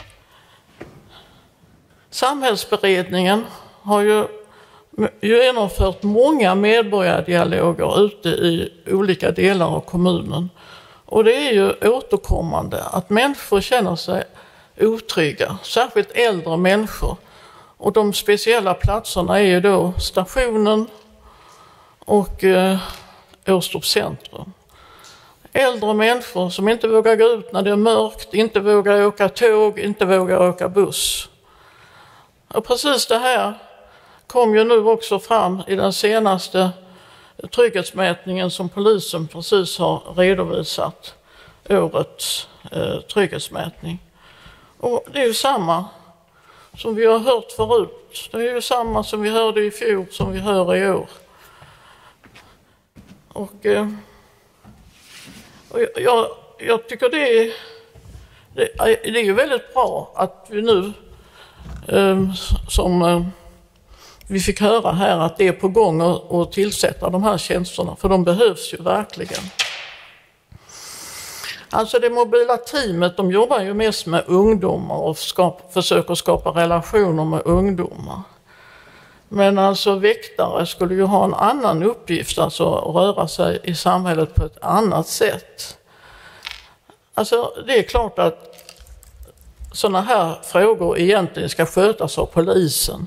Speaker 16: Samhällsberedningen har ju genomfört många medborgardialoger ute i olika delar av kommunen. Och det är ju återkommande att människor känner sig otrygga, särskilt äldre människor. Och de speciella platserna är ju då stationen och eh, Åstorp centrum. Äldre människor som inte vågar gå ut när det är mörkt, inte vågar åka tåg, inte vågar åka buss. Och precis det här kom ju nu också fram i den senaste trygghetsmätningen som polisen precis har redovisat, årets eh, trygghetsmätning. Och det är ju samma som vi har hört förut. Det är ju samma som vi hörde i fjol som vi hör i år. Och, eh, och jag, jag tycker det är, det, det är ju väldigt bra att vi nu, eh, som eh, vi fick höra här, att det är på gång att, att tillsätta de här tjänsterna. För de behövs ju verkligen. Alltså det mobila teamet, de jobbar ju mest med ungdomar och skap, försöker skapa relationer med ungdomar. Men alltså väktare skulle ju ha en annan uppgift, alltså att röra sig i samhället på ett annat sätt. Alltså det är klart att sådana här frågor egentligen ska skötas av polisen.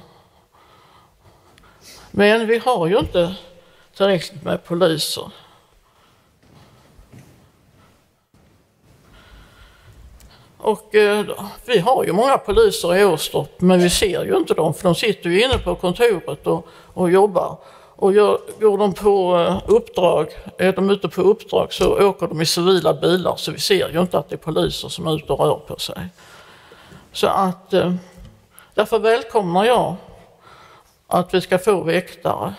Speaker 16: Men vi har ju inte tillräckligt med poliser. Och eh, vi har ju många poliser i Åstorp, men vi ser ju inte dem för de sitter ju inne på kontoret och, och jobbar. Och gör, går de på eh, uppdrag, är de ute på uppdrag så åker de i civila bilar, så vi ser ju inte att det är poliser som är ute och rör på sig. Så att eh, därför välkomnar jag att vi ska få väktare.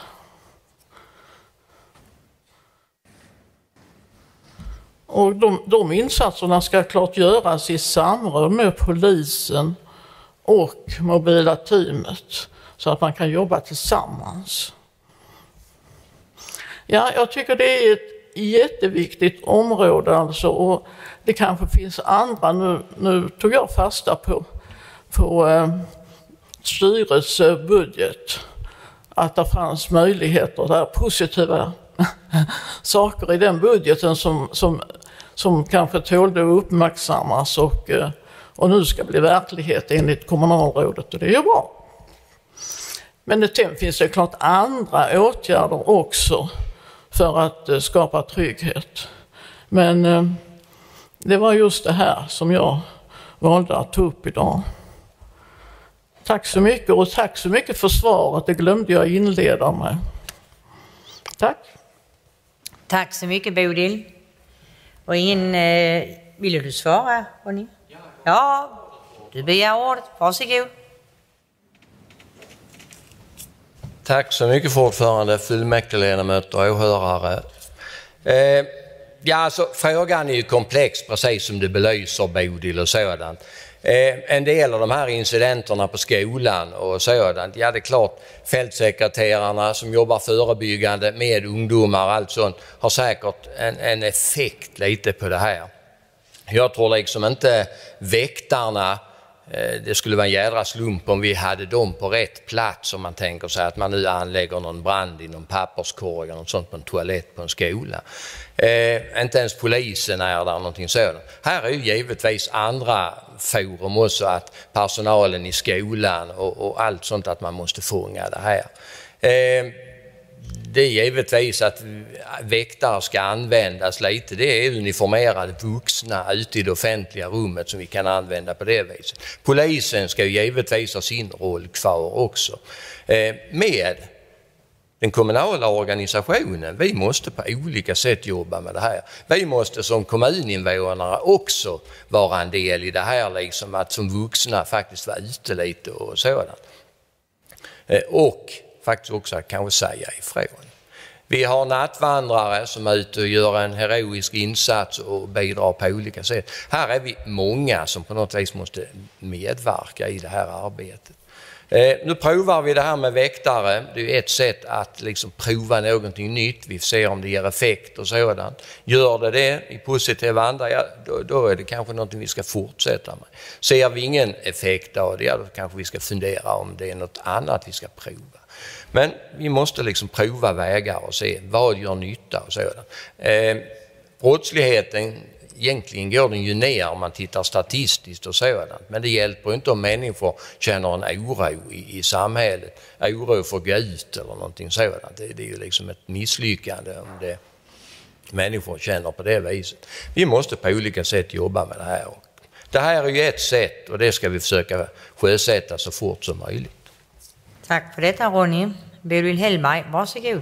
Speaker 16: Och de, de insatserna ska klart göras i samråd med polisen och mobila teamet så att man kan jobba tillsammans. Ja, jag tycker det är ett jätteviktigt område alltså, och det kanske finns andra. Nu, nu tog jag fasta på, på eh, styrelsebudget, att det fanns möjligheter där, positiva saker i den budgeten som, som, som kanske tålde att uppmärksammas och, och nu ska bli verklighet enligt kommunalrådet, och det är ju bra. Men det finns det klart andra åtgärder också för att skapa trygghet. Men det var just det här som jag valde att ta upp idag. Tack så mycket, och tack så mycket för svaret. Det glömde jag inleda med. Tack.
Speaker 6: Tack så mycket, Bodil. Och ingen, eh, ville du svara, Ronny? Ja, du begär ordet. Varsågod.
Speaker 15: Tack så mycket för ordförande, fullmäktigeledamöter och åhörare. Eh, ja, alltså, frågan är ju komplex, precis som du belyser, Bodil, och sådant. Eh, en del av de här incidenterna på skolan och sådant, ja det är klart, fältsekreterarna som jobbar förebyggande med ungdomar och allt sånt har säkert en, en effekt lite på det här. Jag tror liksom inte väktarna, eh, det skulle vara en jädra slump om vi hade dem på rätt plats, om man tänker sig att man nu anlägger någon brand i någon papperskorg eller något sånt på en toalett på en skola. Eh, inte ens polisen är där någonting sådant. Här är ju givetvis andra forum också, att personalen i skolan och, och allt sånt, att man måste fånga det här. Eh, det är givetvis att väktare ska användas lite. Det är uniformerade vuxna ute i det offentliga rummet som vi kan använda på det viset. Polisen ska ju givetvis ha sin roll kvar också. Eh, med den kommunala organisationen, vi måste på olika sätt jobba med det här. Vi måste som kommuninvånare också vara en del i det här, liksom att som vuxna faktiskt vara ute lite och sådant. Och faktiskt också kanske säga ifrån. Vi har nattvandrare som är ute och gör en heroisk insats och bidrar på olika sätt. Här är vi många som på något vis måste medverka i det här arbetet. Eh, nu provar vi det här med väktare. Det är ett sätt att liksom prova någonting nytt. Vi ser om det ger effekt och sådant. Gör det det i positiv anda, ja, då, då är det kanske någonting vi ska fortsätta med. Ser vi ingen effekt av det, ja, då kanske vi ska fundera om det är något annat vi ska prova. Men vi måste liksom prova vägar och se vad gör nytta och sådant. Eh, brottsligheten, egentligen går den ju ner om man tittar statistiskt och sådant. Men det hjälper inte om människor känner en oro i, i samhället. Oro för att gå ut eller någonting sådant. Det, det är ju liksom ett misslyckande om det människor känner på det viset. Vi måste på olika sätt jobba med det här. Det här är ju ett sätt och det ska vi försöka sjösätta så fort som möjligt.
Speaker 6: Tack för detta, Ronny. Bodil Hellberg, varsågod.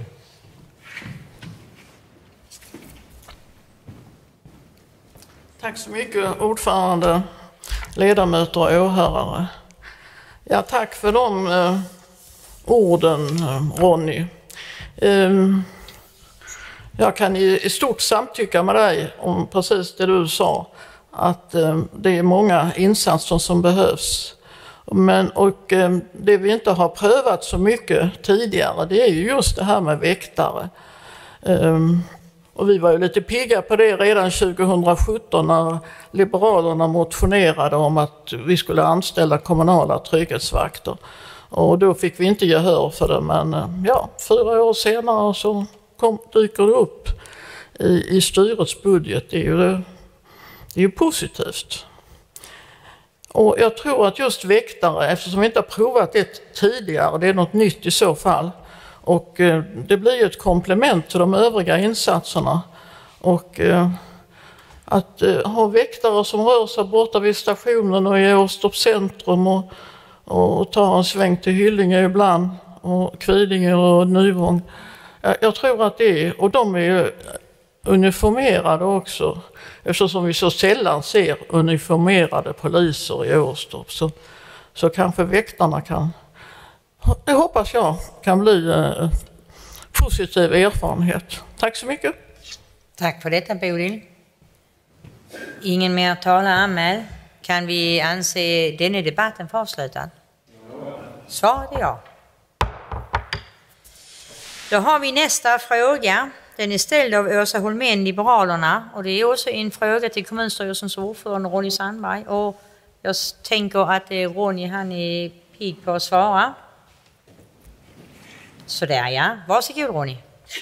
Speaker 16: Tack så mycket, ordförande, ledamöter och åhörare. Ja, tack för de eh, orden, Ronny. Eh, jag kan i, i stort samtycka med dig om precis det du sa, att eh, det är många insatser som behövs. Men, och eh, det vi inte har prövat så mycket tidigare, det är ju just det här med väktare. Eh, Och vi var ju lite pigga på det redan tjugohundrasjutton när Liberalerna motionerade om att vi skulle anställa kommunala trygghetsvakter. Och då fick vi inte gehör för det, men ja, fyra år senare så kom, dyker det upp i, i styrets budget. Det är ju, det, det är ju positivt. Och jag tror att just väktare, eftersom vi inte har provat det tidigare, det är något nytt i så fall. Och eh, det blir ett komplement till de övriga insatserna. Och eh, att eh, ha väktare som rör sig borta vid stationen och i Åstorp centrum och, och tar en sväng till Hyllinge ibland och Kvidinge och Nyvång. Jag, jag tror att det är, och de är ju uniformerade också, eftersom vi så sällan ser uniformerade poliser i Åstorp, så, så kanske väktarna kan, det hoppas jag, kan bli en positiv erfarenhet. Tack så mycket.
Speaker 6: Tack för detta, Bodil. Ingen mer talare anmäld. Kan vi anse denna debatten för avslutad? Svaret är ja. Då har vi nästa fråga. Den är ställd av Åsa Holmén, Liberalerna. Och det är också en fråga till kommunstyrelsens ordförande Ronny Sandberg. Och jag tänker att Ronny, han är pigg på att svara. Så där, ja. Varsågod, Ronny.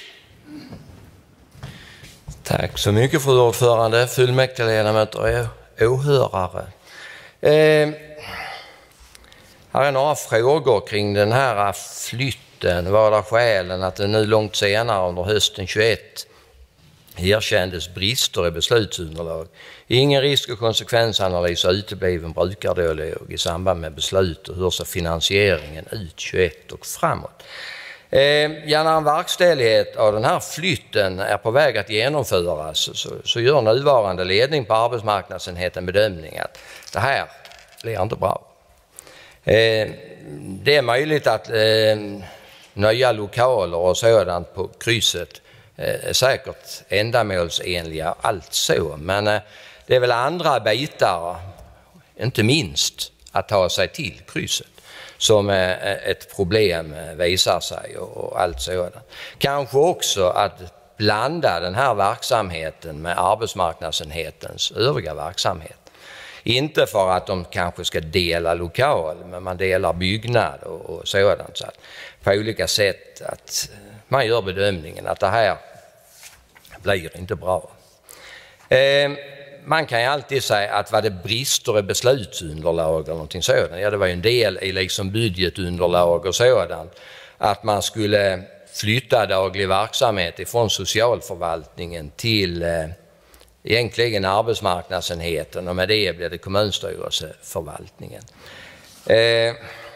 Speaker 15: Tack så mycket, fru ordförande, fullmäktigeledamöter och åhörare. Eh, här är några frågor kring den här flytten. Vad är skälen att det nu långt senare under hösten tjugoett erkändes brister i beslutsunderlag? Ingen risk- och konsekvensanalys och utebliven brukardialog i samband med beslut och hur ser finansieringen ut tjugoett och framåt? Eh, ja, när en verkställighet av den här flytten är på väg att genomföras så, så gör nuvarande ledning på arbetsmarknadsenheten bedömning att det här blir inte bra. Eh, det är möjligt att eh, nya lokaler och sådant på krysset är säkert ändamålsenliga, allt så. Men det är väl andra bitar, inte minst att ta sig till krysset, som ett problem visar sig och allt sådant. Kanske också att blanda den här verksamheten med arbetsmarknadsenhetens övriga verksamhet. Inte för att de kanske ska dela lokal, men man delar byggnad och, och sådant. Så att på olika sätt att man gör bedömningen att det här blir inte bra. Eh, man kan ju alltid säga att vad det brister i beslutsunderlag eller någonting sådant. Ja, det var ju en del i liksom budgetunderlag och sådant. Att man skulle flytta daglig verksamhet ifrån socialförvaltningen till eh, egentligen arbetsmarknadsenheten, och med det blir det kommunstyrelseförvaltningen. Eh,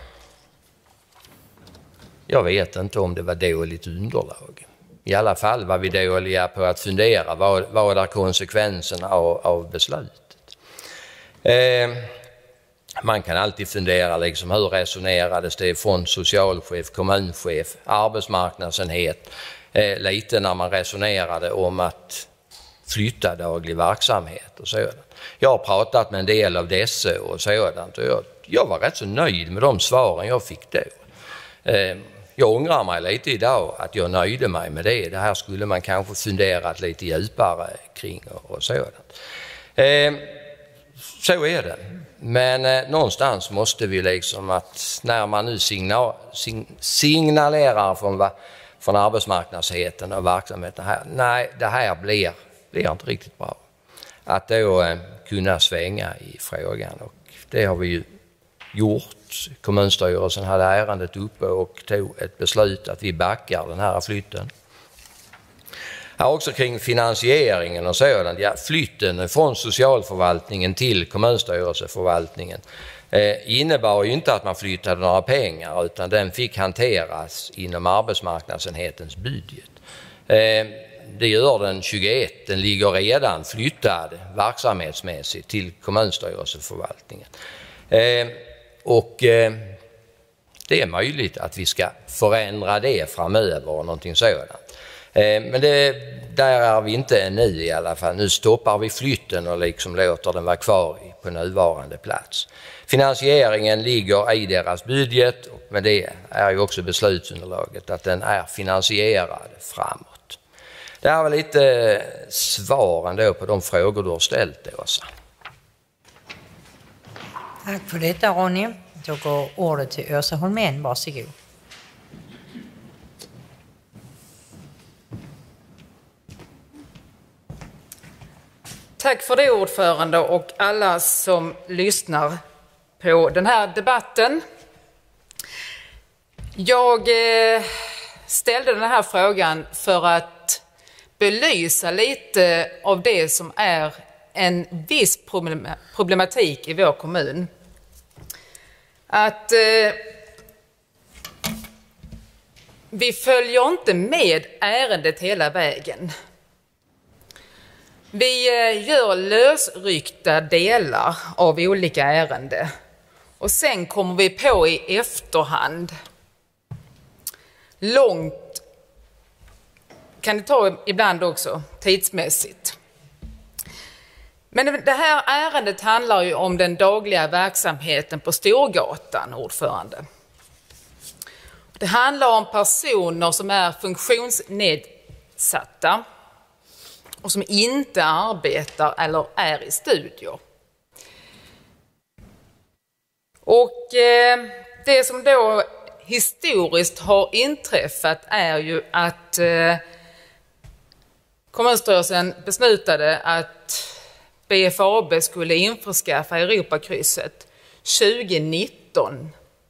Speaker 15: jag vet inte om det var dåligt underlag. I alla fall var vi dåliga på att fundera vad, vad är konsekvenserna av, av beslutet. Eh, man kan alltid fundera liksom, hur resonerades det från socialchef, kommunchef, arbetsmarknadsenhet, eh, lite när man resonerade om att flytta daglig verksamhet och sådant. Jag har pratat med en del av dessa och sådant, och jag, jag var rätt så nöjd med de svaren jag fick då. Eh, jag ångrar mig lite idag att jag nöjde mig med det. Det här skulle man kanske funderat lite djupare kring och, och sådant. Eh, så är det. Men eh, någonstans måste vi liksom att när man nu signal, sign, signalerar från, va, från arbetsmarknadsheten och verksamheten här, nej, det här blir, blir inte riktigt bra. Att då eh, kunna svänga i frågan, och det har vi ju gjort. Kommunstyrelsen hade ärendet uppe och tog ett beslut att vi backar den här flytten. Här också kring finansieringen och sådant. Ja, flytten från socialförvaltningen till kommunstyrelseförvaltningen eh, innebar ju inte att man flyttade några pengar, utan den fick hanteras inom arbetsmarknadsenhetens budget. Eh, det gör den tjugoett, den ligger redan flyttad verksamhetsmässigt till kommunstyrelseförvaltningen. Eh, Och eh, det är möjligt att vi ska förändra det framöver och någonting sådant. Eh, men det, där är vi inte än nu i alla fall. Nu stoppar vi flytten och liksom låter den vara kvar på nuvarande plats. Finansieringen ligger i deras budget, och med det är ju också beslutsunderlaget att den är finansierad framåt. Det här var lite svaren då på de frågor du har ställt, Åsa.
Speaker 6: Tack för detta, Ronny. Då går ordet till Åsa Holmén. Varsågod.
Speaker 17: Tack för det, ordförande, och alla som lyssnar på den här debatten. Jag eh, ställde den här frågan för att belysa lite av det som är en viss problematik i vår kommun. Att eh, vi följer inte med ärendet hela vägen. Vi eh, gör lösryckta delar av olika ärenden, och sen kommer vi på i efterhand. Långt kan det ta ibland också tidsmässigt. Men det här ärendet handlar ju om den dagliga verksamheten på Storgatan, ordförande. Det handlar om personer som är funktionsnedsatta och som inte arbetar eller är i studier. Och eh, det som då historiskt har inträffat är ju att eh, kommunstyrelsen beslutade att B F A B skulle införskaffa Europakrysset tjugonitton.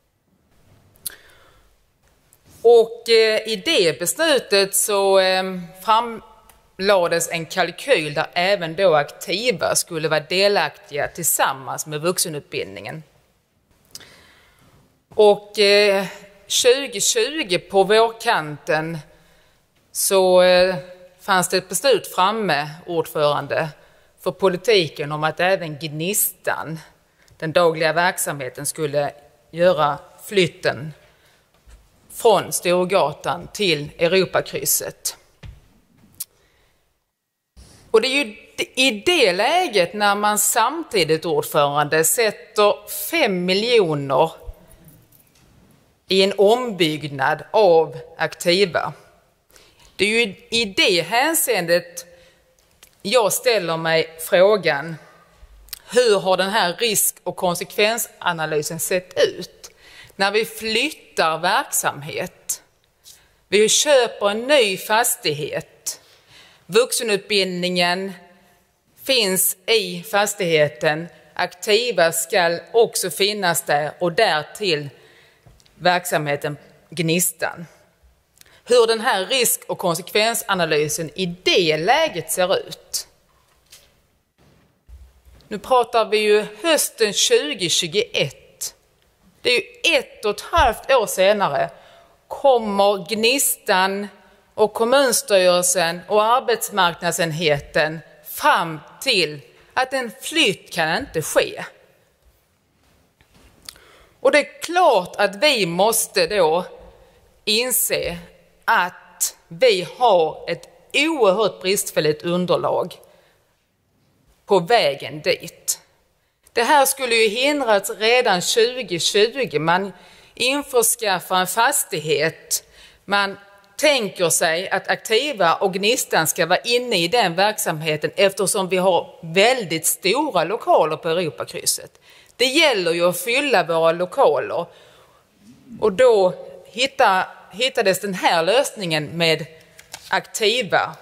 Speaker 17: Och eh, i det beslutet så eh, framlades en kalkyl där även då aktiva skulle vara delaktiga tillsammans med vuxenutbildningen. Och eh, tjugo tjugo på vårkanten så eh, fanns det ett beslut framme, ordförande, för politiken om att även Gnistan, den dagliga verksamheten, skulle göra flytten från Storgatan till Europakrysset. Och det är ju i det läget när man samtidigt, ordförande, sätter fem miljoner i en ombyggnad av Aktiva. Det är ju i det hänseendet jag ställer mig frågan: hur har den här risk- och konsekvensanalysen sett ut när vi flyttar verksamhet? Vi köper en ny fastighet. Vuxenutbildningen finns i fastigheten. Aktiva ska också finnas där och därtill verksamheten Gnistan. Hur den här risk- och konsekvensanalysen i det läget ser ut. Nu pratar vi ju hösten tjugo tjugoett. Det är ju ett och ett halvt år senare kommer Gnistan och kommunstyrelsen och arbetsmarknadsenheten fram till att en flytt kan inte ske. Och det är klart att vi måste då inse att vi har ett oerhört bristfälligt underlag på vägen dit. Det här skulle ju hindrats redan tjugo tjugo. Man införskaffar en fastighet. Man tänker sig att Aktiva och Gnistan ska vara inne i den verksamheten eftersom vi har väldigt stora lokaler på Europakrysset. Det gäller ju att fylla våra lokaler. Och då hitta, hittades den här lösningen med Aktiva.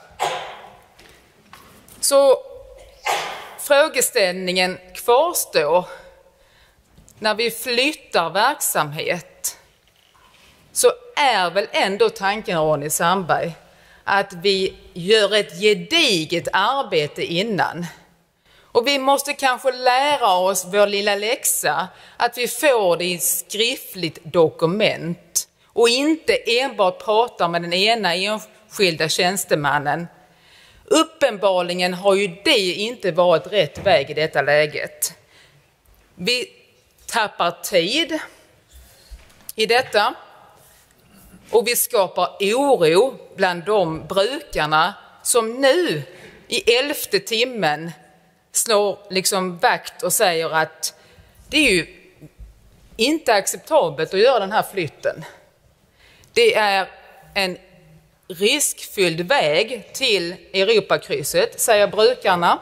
Speaker 17: Så frågeställningen kvarstår. När vi flyttar verksamhet så är väl ändå tanken, Ronny Sandberg, att vi gör ett gediget arbete innan. Och vi måste kanske lära oss vår lilla läxa, att vi får det i skriftligt dokument och inte enbart prata med den ena enskilda tjänstemannen. Uppenbarligen har ju det inte varit rätt väg i detta läget. Vi tappar tid i detta och vi skapar oro bland de brukarna som nu i elfte timmen slår liksom vakt och säger att det är ju inte acceptabelt att göra den här flytten. Det är en riskfylld väg till Europakrysset, säger brukarna.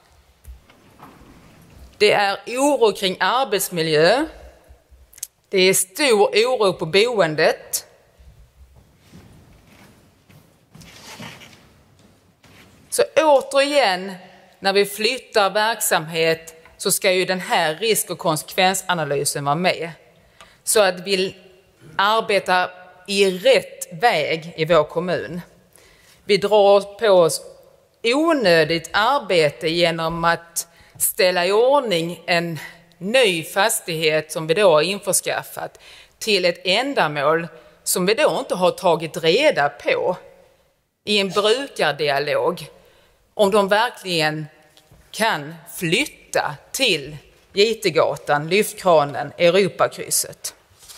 Speaker 17: Det är oro kring arbetsmiljö. Det är stor oro på boendet. Så återigen, när vi flyttar verksamhet så ska ju den här risk- och konsekvensanalysen vara med. Så att vi arbetar i rätt väg i vår kommun. Vi drar på oss onödigt arbete genom att ställa i ordning en ny fastighet som vi då har införskaffat till ett ändamål som vi då inte har tagit reda på i en brukardialog om de verkligen kan flytta till J T-gatan, Lyftkranen, Europakrysset.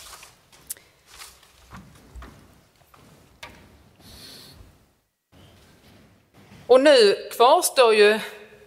Speaker 17: Och nu kvarstår ju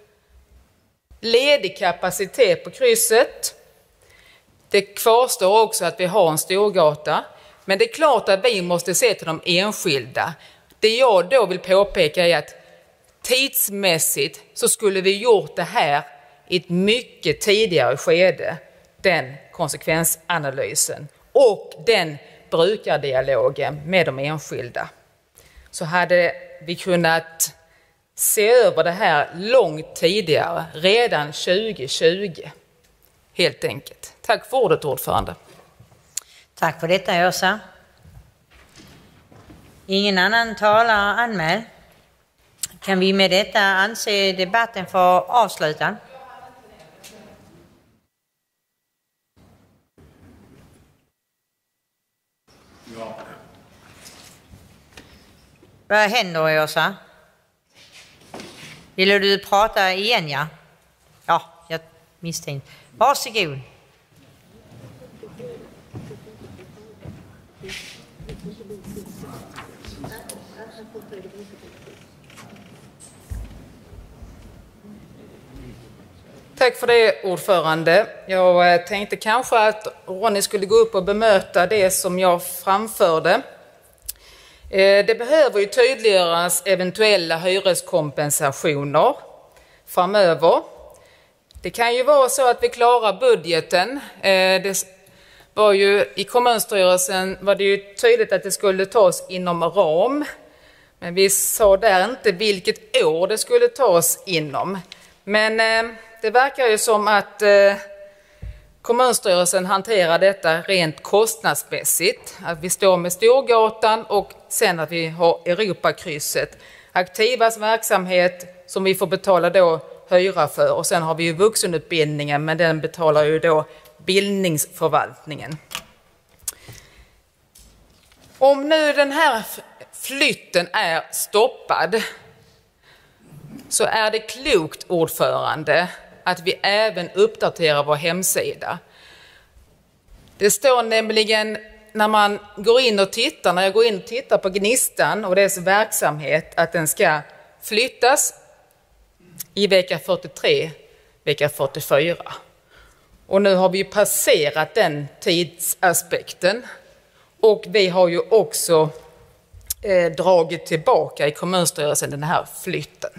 Speaker 17: ledig kapacitet på krysset. Det kvarstår också att vi har en storgata. Men det är klart att vi måste se till de enskilda. Det jag då vill påpeka är att tidsmässigt så skulle vi gjort det här i ett mycket tidigare skede. Den konsekvensanalysen och den brukardialogen med de enskilda. Så hade vi kunnat se över det här långt tidigare, redan tjugo tjugo. Helt enkelt. Tack för ordet, ordförande.
Speaker 6: Tack för detta, Åsa. Ingen annan talare anmäld. Kan vi med detta anse debatten för avslutad?
Speaker 18: Ja.
Speaker 6: Vad händer, Åsa? Vill du prata igen, ja? Ja, jag misstänkte. Varsågod.
Speaker 17: Tack för det, ordförande. Jag tänkte kanske att Ronny skulle gå upp och bemöta det som jag framförde. Det behöver ju tydliggöras eventuella hyreskompensationer framöver. Det kan ju vara så att vi klarar budgeten. Det var ju, i kommunstyrelsen var det ju tydligt att det skulle tas inom ram. Men vi sa där inte vilket år det skulle tas inom. Men det verkar ju som att kommunstyrelsen hanterar detta rent kostnadsmässigt. Att vi står med Storgatan och sen att vi har Europakrysset. Aktivas verksamhet som vi får betala då hyra för. Och sen har vi ju vuxenutbildningen, men den betalar ju då bildningsförvaltningen. Om nu den här flytten är stoppad så är det klokt, ordförande, att vi även uppdaterar vår hemsida. Det står nämligen när man går in och tittar, när jag går in och tittar på Gnistan och dess verksamhet, att den ska flyttas i vecka fyrtiotre, vecka fyrtiofyra. Och nu har vi passerat den tidsaspekten. Och vi har ju också eh, dragit tillbaka i kommunstyrelsen den här flytten.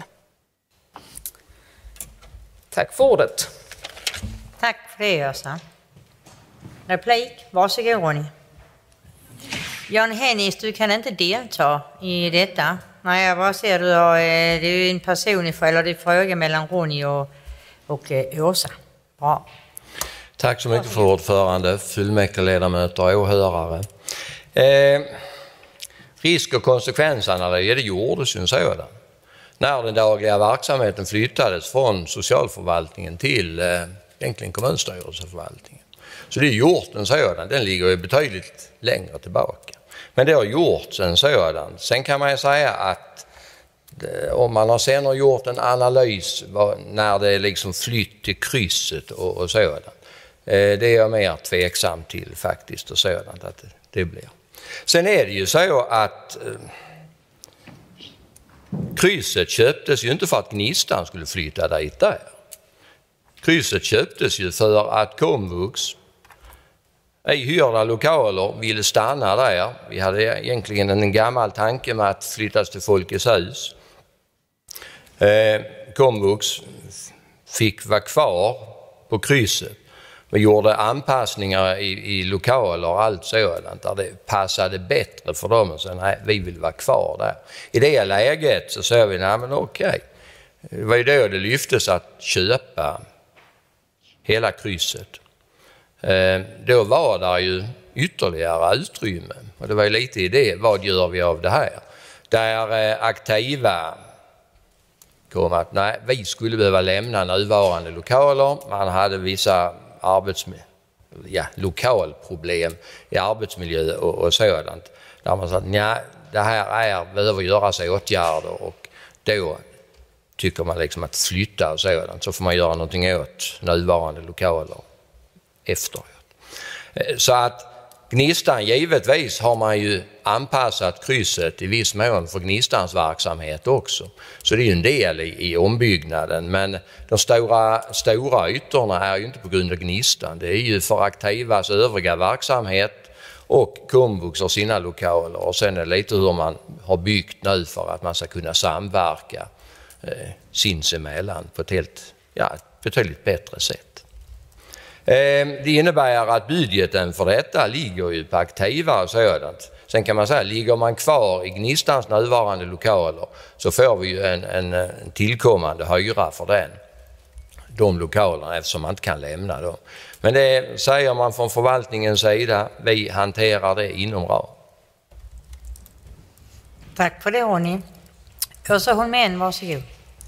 Speaker 17: Tack för ordet.
Speaker 6: Tack för det, Åsa. Replik, varsågod Ronny. Jan Hennis, du kan inte delta i detta. Nej, jag bara ser du har, det är ju en personlig fråga, det är fråga mellan Ronny och, och Åsa. Bra.
Speaker 15: Tack så mycket för ordförande, fullmäktigeledamöter och åhörare. Eh, risk- och konsekvensanalys, det gjordes ju en sådan. När den dagliga verksamheten flyttades från socialförvaltningen till eh, egentligen kommunstyrelseförvaltningen. Så det är gjort en sådan, den ligger ju betydligt längre tillbaka. Men det har gjorts en sådan. Sen kan man ju säga att eh, om man har sen har gjort en analys vad, när det är liksom flytt till krysset och, och sådant. Eh, det är jag mer tveksam till faktiskt och sådant att det, det blir. Sen är det ju så att eh, krysset köptes ju inte för att Gnistan skulle flytta dit där. Krysset köptes ju för att komvux i hyrda lokaler ville stanna där. Vi hade egentligen en gammal tanke med att flyttas till Folkets hus. Eh, komvux fick vara kvar på krysset. Vi gjorde anpassningar i, i lokaler och allt sådant där det passade bättre för dem. Och så, nej, vi vill vara kvar där. I det läget så sa vi, nej men okej. Det var ju då det lyftes att köpa hela krysset. Eh, då var det ju ytterligare utrymme. Och det var ju lite i det, vad gör vi av det här? Där eh, Aktiva kom att, nej, vi skulle behöva lämna nuvarande lokaler. Man hade vissa arbetsmiljö, ja, lokalproblem i arbetsmiljö och, och sådant. Där man sa att nej, det här är, behöver göras åtgärder och då tycker man liksom att flytta och sådant så får man göra någonting åt nuvarande lokaler efteråt. Så att Gnistan, givetvis har man ju anpassat krysset i viss mån för Gnistans verksamhet också. Så det är ju en del i, i ombyggnaden, men de stora, stora ytorna är ju inte på grund av Gnistan. Det är ju för Aktivas övriga verksamhet och komvux och sina lokaler. Och sen är det lite hur man har byggt nu för att man ska kunna samverka eh, sinsemellan på ett helt, ja, betydligt bättre sätt. Det innebär att budgeten för detta ligger ju på Aktiva och sådant. Sen kan man säga, ligger man kvar i Gnistans nuvarande lokaler så får vi ju en, en, en tillkommande hyra för den. De lokalerna eftersom man inte kan lämna dem. Men det säger man från förvaltningens sida, vi hanterar det inom ram.
Speaker 6: Tack för det, Ronny. Åsa Holmén, varsågod.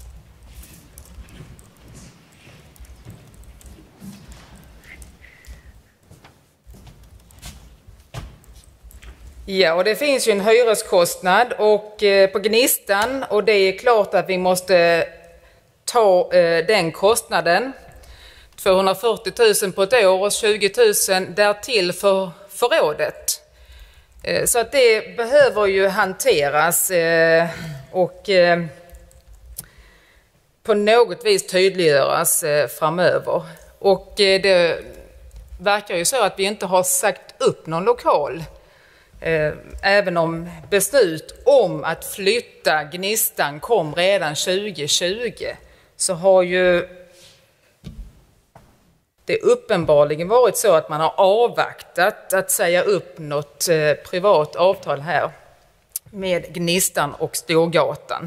Speaker 17: Ja, och det finns ju en hyreskostnad och, eh, på Gnistan och det är klart att vi måste ta eh, den kostnaden. tvåhundrafyrtio tusen på ett år och tjugo tusen därtill för förrådet. Eh, så att det behöver ju hanteras eh, och eh, på något vis tydliggöras framöver. Och det verkar ju så att vi inte har sagt upp någon lokal. Även om beslut om att flytta Gnistan kom redan tjugo tjugo, så har ju det uppenbarligen varit så att man har avvaktat att säga upp något privat avtal här med Gnistan och Storgatan.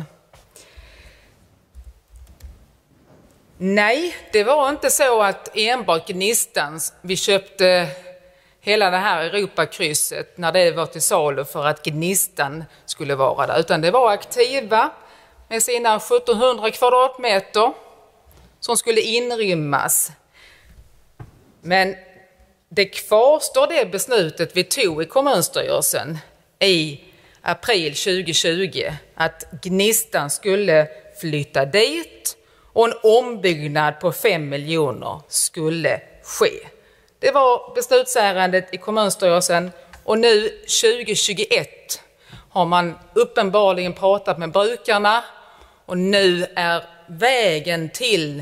Speaker 17: Nej, det var inte så att enbart Gnistan, vi köpte hela det här Europakrysset när det var till salu för att Gnistan skulle vara där, utan det var Aktiva med sina sjuttonhundra kvadratmeter som skulle inrymmas. Men det kvarstår det beslutet vi tog i kommunstyrelsen i april tjugo tjugo, att Gnistan skulle flytta dit och en ombyggnad på fem miljoner skulle ske. Det var beslutsärendet i kommunstyrelsen, och nu tjugo tjugoett har man uppenbarligen pratat med brukarna, och nu är vägen till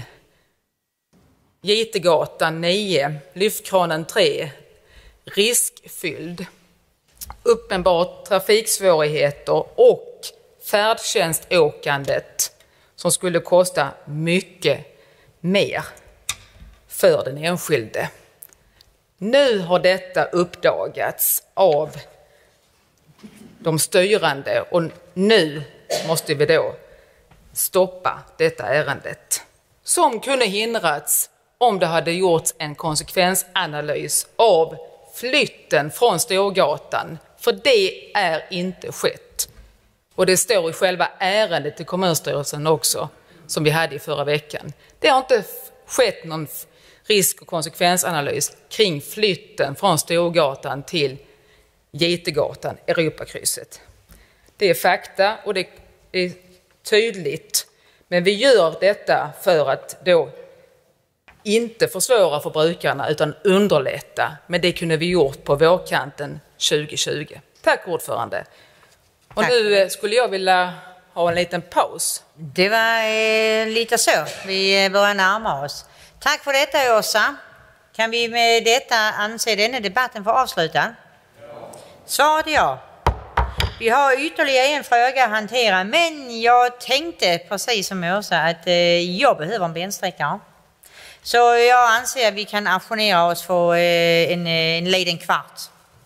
Speaker 17: Gitegatan nio, lyftkranen tre, riskfylld. Uppenbart trafiksvårigheter och färdtjänståkandet som skulle kosta mycket mer för den enskilde. Nu har detta uppdagats av de styrande, och nu måste vi då stoppa detta ärendet, som kunde hindrats om det hade gjorts en konsekvensanalys av flytten från Storgatan, för det är inte skett. Och det står i själva ärendet till kommunstyrelsen också, som vi hade i förra veckan. Det har inte skett någon risk- och konsekvensanalys kring flytten från Storgatan till Gitegatan, Europakrysset. Det är fakta och det är tydligt, men vi gör detta för att då inte försvåra för brukarna utan underlätta. Men det kunde vi gjort på vårkanten tjugo tjugo. Tack ordförande. Och Tack. Nu skulle jag vilja ha en liten paus.
Speaker 6: Det var eh, lite så. Vi börjar närma oss. Tack för detta, Åsa. Kan vi med detta anse denna debatten för avslutad? Svaret är ja. Vi har ytterligare en fråga att hantera, men jag tänkte precis som Åsa att eh, jag behöver en bensträckare. Så jag anser att vi kan auktionera oss för eh, en, en liten kvart.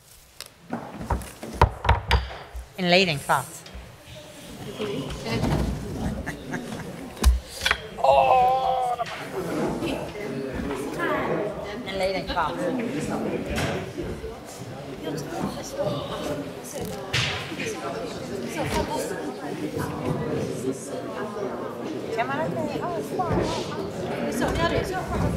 Speaker 6: En liten kvart. Oh, en liten kvart. Kan man inte ha så ja, det är så.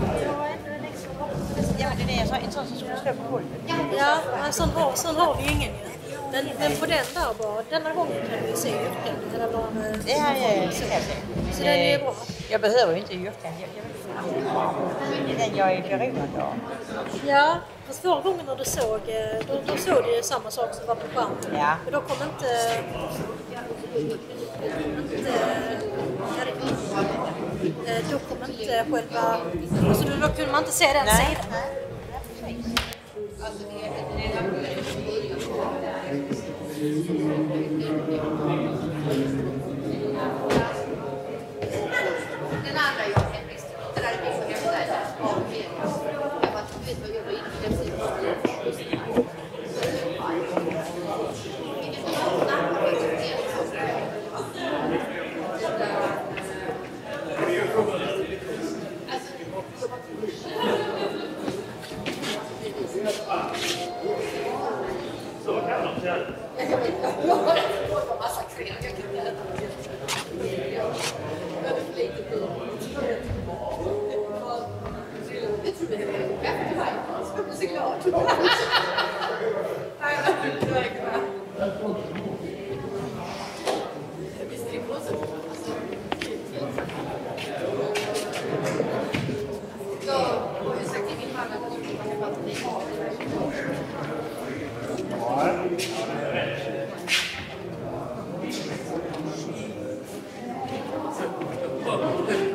Speaker 6: Ja, men det är så, en sån som skulle slå på golvet.
Speaker 5: Ja, men sån har, sån har vi ingen. Den, men på den där bara, denna gången kan vi se yrken. Eller bara,
Speaker 6: det här är så,
Speaker 5: så den är bra.
Speaker 6: Jag behöver ju inte yrken. Jag, jag, det är den jag är beroende av.
Speaker 5: Ja, fast förra gången när du såg, då, då såg du ju samma sak som var på skärmen.
Speaker 6: Ja.
Speaker 5: Men då kom inte... inte då kom inte själva... Alltså då, då kunde man inte se den
Speaker 6: Nej.
Speaker 5: sidan.
Speaker 4: Den andra jag hemvisst. Det där är vi får hämta det. Jag bara vet vad jag vill.
Speaker 18: Så kan man säga.
Speaker 4: Jag har massa kräm. Jag kan inte äta det. Jag är lite på. Det tror jag är bättre. Jag är så glad. Nej, jag är glad. Visst är det positivt. Jag har sagt till min mamma att jag kan vara till dig.
Speaker 18: Ja.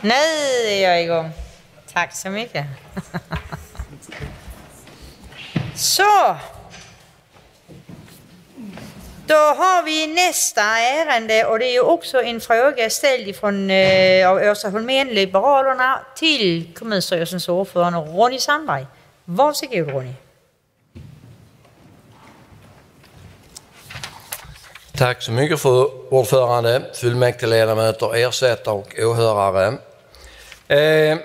Speaker 6: Nu är jag igång. Tack så mycket. Så. Då har vi nästa ärende och det är ju också en fråga ställd från eh, av Åsa Holmén, Liberalerna, till kommunstyrelsens ordförande Ronny Sandberg. Varsågod Ronny.
Speaker 15: Tack så mycket för ordförande, fullmäktigeledamöter, ersättare och åhörare. Eh, jag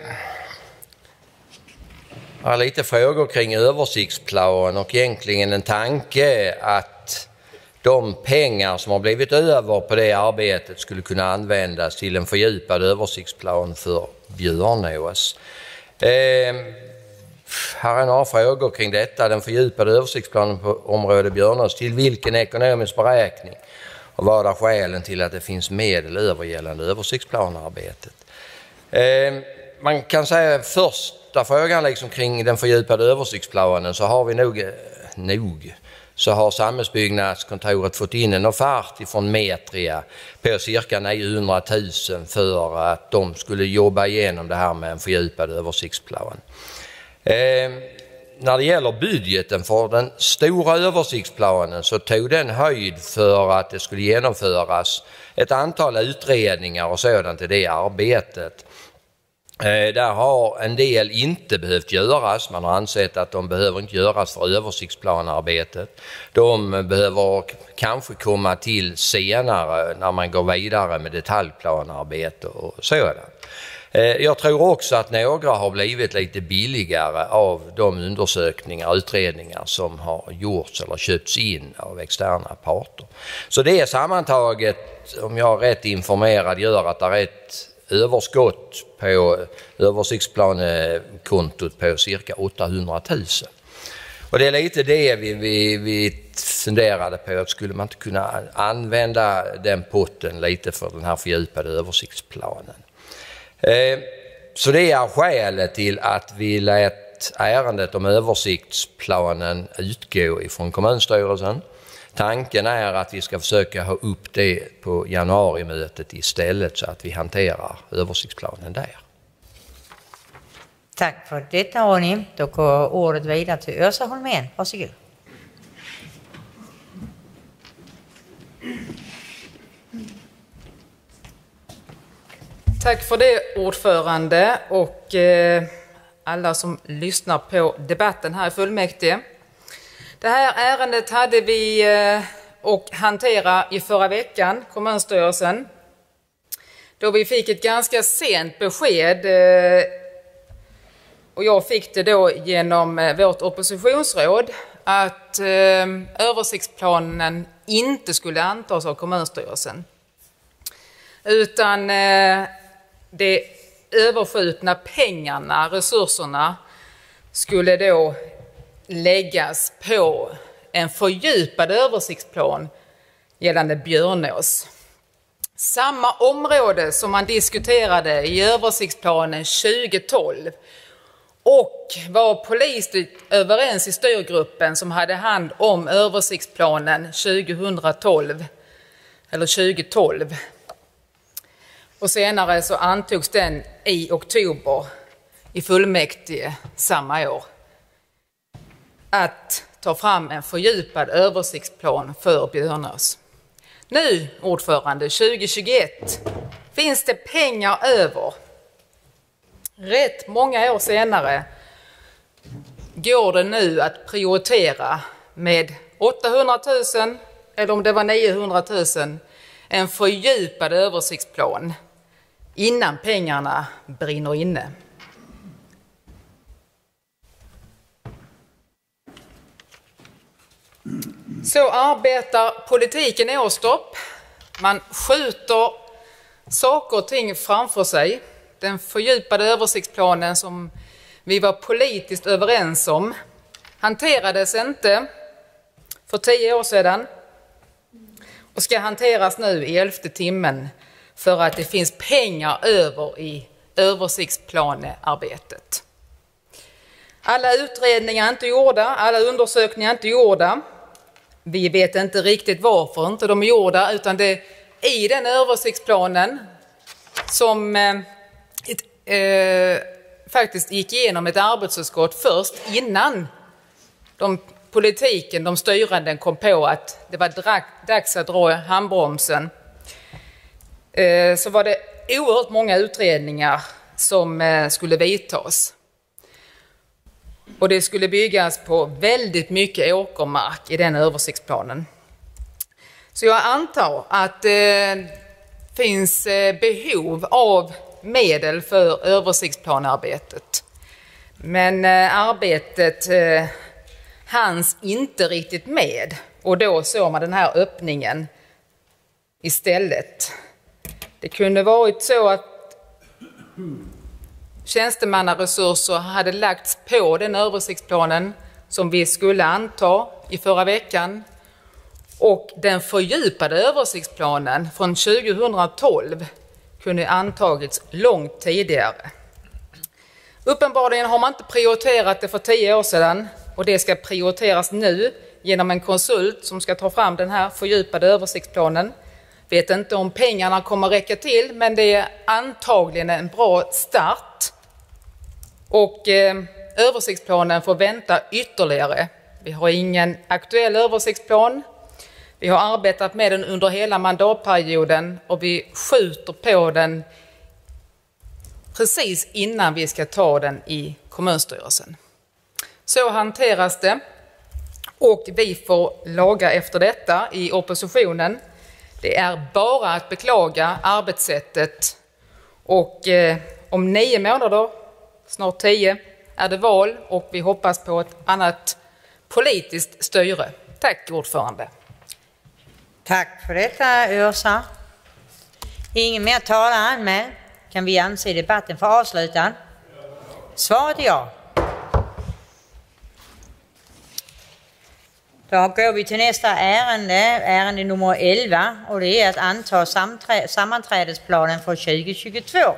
Speaker 15: har lite frågor kring översiktsplan och egentligen en tanke att de pengar som har blivit över på det arbetet skulle kunna användas till en fördjupad översiktsplan för Björnås. Eh, här är några frågor kring detta. Den fördjupade översiktsplanen på område Björnås, till vilken ekonomisk beräkning? Och vad är skälen till att det finns medel över gällande översiktsplanarbetet? Eh, man kan säga första frågan liksom kring den fördjupade översiktsplanen, så har vi nog, nog så har Samhällsbyggnadskontoret fått in en offert från Metria på cirka niohundratusen för att de skulle jobba igenom det här med en fördjupad översiktsplan. Eh, när det gäller budgeten för den stora översiktsplanen så tog den höjd för att det skulle genomföras ett antal utredningar och sådant i det arbetet. Eh, där har en del inte behövt göras. Man har ansett att de behöver inte göras för översiktsplanarbetet. De behöver kanske komma till senare när man går vidare med detaljplanarbete och sådant. Jag tror också att några har blivit lite billigare av de undersökningar och utredningar som har gjorts eller köpts in av externa parter. Så det är sammantaget, om jag är rätt informerad, gör att det är ett överskott på översiktsplanekontot på cirka åttahundratusen. Och det är lite det vi, vi, vi funderade på, att skulle man inte kunna använda den potten lite för den här fördjupade översiktsplanen. Så det är skälet till att vi lät ärendet om översiktsplanen utgå ifrån kommunstyrelsen. Tanken är att vi ska försöka ha upp det på januarimötet istället, så att vi hanterar översiktsplanen där.
Speaker 6: Tack för detta Ronny. Då går ordet vidare till Åsa Holmén. Varsågod.
Speaker 17: Tack för det ordförande och eh, alla som lyssnar på debatten här i fullmäktige. Det här ärendet hade vi eh, och hantera i förra veckan, kommunstyrelsen, då vi fick ett ganska sent besked eh, och jag fick det då genom eh, vårt oppositionsråd att eh, översiktsplanen inte skulle antas av kommunstyrelsen, utan eh, de överskjutna pengarna, resurserna, skulle då läggas på en fördjupad översiktsplan gällande Björnås. Samma område som man diskuterade i översiktsplanen tjugo tolv och var politiskt överens i styrgruppen som hade hand om översiktsplanen tjugohundratolv eller tjugo tolv. Och senare så antogs den i oktober i fullmäktige samma år. Att ta fram en fördjupad översiktsplan för Björnås. Nu, ordförande, tjugo tjugoett finns det pengar över. Rätt många år senare går det nu att prioritera med åttahundratusen, eller om det var niohundratusen, en fördjupad översiktsplan innan pengarna brinner inne. Så arbetar politiken i Åstorp. Man skjuter saker och ting framför sig. Den fördjupade översiktsplanen som vi var politiskt överens om hanterades inte för tio år sedan och ska hanteras nu i elfte timmen för att det finns pengar över i översiktsplanearbetet. Alla utredningar är inte gjorda, alla undersökningar är inte gjorda. Vi vet inte riktigt varför inte de är gjorda, utan det är i den översiktsplanen som ett, eh, faktiskt gick igenom ett arbetsutskott först innan de, politiken, de styrande kom på att det var dags att dra handbromsen. Eh, så var det oerhört många utredningar som eh, skulle vidtas. Och det skulle byggas på väldigt mycket åkermark i den översiktsplanen. Så jag antar att det eh, finns eh, behov av medel för översiktsplanearbetet. Men eh, arbetet eh, hanns inte riktigt med. Och då såg man den här öppningen istället. Det kunde varit så att tjänstemannaresurser hade lagts på den översiktsplanen som vi skulle anta i förra veckan. Och den fördjupade översiktsplanen från tjugohundratolv kunde antagits långt tidigare. Uppenbarligen har man inte prioriterat det för tio år sedan och det ska prioriteras nu genom en konsult som ska ta fram den här fördjupade översiktsplanen. Vet inte om pengarna kommer räcka till, men det är antagligen en bra start. Och eh, översiktsplanen får vänta ytterligare. Vi har ingen aktuell översiktsplan. Vi har arbetat med den under hela mandatperioden och vi skjuter på den precis innan vi ska ta den i kommunstyrelsen. Så hanteras det och vi får laga efter detta i oppositionen. Det är bara att beklaga arbetssättet och eh, om nio månader, snart tio, är det val och vi hoppas på ett annat politiskt styre. Tack ordförande.
Speaker 6: Tack för detta, Yrsa. Ingen mer talare anmäld. Kan vi anse debatten för avslutad? Svaret är ja. Då går vi till nästa ärende, ärende nummer elva, och det är att anta sammanträdesplanen för tjugo tjugotvå.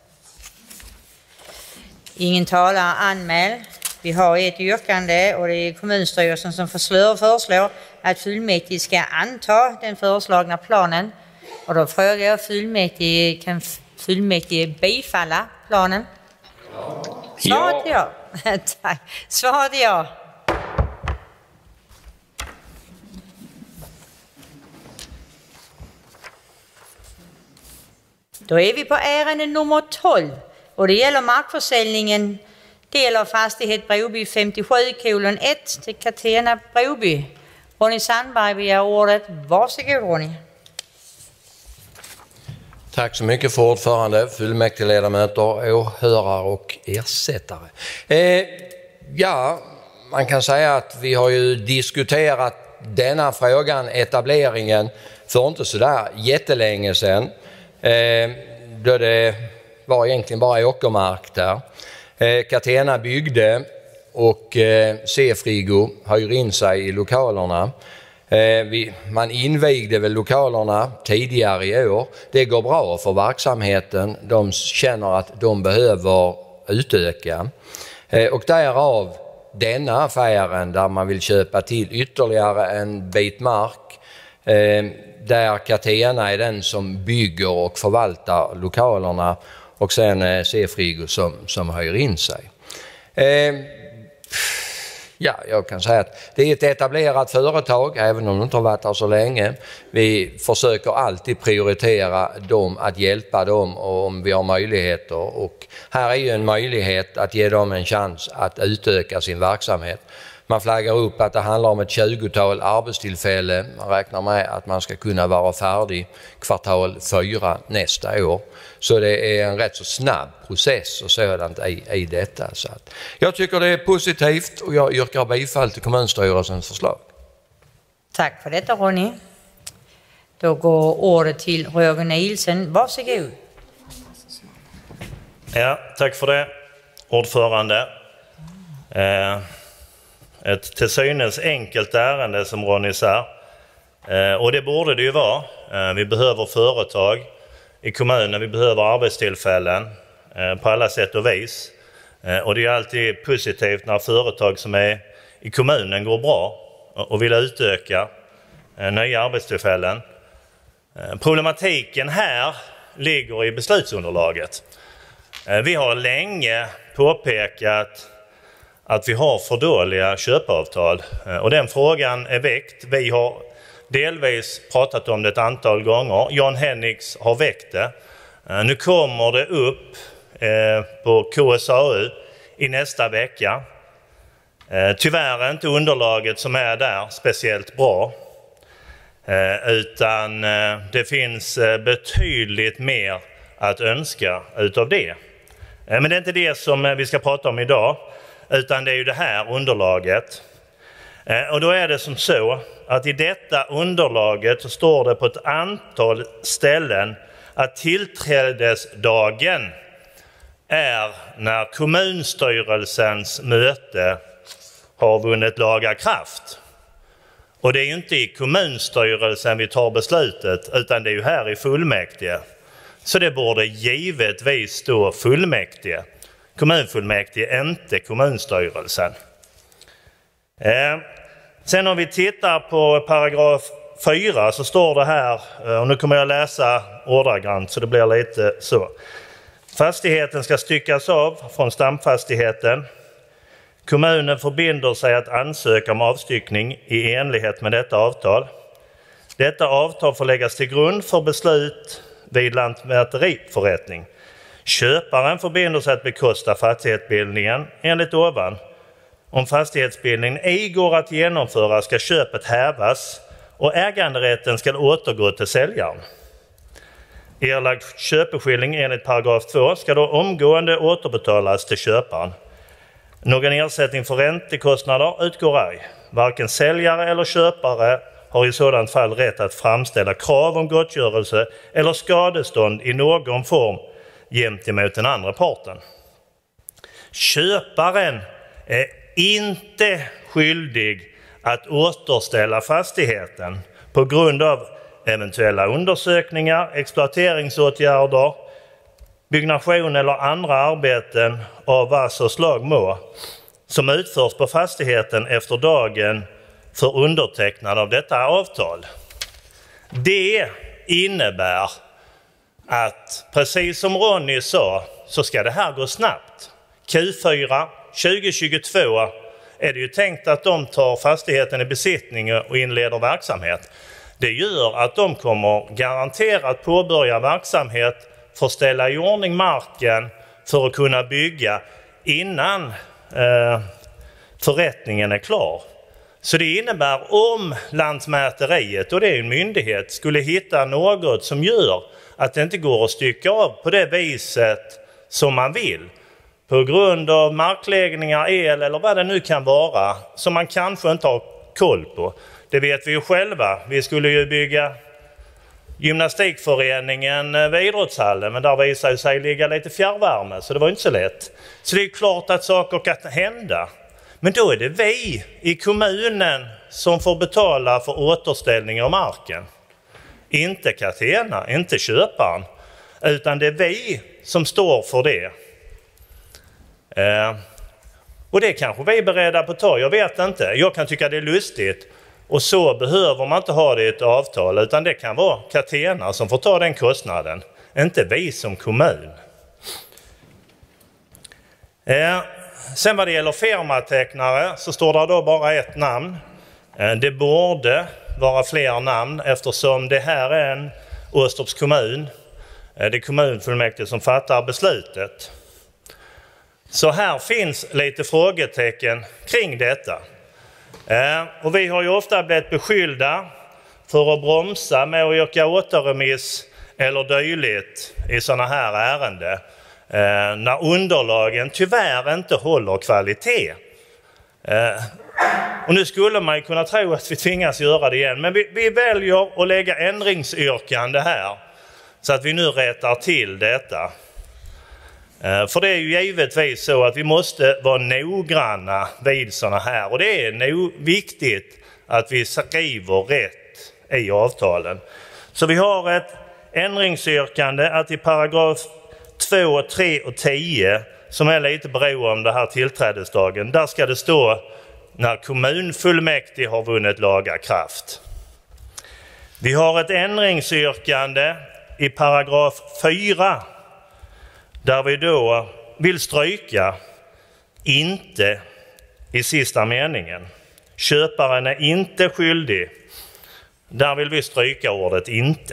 Speaker 6: Ingen talare anmäld. Vi har ett yrkande och det är kommunstyrelsen som föreslår att fullmäktige ska anta den föreslagna planen. Och då frågar jag fullmäktige, kan fullmäktige bifalla planen? Svaret är ja. Tack. Svaret är ja. Då är vi på ärende nummer tolv och det gäller markförsäljningen del av fastighet Broby femtiosju kolon ett till Catena Broby. Ronny Sandberg begär ordet. Varsågod Ronny.
Speaker 15: Tack så mycket för ordförande, fullmäktigeledamöter, åhörare och ersättare. Eh, ja, man kan säga att vi har ju diskuterat denna frågan, etableringen, för inte sådär jättelänge sedan. Eh, då det var egentligen bara åkermark där. Eh, Catena byggde och eh, C-Frigo höjer in sig i lokalerna. Eh, vi, man invigde väl lokalerna tidigare i år. Det går bra för verksamheten. De känner att de behöver utöka. Eh, och därav denna affären där man vill köpa till ytterligare en bit mark. Eh, där Catena är den som bygger och förvaltar lokalerna och sen eh, C-Frigo som, som höjer in sig. Eh, ja, jag kan säga att det är ett etablerat företag, även om de inte har varit där så länge. Vi försöker alltid prioritera dem, att hjälpa dem om vi har möjligheter. Och här är ju en möjlighet att ge dem en chans att utöka sin verksamhet. Man flaggar upp att det handlar om ett tjugotal arbetstillfällen. Man räknar med att man ska kunna vara färdig kvartal fyra nästa år. Så det är en rätt så snabb process och sådant i, i detta. Så att jag tycker det är positivt och jag yrkar bifall till kommunstyrelsens förslag.
Speaker 6: Tack för detta Ronny. Då går ordet till Roger Nielsen. Varsågod.
Speaker 18: Ja, tack för det, ordförande. Eh, ett till synes enkelt ärende som Ronny sa. Eh, och det borde det ju vara. Eh, vi behöver företag i kommunen, vi behöver arbetstillfällen eh, på alla sätt och vis. Eh, och det är alltid positivt när företag som är i kommunen går bra och, och vill utöka eh, nya arbetstillfällen. Eh, problematiken här ligger i beslutsunderlaget. Vi har länge påpekat att vi har för dåliga köpavtal och den frågan är väckt. Vi har delvis pratat om det ett antal gånger. Jan Henriks har väckt det. Nu kommer det upp på K S A U i nästa vecka. Tyvärr är inte underlaget som är där speciellt bra. Utan det finns betydligt mer att önska utav det. Men det är inte det som vi ska prata om idag, utan det är ju det här underlaget. Och då är det som så att i detta underlaget så står det på ett antal ställen att tillträdesdagen är när kommunstyrelsens möte har vunnit laga kraft. Och det är ju inte i kommunstyrelsen vi tar beslutet, utan det är ju här i fullmäktige. Så det borde givetvis stå fullmäktige. Kommunfullmäktige, inte kommunstyrelsen. Eh, sen om vi tittar på paragraf fyra så står det här, och nu kommer jag läsa ordagrant så det blir lite så. Fastigheten ska styckas av från stamfastigheten. Kommunen förbinder sig att ansöka om avstyckning i enlighet med detta avtal. Detta avtal får läggas till grund för beslut vid lantmäteriförrättning. Köparen förbinder sig att bekosta fastighetsbildningen enligt ovan. Om fastighetsbildningen ej går att genomföra ska köpet hävas och äganderätten ska återgå till säljaren. Erlagd köpeskilling enligt paragraf två ska då omgående återbetalas till köparen. Någon ersättning för räntekostnader utgår ej. Varken säljare eller köpare har i sådant fall rätt att framställa krav om gottgörelse eller skadestånd i någon form gentemot den andra parten. Köparen är inte skyldig att återställa fastigheten på grund av eventuella undersökningar, exploateringsåtgärder, byggnation eller andra arbeten av vad så slag må som utförs på fastigheten efter dagen för undertecknande av detta avtal. Det innebär att, precis som Ronny sa, så ska det här gå snabbt. Q fyra tjugo tjugotvå är det ju tänkt att de tar fastigheten i besittning och inleder verksamhet. Det gör att de kommer garanterat påbörja verksamhet för att ställa i ordning marken för att kunna bygga innan eh, förrättningen är klar. Så det innebär om Lantmäteriet, och det är en myndighet, skulle hitta något som gör att det inte går att stycka av på det viset som man vill. På grund av markläggningar, el eller vad det nu kan vara som man kanske inte har koll på. Det vet vi ju själva. Vi skulle ju bygga gymnastikföreningen vid idrottshallen, men där visade sig ligga lite fjärrvärme så det var inte så lätt. Så det är klart att saker kan hända. Men då är det vi i kommunen som får betala för återställning av marken. Inte Catena, inte köparen. Utan det är vi som står för det. Eh, och det kanske vi är beredda på att ta, jag vet inte. Jag kan tycka det är lustigt. Och så behöver man inte ha det i ett avtal, utan det kan vara Catena som får ta den kostnaden. Inte vi som kommun. Eh, sen vad det gäller firmatecknare så står det då bara ett namn. Eh, det borde vara fler namn eftersom det här är en Åstorps kommun. Eh, det är kommunfullmäktige som fattar beslutet. Så här finns lite frågetecken kring detta. Eh, och vi har ju ofta blivit beskyllda för att bromsa med att yrka återremiss eller dylikt i sådana här ärenden. Eh, när underlagen tyvärr inte håller kvalitet. Eh, och nu skulle man ju kunna tro att vi tvingas göra det igen. Men vi, vi väljer att lägga ändringsyrkande här. Så att vi nu rättar till detta. För det är ju givetvis så att vi måste vara noggranna vid sådana här. Och det är nog viktigt att vi skriver rätt i avtalen. Så vi har ett ändringsyrkande att i paragraf två, tre och tio, som är lite beroende om det här tillträdesdagen, där ska det stå när kommunfullmäktige har vunnit laga kraft. Vi har ett ändringsyrkande i paragraf fyra där vi då vill stryka inte i sista meningen. Köparen är inte skyldig. Där vill vi stryka ordet inte.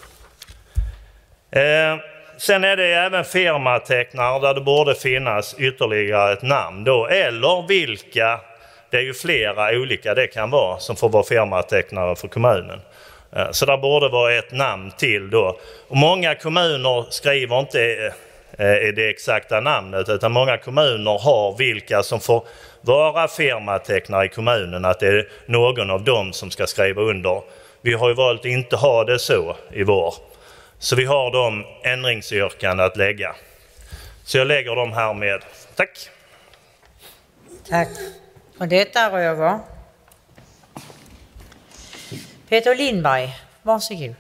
Speaker 18: Eh, sen är det även firmatecknare där det borde finnas ytterligare ett namn då. Eller vilka, det är ju flera olika det kan vara som får vara firmatecknare för kommunen. Eh, så där borde vara ett namn till då. Och många kommuner skriver inte eh, det exakta namnet, utan många kommuner har vilka som får vara firmatecknare i kommunen, att det är någon av dem som ska skriva under. Vi har ju valt att inte ha det så i vår. Så vi har de ändringsyrkanden att lägga. Så jag lägger dem här med. Tack.
Speaker 6: Tack. Och detta Roger. Peter Lindberg, varsågod.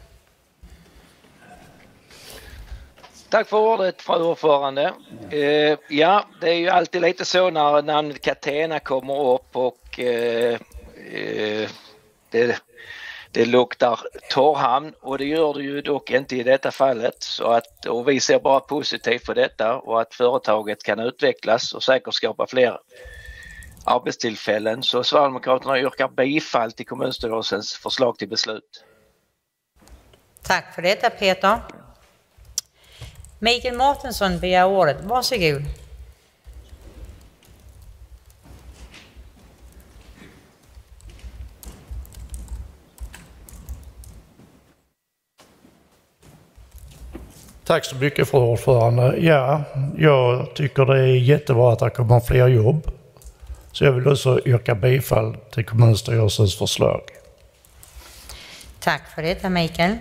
Speaker 3: Tack för ordet, fru ordförande. Eh, ja, det är ju alltid lite så när namnet Catena kommer upp och eh, eh, det, det luktar Torrhamn, och det gör det ju dock inte i detta fallet. Så att, och vi ser bara positivt på detta och att företaget kan utvecklas och säkert skapa fler arbetstillfällen. Så Sverigedemokraterna yrkar bifall till kommunstyrelsens förslag till beslut.
Speaker 6: Tack för detta Peter. Mikael Mårtensson begär ordet. Varsågod.
Speaker 19: Tack så mycket, fru ordförande. Ja, jag tycker det är jättebra att det kommer fler jobb. Så jag vill också yrka bifall till kommunstyrelsens förslag.
Speaker 6: Tack för detta Mikael.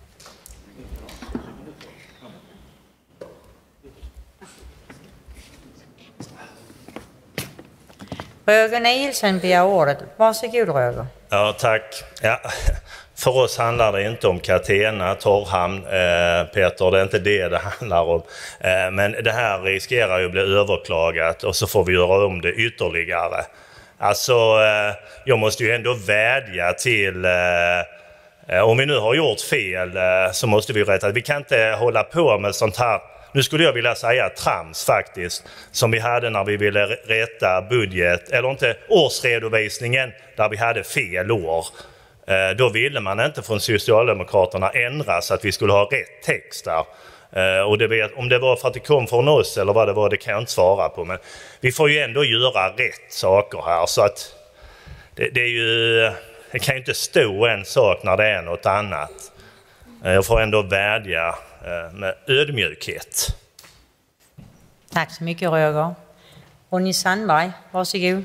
Speaker 6: Roger Nielsen begär ordet. Varsågod Roger.
Speaker 18: Ja, tack. Ja, för oss handlar det inte om Catena, Torrhamn, eh, Peter. Det är inte det det handlar om. Eh, men det här riskerar ju att bli överklagat och så får vi göra om det ytterligare. Alltså, eh, jag måste ju ändå vädja till... Eh, om vi nu har gjort fel eh, så måste vi rätta. Vi kan inte hålla på med sånt här... Nu skulle jag vilja säga trams faktiskt, som vi hade när vi ville rätta budget, eller inte årsredovisningen där vi hade fel år. Eh, då ville man inte från Socialdemokraterna ändra så att vi skulle ha rätt text där. Eh, och det vet, om det var för att det kom från oss eller vad det var, det kan jag inte svara på. Men vi får ju ändå göra rätt saker här, så att det, det är ju, det kan ju inte stå en sak när det är något annat. Eh, jag får ändå vädja med ödmjukhet.
Speaker 6: Tack så mycket Roger. Ronny Sandberg, varsågod.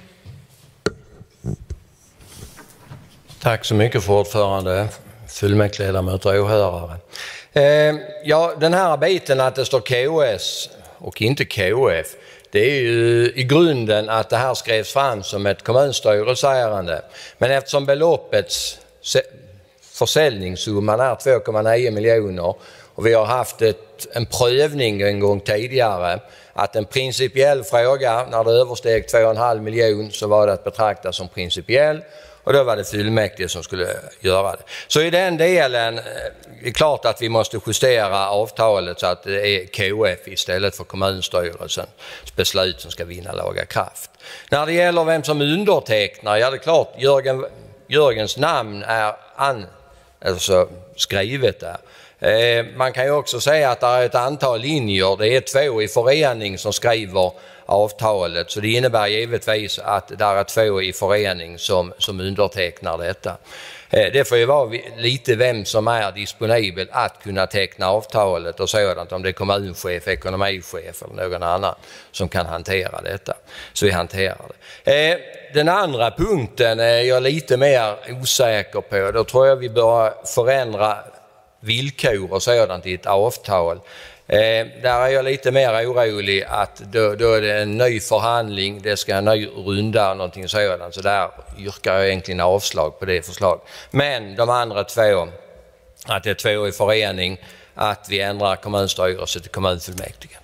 Speaker 15: Tack så mycket för ordförande, fullmäktigeledamöter och åhörare. Eh, ja, den här biten att det står K S och inte K F, det är ju i grunden att det här skrevs fram som ett kommunstyrelseärende. Men eftersom beloppets försäljningssumman är två komma nio miljoner och vi har haft ett, en prövning en gång tidigare att en principiell fråga när det översteg två komma fem miljoner så var det att betrakta som principiell, och då var det fullmäktige som skulle göra det. Så i den delen är det klart att vi måste justera avtalet så att det är K F istället för kommunstyrelsens beslut som ska vinna laga kraft. När det gäller vem som undertecknar, ja det är klart Jörgen, Jörgens namn är an, alltså skrivet där. Eh, man kan ju också säga att det är ett antal linjer, det är två i förening som skriver avtalet, så det innebär givetvis att det är två i förening som, som undertecknar detta. Eh, det får ju vara lite vem som är disponibel att kunna teckna avtalet och sådant, om det är kommunchef, ekonomichef eller någon annan som kan hantera detta. Så vi hanterar det. Eh, den andra punkten är jag lite mer osäker på. Då tror jag vi bör förändra villkor och sådant i ett avtal. Eh, där är jag lite mer orolig att då, då är det en ny förhandling, det ska en ny runda och någonting sådant. Så där yrkar jag egentligen avslag på det förslag. Men de andra två, att det är två i förening, att vi ändrar kommunstyrelse till kommunfullmäktige.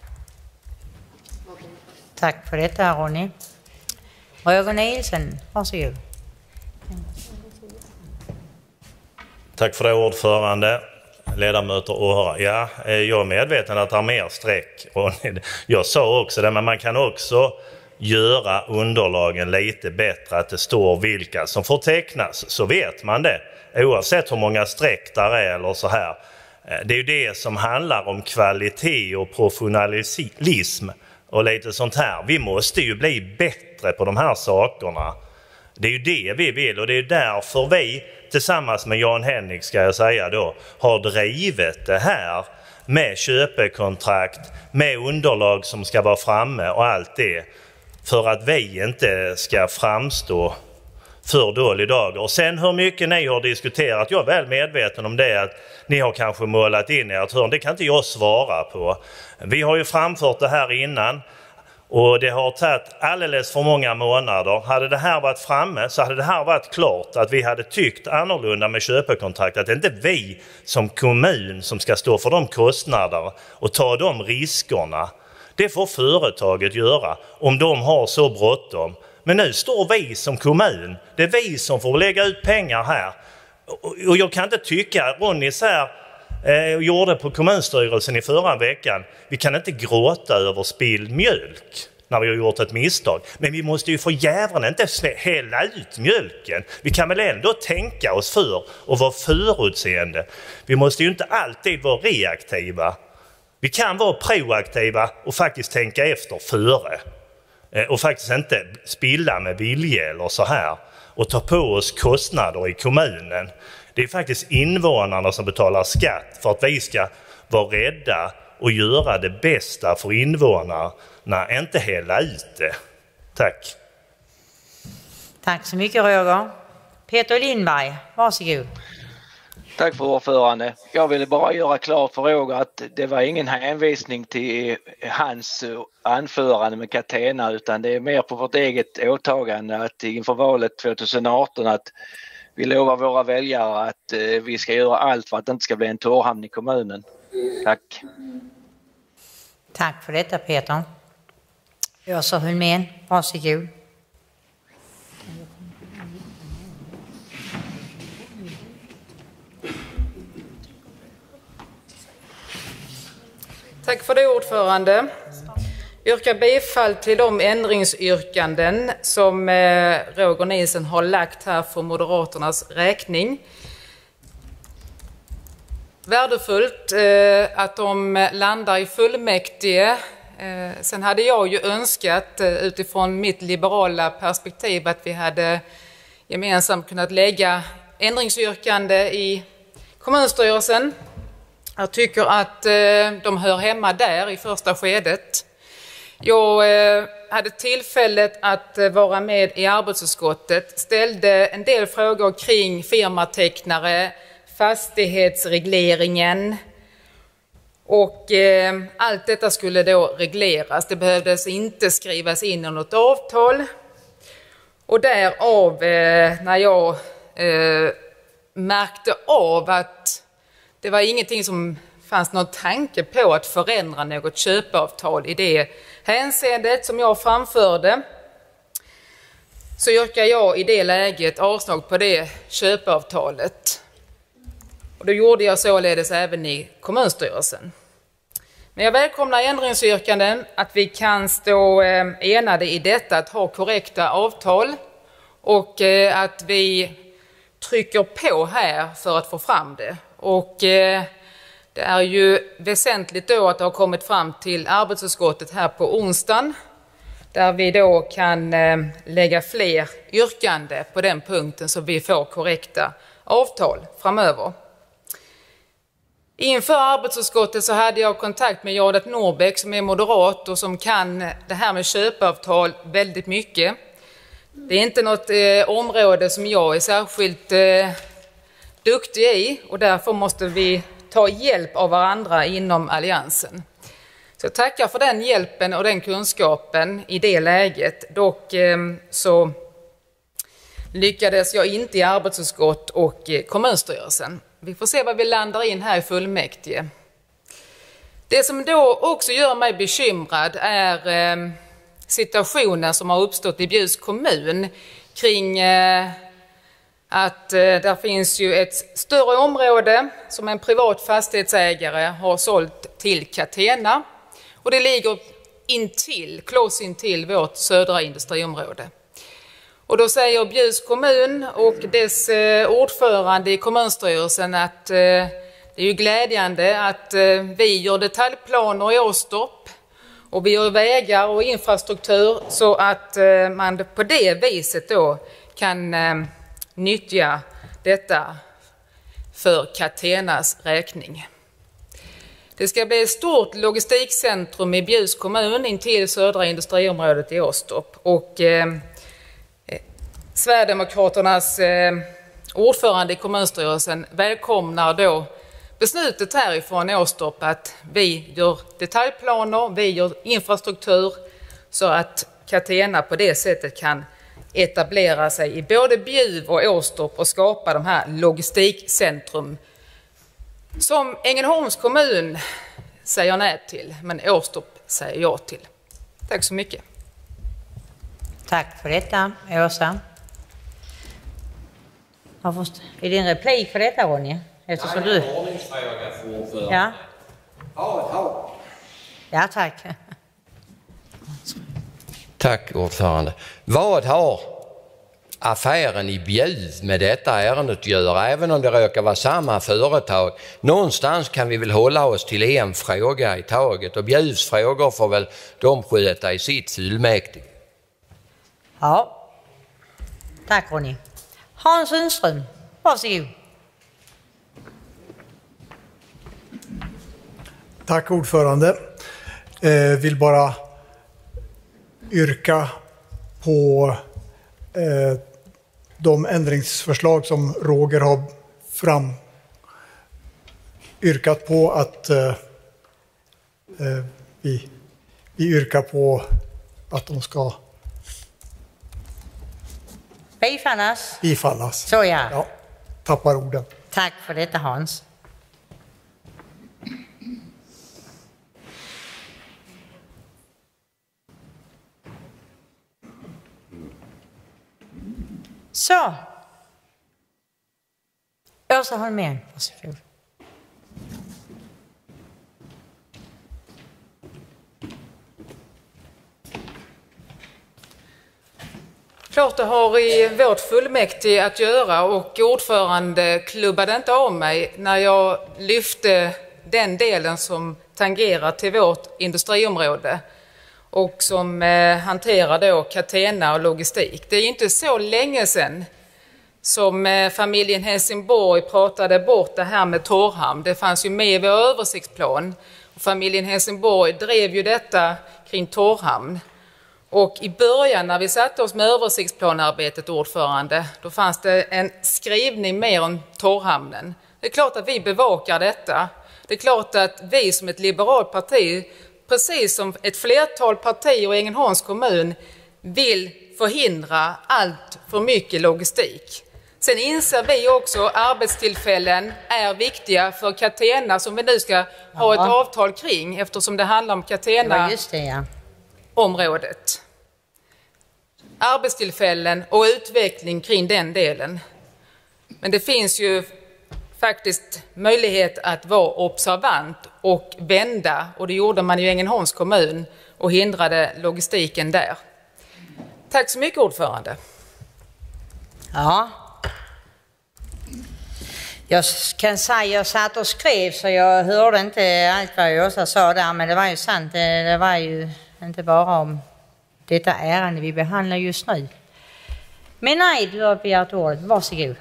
Speaker 6: Tack för detta Ronny. Roger Nielsen, varsågod.
Speaker 18: Tack för det ordförande. ledamöter och åhörare. Ja, jag är medveten att det är mer streck. Och jag sa också det, men man kan också göra underlagen lite bättre, att det står vilka som får tecknas, så vet man det. Oavsett hur många streck där är eller så här. Det är ju det som handlar om kvalitet och professionalism och lite sånt här. Vi måste ju bli bättre på de här sakerna. Det är ju det vi vill, och det är därför vi tillsammans med Jan Henrik, ska jag säga då, har drivit det här med köpekontrakt, med underlag som ska vara framme och allt det. För att vi inte ska framstå för dålig dag. Och sen hur mycket ni har diskuterat, jag är väl medveten om det, att ni har kanske målat in ert hörn. Det kan inte jag svara på. Vi har ju framfört det här innan. Och det har tagit alldeles för många månader. Hade det här varit framme så hade det här varit klart att vi hade tyckt annorlunda med köpekontrakt. Att det inte är vi som kommun som ska stå för de kostnader och ta de riskerna. Det får företaget göra om de har så bråttom. Men nu står vi som kommun. Det är vi som får lägga ut pengar här. Och jag kan inte tycka, Ronny så här, eh, gjorde på kommunstyrelsen i förra veckan. Vi kan inte gråta över spilld mjölk när vi har gjort ett misstag. Men vi måste ju få jävlarna inte hälla ut mjölken. Vi kan väl ändå tänka oss för och vara förutseende. Vi måste ju inte alltid vara reaktiva. Vi kan vara proaktiva och faktiskt tänka efter före. Och faktiskt inte spilla med vilja eller så här. Och ta på oss kostnader i kommunen. Det är faktiskt invånarna som betalar skatt för att vi ska vara rädda och göra det bästa för invånarna. Inte hela ut det. Tack.
Speaker 6: Tack så mycket, Roger. Peter Lindberg, varsågod.
Speaker 3: Tack för ordförande. Jag ville bara göra klart för Roger att det var ingen hänvisning till hans anförande med Catena, utan det är mer på vårt eget åtagande att inför valet tjugoarton att vi lovar våra väljare att vi ska göra allt för att det inte ska bli en torrhamn i kommunen. Tack.
Speaker 6: Tack för detta, Peter. Åsa Hulmén, varsågod.
Speaker 17: Tack för det, ordförande. Yrkar bifall till de ändringsyrkanden som Roger Nielsen har lagt här för Moderaternas räkning. Värdefullt att de landar i fullmäktige. Sen hade jag ju önskat utifrån mitt liberala perspektiv att vi hade gemensamt kunnat lägga ändringsyrkande i kommunstyrelsen. Jag tycker att de hör hemma där i första skedet. Jag hade tillfället att vara med i arbetsutskottet, ställde en del frågor kring firmatecknare, fastighetsregleringen och eh, allt detta skulle då regleras. Det behövdes inte skrivas in i något avtal. Och därav eh, när jag eh, märkte av att det var ingenting som fanns någon tanke på att förändra något köpeavtal i det hänseendet som jag framförde, så yrkar jag i det läget avslag på det köpeavtalet. Och då gjorde jag således även i kommunstyrelsen. Men jag välkomnar ändringsyrkanden, att vi kan stå enade i detta, att ha korrekta avtal och att vi trycker på här för att få fram det. Och det är ju väsentligt då att det har kommit fram till arbetsutskottet här på onsdagen, där vi då kan lägga fler yrkande på den punkten så vi får korrekta avtal framöver. Inför arbetsutskottet så hade jag kontakt med Jardet Norbeck som är moderat och som kan det här med köpeavtal väldigt mycket. Det är inte något eh, område som jag är särskilt eh, duktig i, och därför måste vi ta hjälp av varandra inom alliansen. Så jag tackar för den hjälpen och den kunskapen i det läget. Dock eh, så lyckades jag inte i arbetsutskott och eh, kommunstyrelsen. Vi får se vad vi landar in här i fullmäktige. Det som då också gör mig bekymrad är eh, situationen som har uppstått i Bjuvs kommun kring eh, att eh, där finns ju ett större område som en privat fastighetsägare har sålt till Catena. Och det ligger intill, close intill vårt södra industriområde. Och då säger Bjuvs kommun och dess eh, ordförande i kommunstyrelsen att eh, det är ju glädjande att eh, vi gör detaljplaner i Åstorp och vi gör vägar och infrastruktur så att eh, man på det viset då kan eh, nyttja detta för Catenas räkning. Det ska bli ett stort logistikcentrum i Bjuvs kommun intill södra industriområdet i Åstorp. Och eh, Sverigedemokraternas eh, ordförande i kommunstyrelsen välkomnar då beslutet härifrån Åstorp att vi gör detaljplaner, vi gör infrastruktur så att Catena på det sättet kan etablera sig i både Bjuv och Åstorp och skapa de här logistikcentrum som Ängelholms kommun säger nej till, men Åstorp säger ja till. Tack så mycket.
Speaker 6: Tack för detta, Åsa. Är det en replik för detta, Ronny? Eftersom du... Ja. Ja, tack.
Speaker 15: Tack ordförande. Vad har affären i Bjuv med detta ärendet att göra, även om det råkar vara samma företag? Någonstans kan vi väl hålla oss till en fråga i taget, och Bjuvs frågor får väl de sköta i sitt fullmäktige.
Speaker 6: Ja. Tack Ronny. Hans Sundström, varsågod.
Speaker 20: Tack ordförande. Eh, vill bara yrka på eh, de ändringsförslag som Roger har fram yrkat på att eh, eh, vi, vi yrkar på att de ska
Speaker 6: bifallas.
Speaker 20: bifallas.
Speaker 6: Så ja.
Speaker 20: Ja, tappar orden.
Speaker 6: Tack för detta Hans. Så. Åsa Holmén, varsågod.
Speaker 17: Klart det har i vårt fullmäktige att göra, och ordförande klubbade inte av mig när jag lyfte den delen som tangerar till vårt industriområde och som eh, hanterar då Catena och logistik. Det är inte så länge sedan som eh, familjen Helsingborg pratade bort det här med Torrhamn. Det fanns ju med i vår översiktsplan. Och familjen Helsingborg drev ju detta kring Torrhamn. Och i början när vi satte oss med översiktsplanarbetet, ordförande, då fanns det en skrivning mer om Torrhamnen. Det är klart att vi bevakar detta. Det är klart att vi som ett liberalt parti, precis som ett flertal partier i Ängelholms kommun, vill förhindra allt för mycket logistik. Sen inser vi också att arbetstillfällen är viktiga för Catena, som vi nu ska ha ett avtal kring, eftersom det handlar om Catena.
Speaker 6: Just det, ja.
Speaker 17: Området. Arbetstillfällen och utveckling kring den delen. Men det finns ju faktiskt möjlighet att vara observant och vända, och det gjorde man i Ängelholms kommun och hindrade logistiken där. Tack så mycket ordförande.
Speaker 6: Ja. Jag kan säga jag satt och skrev så jag hörde inte allt vad Åsa sa där, men det var ju sant. Det var ju inte bara om detta ärende vi behandlar just nu. Men nej, du har begärt ordet. Varsågod.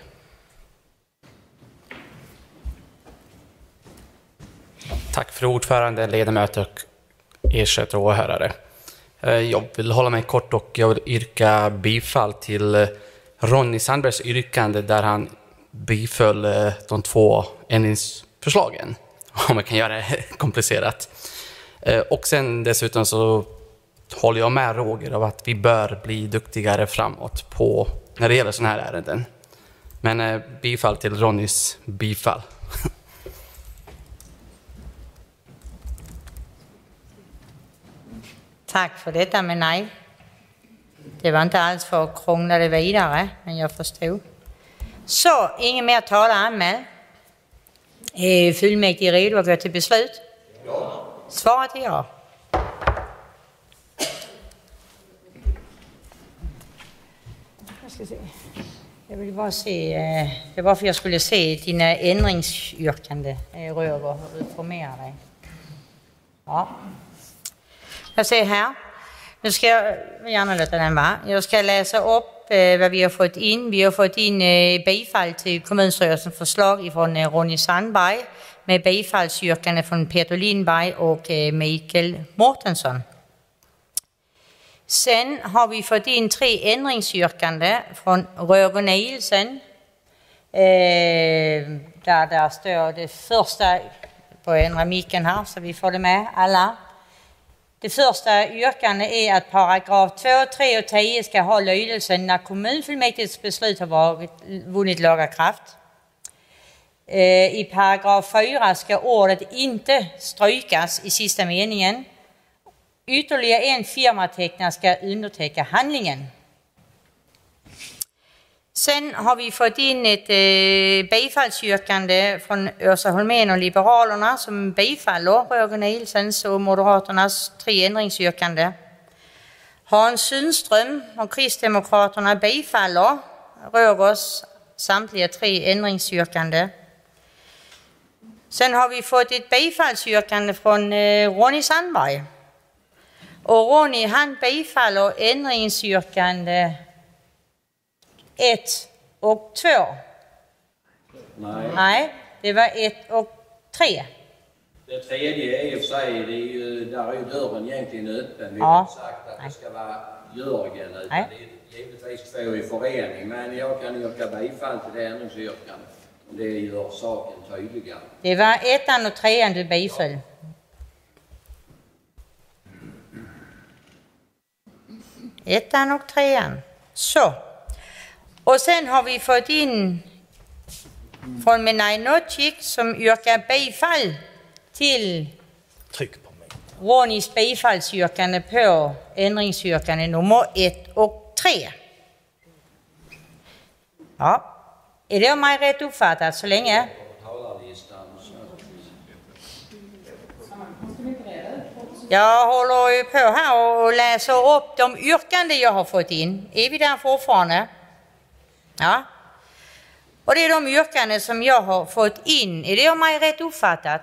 Speaker 1: Tack för ordförande, ledamöter och ersättare och åhörare. Jag vill hålla mig kort och jag vill yrka bifall till Ronny Sandbergs yrkande där han biföll de två ändringsförslagen. Om man kan göra det komplicerat. Och sen dessutom så håller jag med Roger av att vi bör bli duktigare framåt på när det gäller sådana här ärenden. Men bifall till Ronnys bifall.
Speaker 6: Tack för detta, men nej. Det var inte alls för att krångla det vidare, men jag förstod. Så, ingen mer talare anmäld. Är fullmäktige redo att gå till beslut?
Speaker 15: Ja.
Speaker 6: Svaret är ja. Jag ska se. Jag vill bara se, det var för jag skulle se dina ändringsyrkande, Röger, hur du formerar dig. Ja. Jag ser här. Nu ska jag gärna låta den vara. Jag ska läsa upp eh, vad vi har fått in. Vi har fått in eh, bifall till kommunstyrelsens förslag från eh, Ronny Sandberg med bifallsyrkande från Peter Lindberg och eh, Mikael Mortensson. Sen har vi fått in tre ändringsyrkande från Roger Nielsen. Eh, där, där står det första, på ändra micken här så vi får det med alla. Det första yrkandet är att paragraf två, tre och tio ska ha lydelsen när kommunfullmäktiges beslut har varit, vunnit laga kraft. Eh, I paragraf fyra ska ordet inte strykas i sista meningen. Ytterligare en firmatecknare ska underteckna handlingen. Sen har vi fått in ett eh, bifallsyrkande från Åsa Holmén och Liberalerna som bifaller Roger Nielsens och Moderaternas tre ändringsyrkande. Hans Sundström och Kristdemokraterna bifaller Rogers samtliga tre ändringsyrkande. Sen har vi fått ett bifallsyrkande från eh, Ronny Sandberg. Och Ronny han bifaller ändringsyrkande ett och två.
Speaker 21: Nej.
Speaker 6: Nej, det var ett och tre.
Speaker 21: Det tredje är i och för sig, det är ju, där är ju dörren egentligen öppen. Vi
Speaker 6: Ja.
Speaker 21: har inte sagt att det ska vara Jörgen, utan
Speaker 6: Nej.
Speaker 21: det är givetvis två i förening. Men jag kan yrka bifall till det ändringsyrkandet. Det gör saken tydligare.
Speaker 6: Det var ettan och trean du biföll. Ettan och trean. Så. Och sen har vi fått in från Menaj Nocic som yrkar bifall till
Speaker 10: Tryck på mig.
Speaker 6: Ronnys bifallsyrkande på ändringsyrkande nummer ett och tre. Ja. Är det mig rätt uppfattat så länge? Jag håller ju på här och läser upp de yrkanden jag har fått in. Är vi där fortfarande? Ja. Och det är de yrkanden som jag har fått in. Är det av mig rätt uppfattat?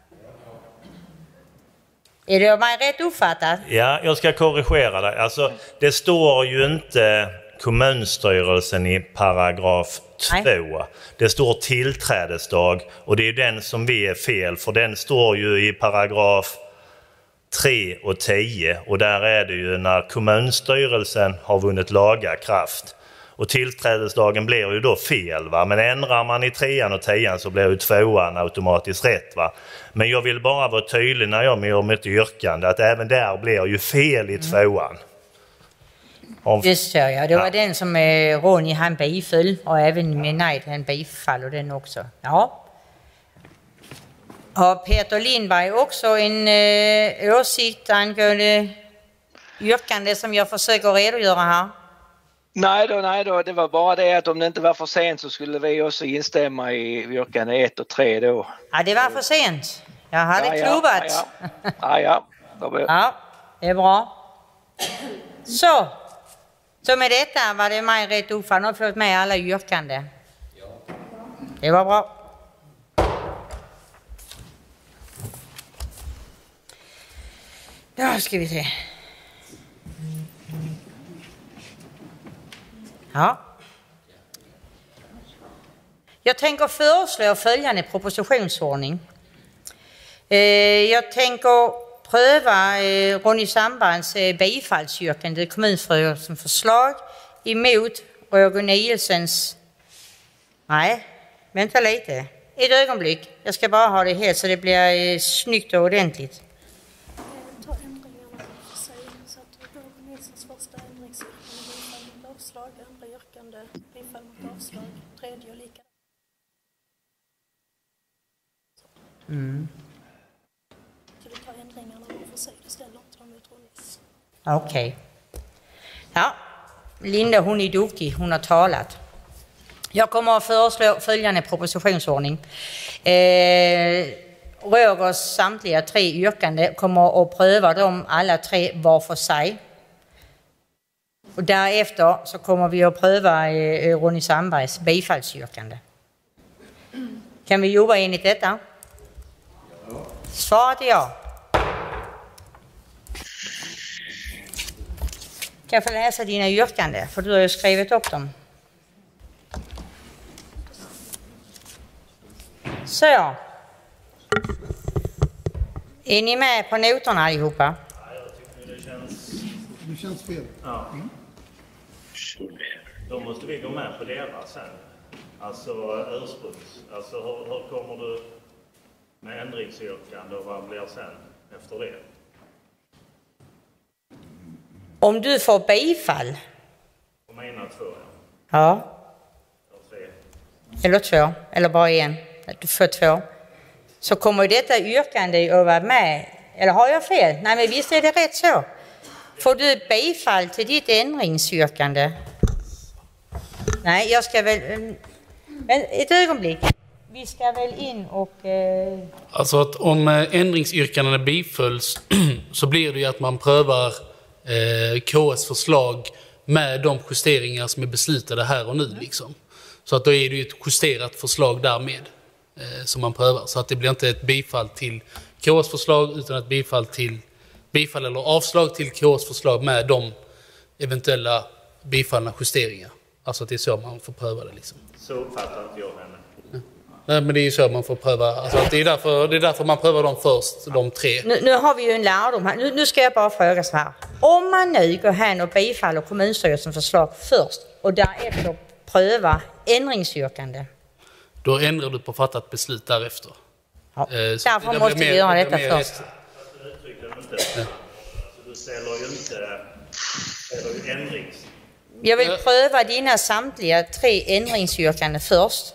Speaker 6: Är det av mig rätt uppfattat?
Speaker 18: Ja, jag ska korrigera dig. Alltså, det står ju inte kommunstyrelsen i paragraf två. Det står tillträdesdag och det är den som vi är fel för den står ju i paragraf tre och tio och där är det ju när kommunstyrelsen har vunnit laga kraft. Och tillträdesdagen blir ju då fel va, men ändrar man i trean och tian så blir ju tvåan automatiskt rätt va. Men jag vill bara vara tydlig när jag gör mitt yrkande att även där blir ju fel i tvåan. Om...
Speaker 6: Just så ja, det var
Speaker 18: Ja.
Speaker 6: den som eh, Ronny han biföll och även med nej han bifaller den också. Ja. Har Peter Lindberg också en eh, åsikt angående yrkande som jag försöker redogöra här?
Speaker 3: Nej då, nej då, det var bara det att om det inte var för sent så skulle vi också instämma i yrkande ett och tre då.
Speaker 6: Ja, det var för sent. Jag hade
Speaker 3: Ja, ja,
Speaker 6: klubbat.
Speaker 3: Ja, ja. ja, ja. Då...
Speaker 6: ja, det är bra. Så, så med detta var det mig rätt uppfattat. Nu har fått med alla yrkanden. Det var bra. Då ska vi se. Ja. Jag tänker föreslå följande propositionsordning. Eh, jag tänker pröva eh, Ronny Sandbergs eh, bifallsyrkande till kommunstyrelsens förslag emot Roger Nielsens... Nej, vänta lite. Ett ögonblick. Jag ska bara ha det helt så det blir eh, snyggt och ordentligt.
Speaker 7: Ta ändringarna för sig så att Roger Nilssons första ändringsyrkande bifall mot avslag, andra yrkande bifall mot avslag, tredje och lika.
Speaker 6: Mm.
Speaker 7: Så du tar ändringarna för sig, du ställer inte dem ut Ronnys.
Speaker 6: Okej. Okay. Ja, Linda hon är duktig, hon har talat. Jag kommer att föreslå följande propositionsordning. Eh, Rogers samtliga tre yrkande kommer att pröva dem alla tre var för sig. Och därefter så kommer vi att pröva eh, Ronny Sandbergs bifallsyrkande. Kan vi jobba enligt detta? Svaret är ja. Kan jag få läsa dina yrkanden? För du har ju skrivit upp dem. Så. Är ni med på noterna allihopa?
Speaker 18: Ja, jag tycker det känns...
Speaker 20: Det känns fel.
Speaker 18: Ja. Då måste vi gå med på deras sen. Alltså ursprungs. Alltså hur, hur kommer du med ändringsyrkande och vad blir sen efter det?
Speaker 6: Om du får bifall.
Speaker 18: På mina två, ja.
Speaker 6: Ja. Eller två. Eller bara en. Du får två. Så kommer detta yrkande att vara med. Eller har jag fel? Nej, men visst är det rätt så. Får du bifall till ditt ändringsyrkande? Nej, jag ska väl... Men ett ögonblick. Vi ska väl in och... Eh...
Speaker 2: Alltså att om ändringsyrkandena bifölls så blir det ju att man prövar eh, K S förslag med de justeringar som är beslutade här och nu liksom. Så att då är det ju ett justerat förslag därmed eh, som man prövar. Så att det blir inte ett bifall till K S förslag utan ett bifall till bifall eller avslag till K S förslag med de eventuella bifallna justeringar. Alltså att det är så man får pröva det liksom.
Speaker 18: Så uppfattar inte jag henne.
Speaker 2: Nej, men det är ju så man får pröva. Alltså att det, är därför, det är därför man prövar dem först, de tre.
Speaker 6: Nu, nu har vi ju en lärdom här. Nu, nu ska jag bara fråga så här. Om man nu går här och bifaller kommunstyrelsens förslag först och därefter pröva ändringsyrkande.
Speaker 2: Då ändrar du på fattat beslut därefter.
Speaker 6: Ja.
Speaker 2: Eh,
Speaker 6: därför det måste mer, vi göra detta först.
Speaker 18: Alltså, inte. Ja. Alltså, du ställer ju inte ställer ändrings...
Speaker 6: Jag vill pröva dina samtliga tre ändringsyrkanden först.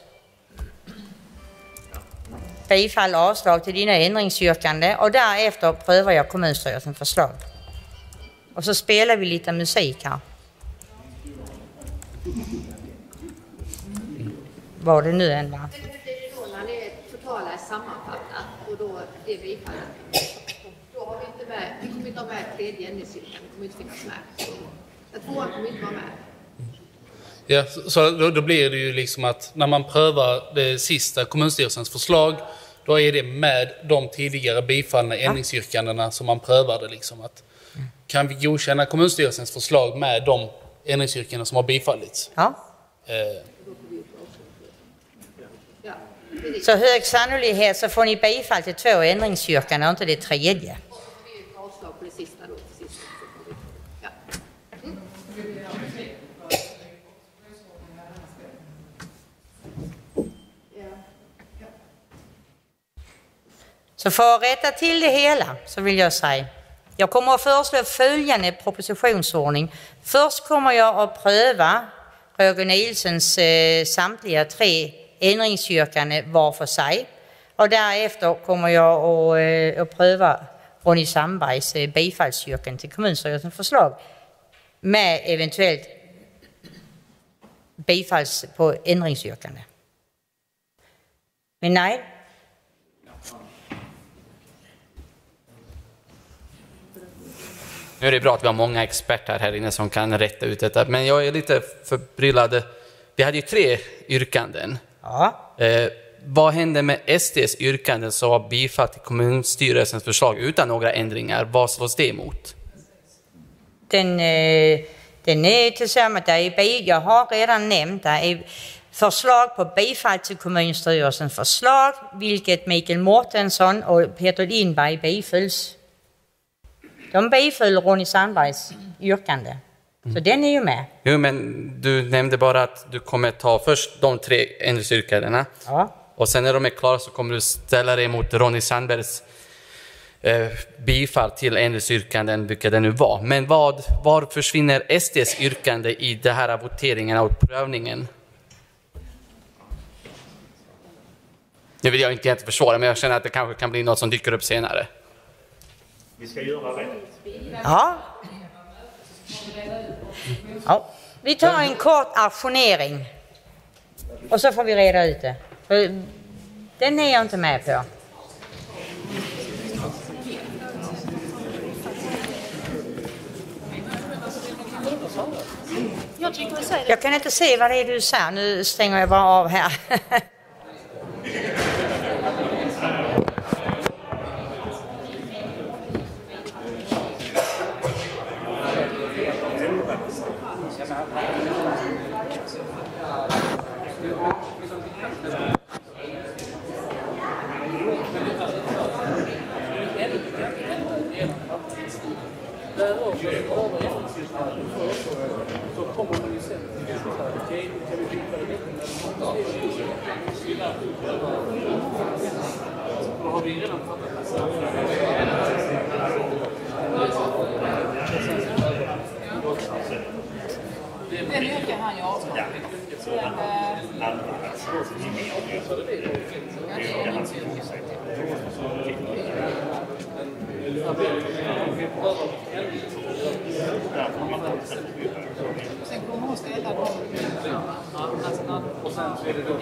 Speaker 6: Bifall och avslag till dina ändringsyrkanden och därefter prövar jag kommunstyrelsens förslag. Och så spelar vi lite musik här. Vad det nu än var.
Speaker 4: Det är då när det totala är sammanfattat och då det bifallet. Då har vi inte med, vi kommer inte ha med tredje ändringsyrkande, det kommer inte finnas med. Jag tror att kommer inte vara med.
Speaker 2: Ja, så då, då blir det ju liksom att när man prövar det sista kommunstyrelsens förslag, då är det med de tidigare bifallna ja. ändringsyrkandena som man prövade liksom att kan vi godkänna kommunstyrelsens förslag med de ändringsyrkanden som har bifallits?
Speaker 6: Ja.
Speaker 2: Eh.
Speaker 6: Så hög sannolikhet så får ni bifall till två ändringsyrkanden och inte det tredje.
Speaker 4: Avslag på det sista då, till sist. Ja.
Speaker 6: Så för att rätta till det hela så vill jag säga, jag kommer att föreslå följande propositionsordning. Först kommer jag att pröva Roger Nielsens eh, samtliga tre ändringsyrkanden var för sig. Och därefter kommer jag att, eh, att pröva Ronny Sandbergs eh, bifallsyrkande till kommunstyrelsens förslag med eventuellt bifalls på ändringsyrkande. Men nej.
Speaker 1: Nu är det bra att vi har många experter här inne som kan rätta ut detta. Men jag är lite förbryllad. Vi hade ju tre yrkanden.
Speaker 6: Ja.
Speaker 1: Eh, vad hände med S D:s yrkanden som var bifall till kommunstyrelsens förslag utan några ändringar? Vad var det emot?
Speaker 6: Den, eh, den är tillsammans där. Jag har redan nämnt det. Förslag på bifall till kommunstyrelsens förslag, vilket Mikael Mårtensson och Peter Lindberg bifölls. De biföll Ronny Sandbergs yrkande. Mm. Så den är ju med.
Speaker 1: Jo, men du nämnde bara att du kommer ta först de tre ändringsyrkandena.
Speaker 6: Ja.
Speaker 1: Och sen när de är klara så kommer du ställa dig mot Ronny Sandbergs eh, bifall till ändringsyrkanden, vilka det nu var. Men vad, var försvinner S D:s yrkande i det här voteringen och prövningen? Nu vill jag inte egentligen försvara, men jag känner att det kanske kan bli något som dyker upp senare.
Speaker 18: Vi ska göra rätt.
Speaker 6: Ja. Ja. Vi tar en kort auktionering. Och så får vi reda ut det. För den är jag inte med på.
Speaker 5: Jag tycker vi säger det.
Speaker 6: Jag kan inte se vad det är du säger. Nu stänger jag bara av här.
Speaker 17: Den yrkar han ju avslag. Sen kommer hon ställa dem. Och sen så är det då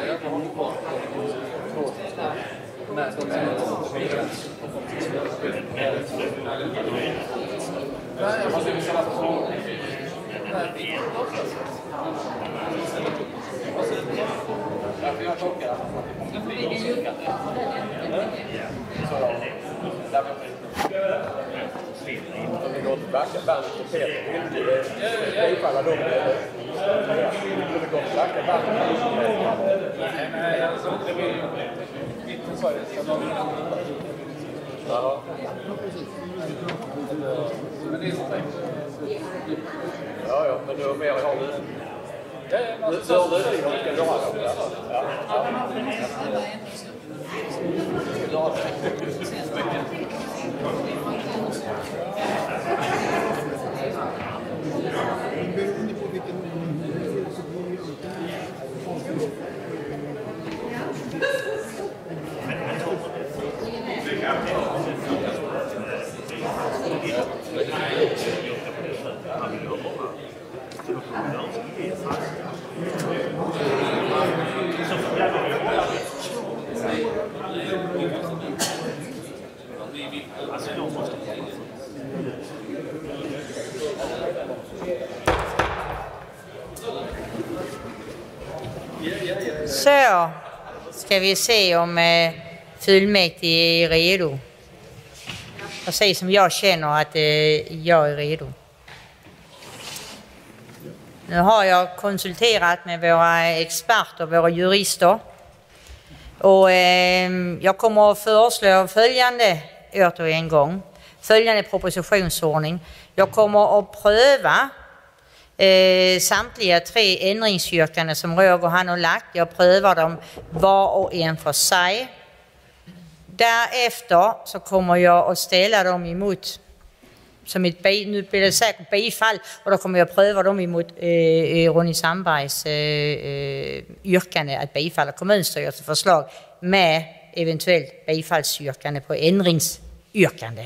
Speaker 21: Ja, ja, men du är mer har du. Du har du det ska göra det. Ja.
Speaker 6: Så ska vi se om eh, fullmäktige är redo. Precis som jag känner att eh, jag är redo. Nu har jag konsulterat med våra experter, våra jurister. Och eh, jag kommer att föreslå följande åter en gång. Följande propositionsordning. Jag kommer att pröva eh, samtliga tre ändringsyrkanden som Roger han har lagt. Jag prövar dem var och en för sig. Därefter så kommer jag att ställa dem emot som ett bi, nu blir det säkert bifall och då kommer jag pröva dem emot eh, Ronny Sandbergs eh, eh, yrkande att bifalla kommunstyrelsens förslag med eventuellt bifallsyrkande på ändringsyrkande.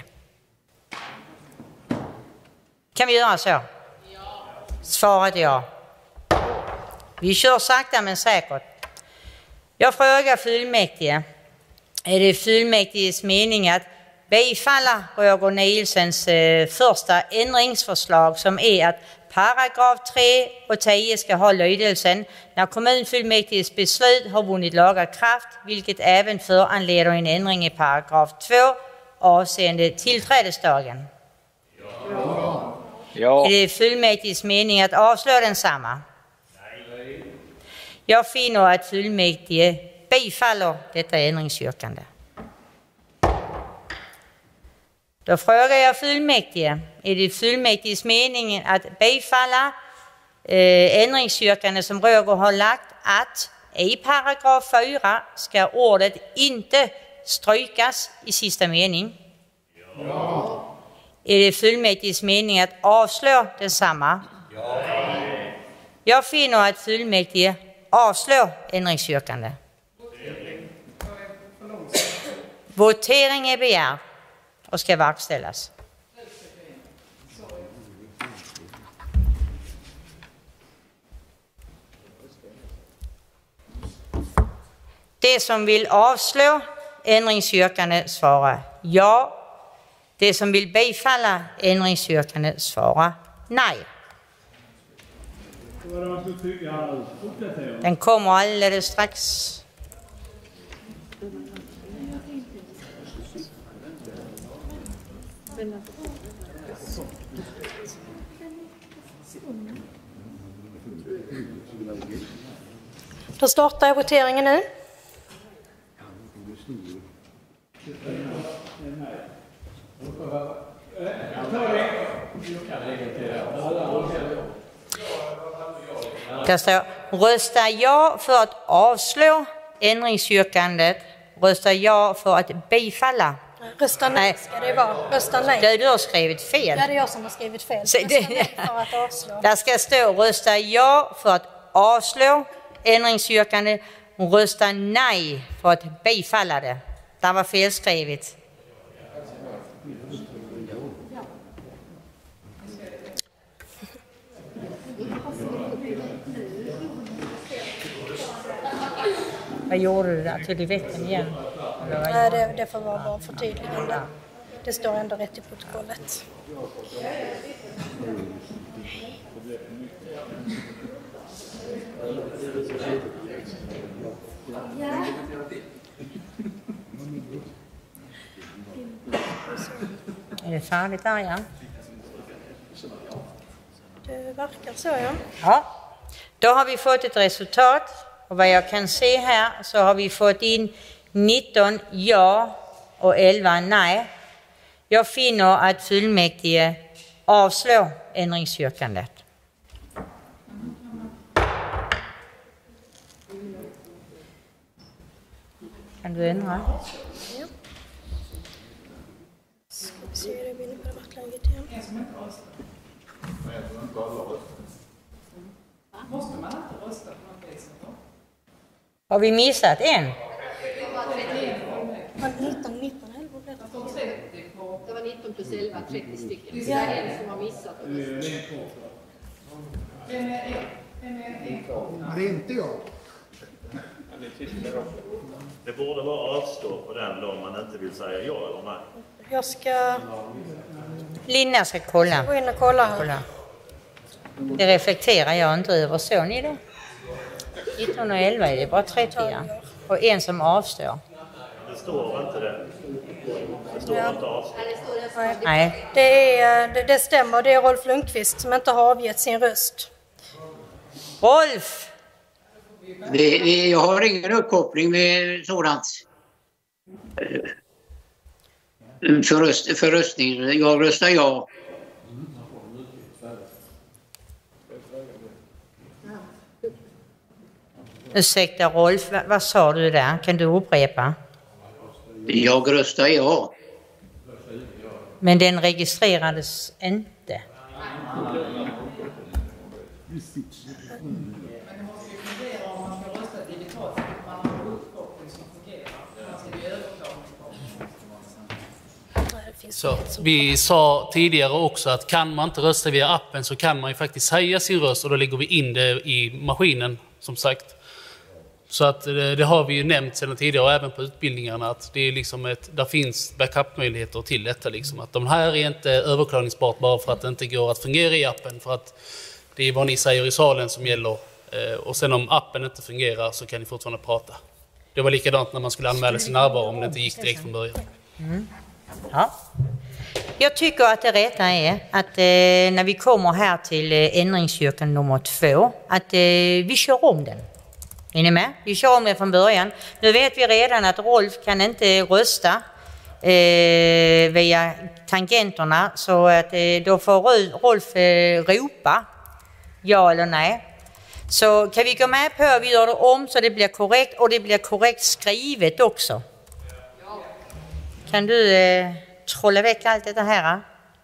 Speaker 6: Kan vi göra så? Ja. Svaret ja. Vi kör sakta men säkert. Jag frågar fullmäktige. Är det fullmäktiges mening att bifalla Roger Nielsens eh, första ändringsförslag som är att paragraf tre och tio ska ha lydelsen när kommunfullmäktiges beslut har vunnit laga kraft, vilket även föranleder en ändring i paragraf två avseende tillträdesdagen?
Speaker 3: Ja. Ja.
Speaker 6: Är det fullmäktiges mening att avslå densamma? Nej. Jag finner att fullmäktige bifaller detta ändringsyrkande. Då frågar jag fullmäktige, är det fullmäktiges mening att bifalla eh, ändringsyrkande som Roger har lagt att i paragraf fyra ska ordet inte strykas i sista mening? Ja. Är det fullmäktiges mening att avslå densamma? Ja. Jag finner att fullmäktige avslår ändringsyrkande. Votering är begärd och ska verkställas. Det som vill avslå ändringsyrkandet svarar ja. Det som vill bifalla ändringsyrkandet svarar nej. Den kommer alldeles strax.
Speaker 5: Då startar jag voteringen nu.
Speaker 6: Där står rösta ja för att avslå ändringsyrkandet. Rösta ja för att bifalla.
Speaker 5: Rösta nej ska det vara. Rösta nej.
Speaker 6: Det du har skrivit fel.
Speaker 5: Ja, det är jag som har skrivit fel.
Speaker 6: Så
Speaker 5: Rösta
Speaker 6: det-
Speaker 5: nej för att avslå.
Speaker 6: Där ska stå rösta ja för att avslå ändringsyrkandet. Rösta nej för att bifalla det. Det var felskrivet. Vad gjorde du där? Tog du väcken igen? Eller vad
Speaker 5: Nej,
Speaker 6: gjorde
Speaker 5: det, det får vara bara förtydligande. Det står ändå rätt i protokollet.
Speaker 6: du? Är det färdigt där igen?
Speaker 5: Det verkar så, ja.
Speaker 6: Ja. Då har vi fått ett resultat. Och vad jag kan se här så har vi fått in nitton ja och elva nej. Jag finner att fullmäktige avslår ändringsyrkandet. Kan du ändra?
Speaker 5: Ja. Ska vi se hur det blir på debattläget igen.
Speaker 17: Måste man inte rösta på något vis?
Speaker 6: Har vi missat en?
Speaker 5: Det var nitton, nitton, elva blev det.
Speaker 4: Det var nitton plus elva, trettio stycken. Så
Speaker 5: Ja.
Speaker 4: det är en som har missat.
Speaker 20: Det är inte jag.
Speaker 18: Det borde vara avstå på den då om man inte vill säga ja eller nej.
Speaker 5: Jag ska
Speaker 6: Linda ska kolla.
Speaker 5: gå in och kolla här.
Speaker 6: kolla. Det reflekterar jag inte över. Så ni det? nitton och elva är det bara trettio. Ja. Och en som avstår.
Speaker 18: Det står inte det. Det står
Speaker 5: Ja.
Speaker 18: inte avstå.
Speaker 6: Nej.
Speaker 5: Det, är, det, det stämmer, det är Rolf Lundqvist som inte har avgett sin röst.
Speaker 6: Rolf!
Speaker 8: Det, det, jag har ingen uppkoppling med sådant. För, röst, för röstning. Jag röstar ja.
Speaker 6: Ursäkta Rolf, vad, vad sa du där? Kan du upprepa?
Speaker 8: Jag röstar ja.
Speaker 6: Men den registrerades inte.
Speaker 2: Så, vi sa tidigare också att kan man inte rösta via appen så kan man ju faktiskt säga sin röst och då lägger vi in det i maskinen som sagt. Så att det, det har vi ju nämnt sedan tidigare och även på utbildningarna att det är liksom ett, där finns backup-möjligheter till detta. Liksom. Att de här är inte överklagningsbart bara för att det inte går att fungera i appen för att det är vad ni säger i salen som gäller. Och sen om appen inte fungerar så kan ni fortfarande prata. Det var likadant när man skulle anmäla sin närvaro om det inte gick direkt från början.
Speaker 6: Mm. Ja. Jag tycker att det rätta är att eh, när vi kommer här till eh, ändringsyrkan nummer två att eh, vi kör om den. Är ni med? Vi kör om den från början. Nu vet vi redan att Rolf kan inte rösta eh, via tangenterna så att eh, då får Rolf eh, ropa ja eller nej. Så kan vi gå med på att vi gör det om så det blir korrekt och det blir korrekt skrivet också. Kan du eh, trolla väck allt det här?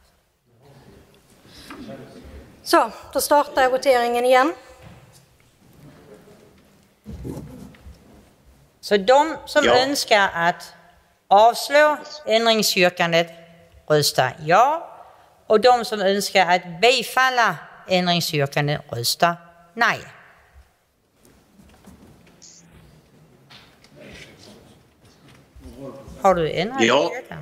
Speaker 5: Så, då startar jag voteringen igen.
Speaker 6: Så de som
Speaker 8: Ja.
Speaker 6: önskar att avslå ändringsyrkandet röstar ja. Och de som önskar att bifalla ändringsyrkandet röstar nej. Har du ändrat
Speaker 8: Ja.
Speaker 6: detta?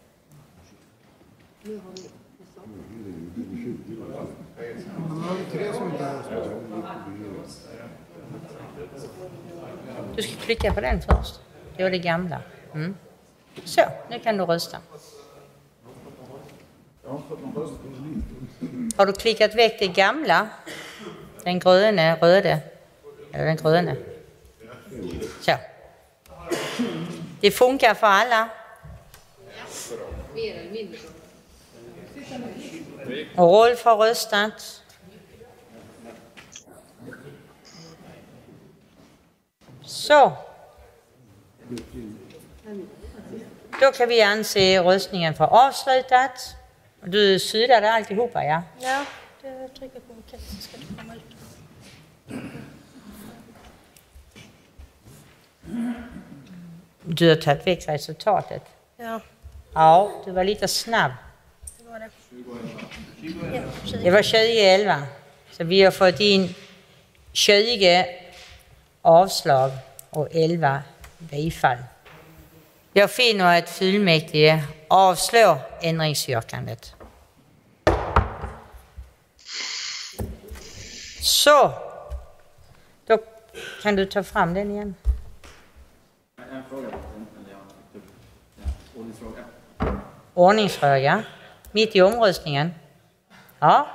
Speaker 6: Du ska klicka på den först. Det var det gamla. Mm. Så, nu kan du rösta. Har du klickat väck det gamla? Den gröna, röda. Eller den gröna. Så. Det funkar för alla. Och Rolf har röstat. Så. Då kan vi anse röstningen för avslutat. Du sydade alltihopa, ja?
Speaker 7: Ja, det trycker på okej så ska det komma ut.
Speaker 6: Du har tagit väck resultatet.
Speaker 7: Ja,
Speaker 6: Ja, du var lite snabb.
Speaker 7: det var det.
Speaker 6: Det var tjugo elva. Så vi har fått in tjugo avslag och elva bifall. Jag finner att fullmäktige avslår ändringsyrkandet. Så, då kan du ta fram den igen.
Speaker 21: En fråga. Ordningsfråga.
Speaker 6: Ordningsfråga. Mitt i omröstningen. Ja.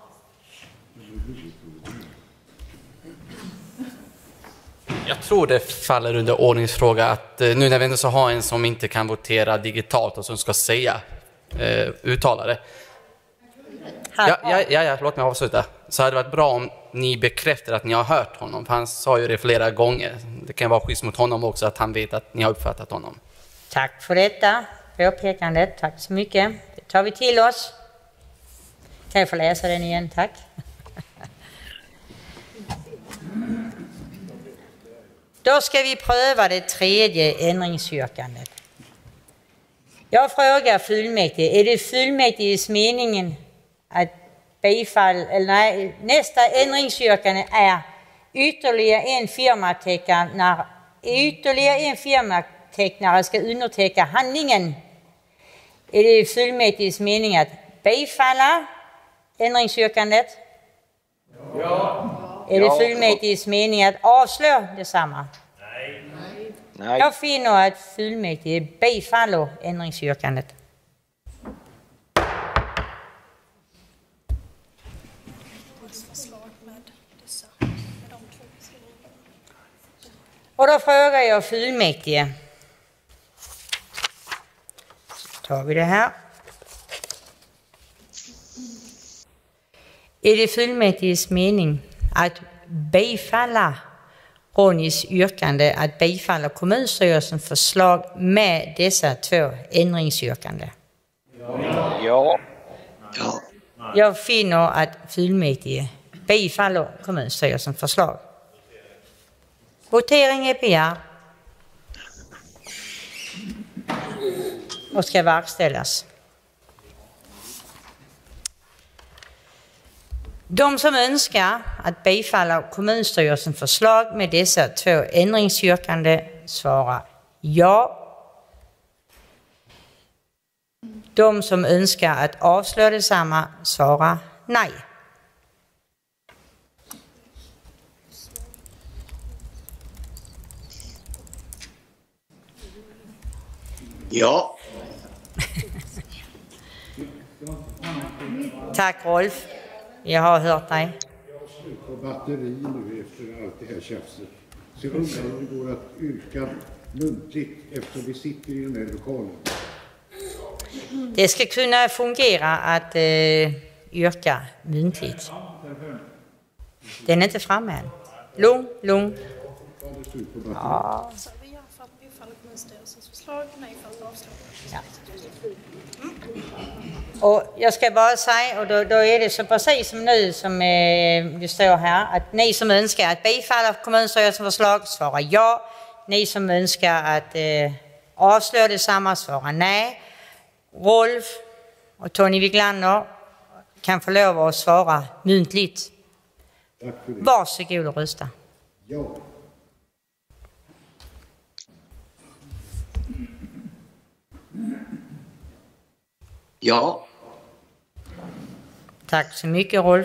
Speaker 1: Jag tror det faller under ordningsfråga att eh, nu när vi ändå så har en som inte kan votera digitalt och som ska säga eh, uttala det. Ja, ja, ja, ja, låt mig avsluta. Så hade det varit bra om ni bekräftar att ni har hört honom. För han sa ju det flera gånger. Det kan vara schysst mot honom också att han vet att ni har uppfattat honom.
Speaker 6: Tack för detta påpekandet. Tack så mycket. Det tar vi till oss. Kan jag få läsa den igen? Tack. Då ska vi pröva det tredje ändringsyrkandet. Jag frågar fullmäktige, är det fullmäktiges meningen att bifall, eller nej, nästa ändringsyrkande är ytterligare en firmatecknare, ytterligare en firmatecknare ska underteckna handlingen. Är det fullmäktiges mening att bifalla ändringsyrkandet?
Speaker 21: Ja.
Speaker 6: Är det fullmäktiges mening att avslå detsamma?
Speaker 21: Nej.
Speaker 3: Nej.
Speaker 6: Jag finner att fullmäktige bifaller ändringsyrkandet. Och då frågar jag fullmäktige. Så tar vi det här. Är det fullmäktiges mening att bifalla Ronnys yrkande att bifalla kommunstyrelsens förslag med dessa två ändringsyrkanden?
Speaker 3: Ja.
Speaker 8: Ja.
Speaker 6: Jag finner att fullmäktige bifaller kommunstyrelsens förslag. Votering är begärd och ska verkställas. De som önskar att bifalla kommunstyrelsens förslag med dessa två ändringsyrkanden svarar ja. De som önskar att avslå detsamma svarar nej.
Speaker 8: Ja.
Speaker 6: Tack Rolf. Jag har hört dig.
Speaker 12: Jag har slut på batteri nu efter allt det här tjafset. Så jag undrar om det går att yrka muntligt eftersom vi sitter i den här lokalen.
Speaker 6: Det ska kunna fungera att eh, yrka muntligt. Den är inte framme än. Lugn, lugn. Ja.
Speaker 7: Så vi gör för att bifalla kommunstyrelsens förslag, nej för att avslå.
Speaker 6: Ja. Och jag ska bara säga, och då, då är det så precis som nu som eh, det står här, att ni som önskar att bifalla kommunstyrelsens förslag svarar ja. Ni som önskar att eh, avslå detsamma svarar nej. Rolf och Tony Wiglander kan få lov att svara muntligt. Varsågod och rösta.
Speaker 12: Ja.
Speaker 8: Ja.
Speaker 6: Tack så mycket, Rolf.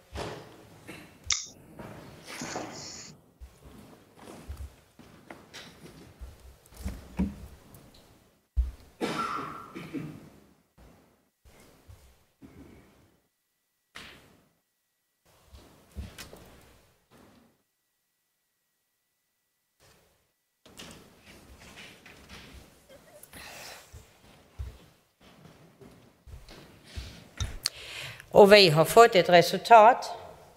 Speaker 6: Och vi har fått ett resultat.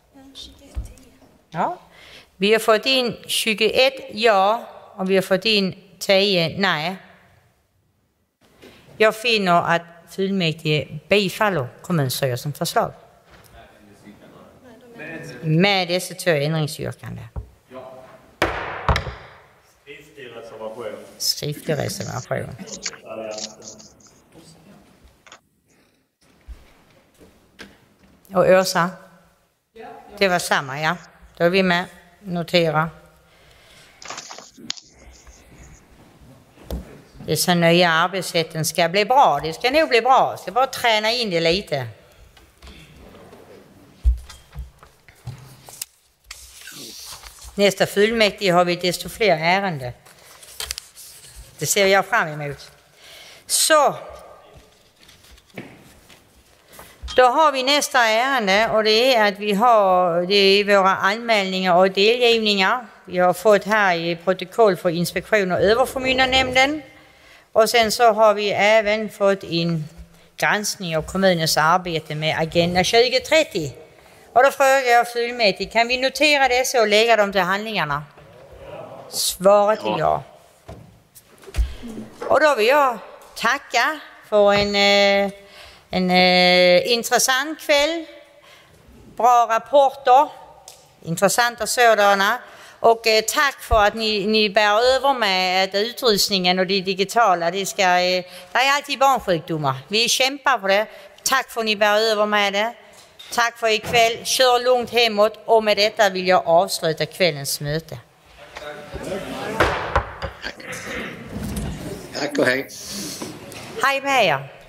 Speaker 6: Ja. Vi har fått in tjugoett ja och vi har fått in tio nej. Jag finner att fullmäktige bifaller kommunstyrelsens förslag. Med dessa två ändringsyrkanden.
Speaker 18: Skriftlig reservation.
Speaker 6: Skriftlig reservation. Och Åsa? Det var samma, ja. Då är vi med. Notera. Dessa nya arbetssätten ska bli bra. Det ska nog bli bra. Jag ska bara träna in det lite. Nästa fullmäktige har vi desto fler ärenden. Det ser jag fram emot. Så. Då har vi nästa ärende och det är att vi har det är våra anmälningar och delgivningar. Vi har fått här i protokoll för inspektion och överförmyndarnämnden. Och sen så har vi även fått in granskning av kommunens arbete med Agenda tjugo trettio. Och då frågar jag fullmäktige, kan vi notera det och lägga dem till handlingarna? Svaret är ja. Och då vill jag tacka för en... Eh, En eh, intressant kväll, bra rapporter, intressanta sådana. Och eh, tack för att ni, ni bär över med att utrustningen och det digitala. Det, ska, eh, det är alltid barnsjukdomar. Vi kämpar för det. Tack för att ni bär över med det. Tack för ikväll. Kör lugnt hemåt och med detta vill jag avsluta kvällens möte.
Speaker 8: Tack och hej.
Speaker 6: Hej med er.